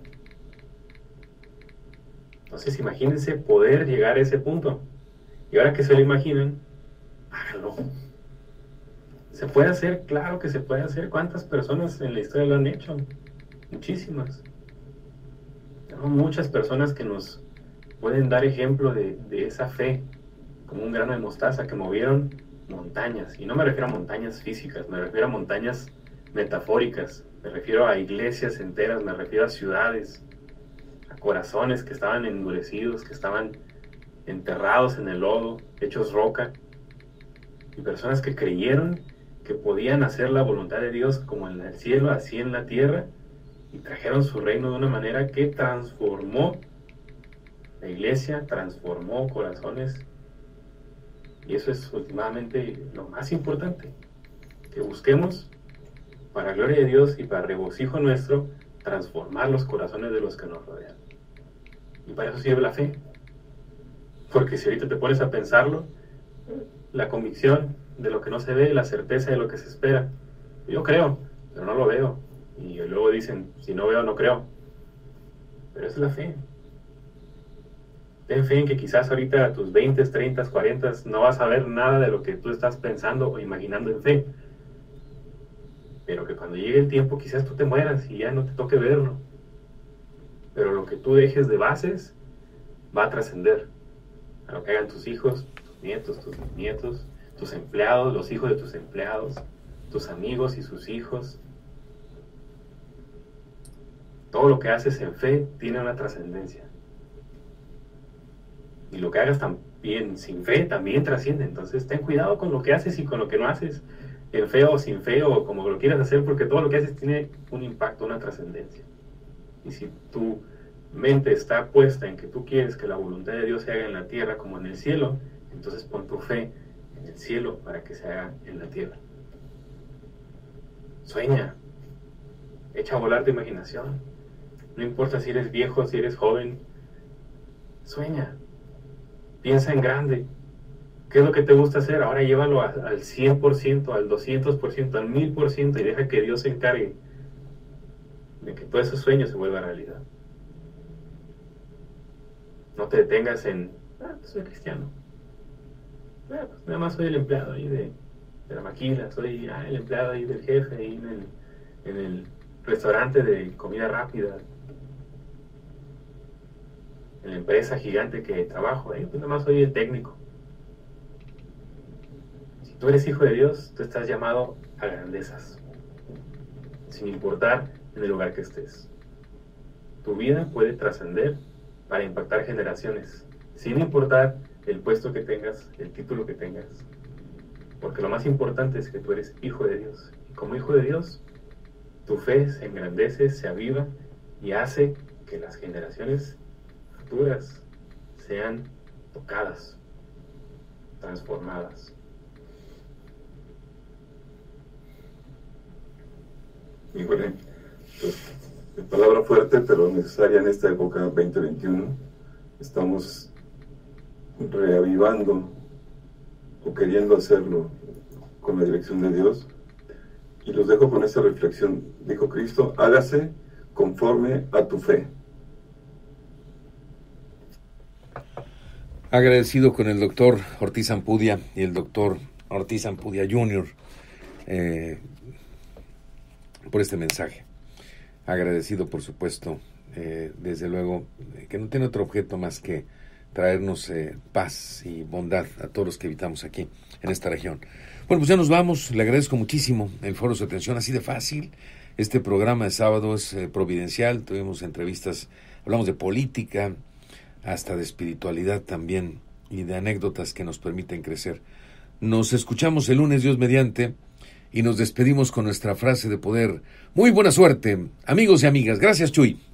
Entonces imagínense poder llegar a ese punto. Y ahora que se lo imaginan, háganlo. ¿Se puede hacer? Claro que se puede hacer. ¿Cuántas personas en la historia lo han hecho? Muchísimas. Tenemos muchas personas que nos pueden dar ejemplo de, de esa fe, como un grano de mostaza, que movieron montañas. Y no me refiero a montañas físicas, me refiero a montañas metafóricas, me refiero a iglesias enteras, me refiero a ciudades, a corazones que estaban endurecidos, que estaban enterrados en el lodo, hechos roca, y personas que creyeron que podían hacer la voluntad de Dios como en el cielo, así en la tierra, y trajeron su reino de una manera que transformó la iglesia, transformó corazones. Y eso es últimamente lo más importante, que busquemos, para gloria de Dios y para regocijo nuestro, transformar los corazones de los que nos rodean. Y para eso sirve la fe. Porque si ahorita te pones a pensarlo, la convicción de lo que no se ve, la certeza de lo que se espera. Yo creo, pero no lo veo. Y luego dicen, si no veo, no creo. Pero esa es la fe. Ten fe en que quizás ahorita a tus veinte, treinta, cuarenta no vas a ver nada de lo que tú estás pensando o imaginando en fe. Pero que cuando llegue el tiempo quizás tú te mueras y ya no te toque verlo. Pero lo que tú dejes de bases va a trascender a lo que hagan tus hijos, tus nietos, tus nietos, tus empleados, los hijos de tus empleados, tus amigos y sus hijos. Todo lo que haces en fe tiene una trascendencia. Y lo que hagas también sin fe también trasciende. Entonces ten cuidado con lo que haces y con lo que no haces, en fe o sin fe o como lo quieras hacer, porque todo lo que haces tiene un impacto, una trascendencia. Y si tu mente está puesta en que tú quieres que la voluntad de Dios se haga en la tierra como en el cielo, entonces pon tu fe en el cielo para que se haga en la tierra. Sueña, echa a volar tu imaginación. No importa si eres viejo, si eres joven, sueña, piensa en grande. ¿Qué es lo que te gusta hacer? Ahora llévalo a, al cien por ciento, al doscientos por ciento, al mil por ciento y deja que Dios se encargue de que todos esos sueños se vuelvan realidad. No te detengas en, ah, pues soy cristiano. Ah, pues nada más soy el empleado ahí de, de la maquila, soy ah, el empleado ahí del jefe, ahí en el, en el restaurante de comida rápida, en la empresa gigante que trabajo, ahí pues nada más soy el técnico. Si tú eres hijo de Dios, tú estás llamado a grandezas, sin importar en el lugar que estés. Tu vida puede trascender para impactar generaciones, sin importar el puesto que tengas, el título que tengas. Porque lo más importante es que tú eres hijo de Dios. Y como hijo de Dios, tu fe se engrandece, se aviva y hace que las generaciones futuras sean tocadas, transformadas. Híjole, pues, palabra fuerte, pero necesaria en esta época veinte veintiuno. Estamos reavivando o queriendo hacerlo con la dirección de Dios. Y los dejo con esta reflexión. Dijo Cristo, hágase conforme a tu fe. Agradecido con el doctor Ortiz Ampudia y el doctor Ortiz Ampudia junior eh, por este mensaje. Agradecido, por supuesto, eh, desde luego, que no tiene otro objeto más que traernos eh, paz y bondad a todos los que habitamos aquí en esta región. Bueno, pues ya nos vamos. Le agradezco muchísimo el foro su atención, así de fácil. Este programa de sábado es eh, providencial. Tuvimos entrevistas, hablamos de política, hasta de espiritualidad también, y de anécdotas que nos permiten crecer. Nos escuchamos el lunes, Dios mediante, y nos despedimos con nuestra frase de poder. Muy buena suerte, amigos y amigas. Gracias, Chuy.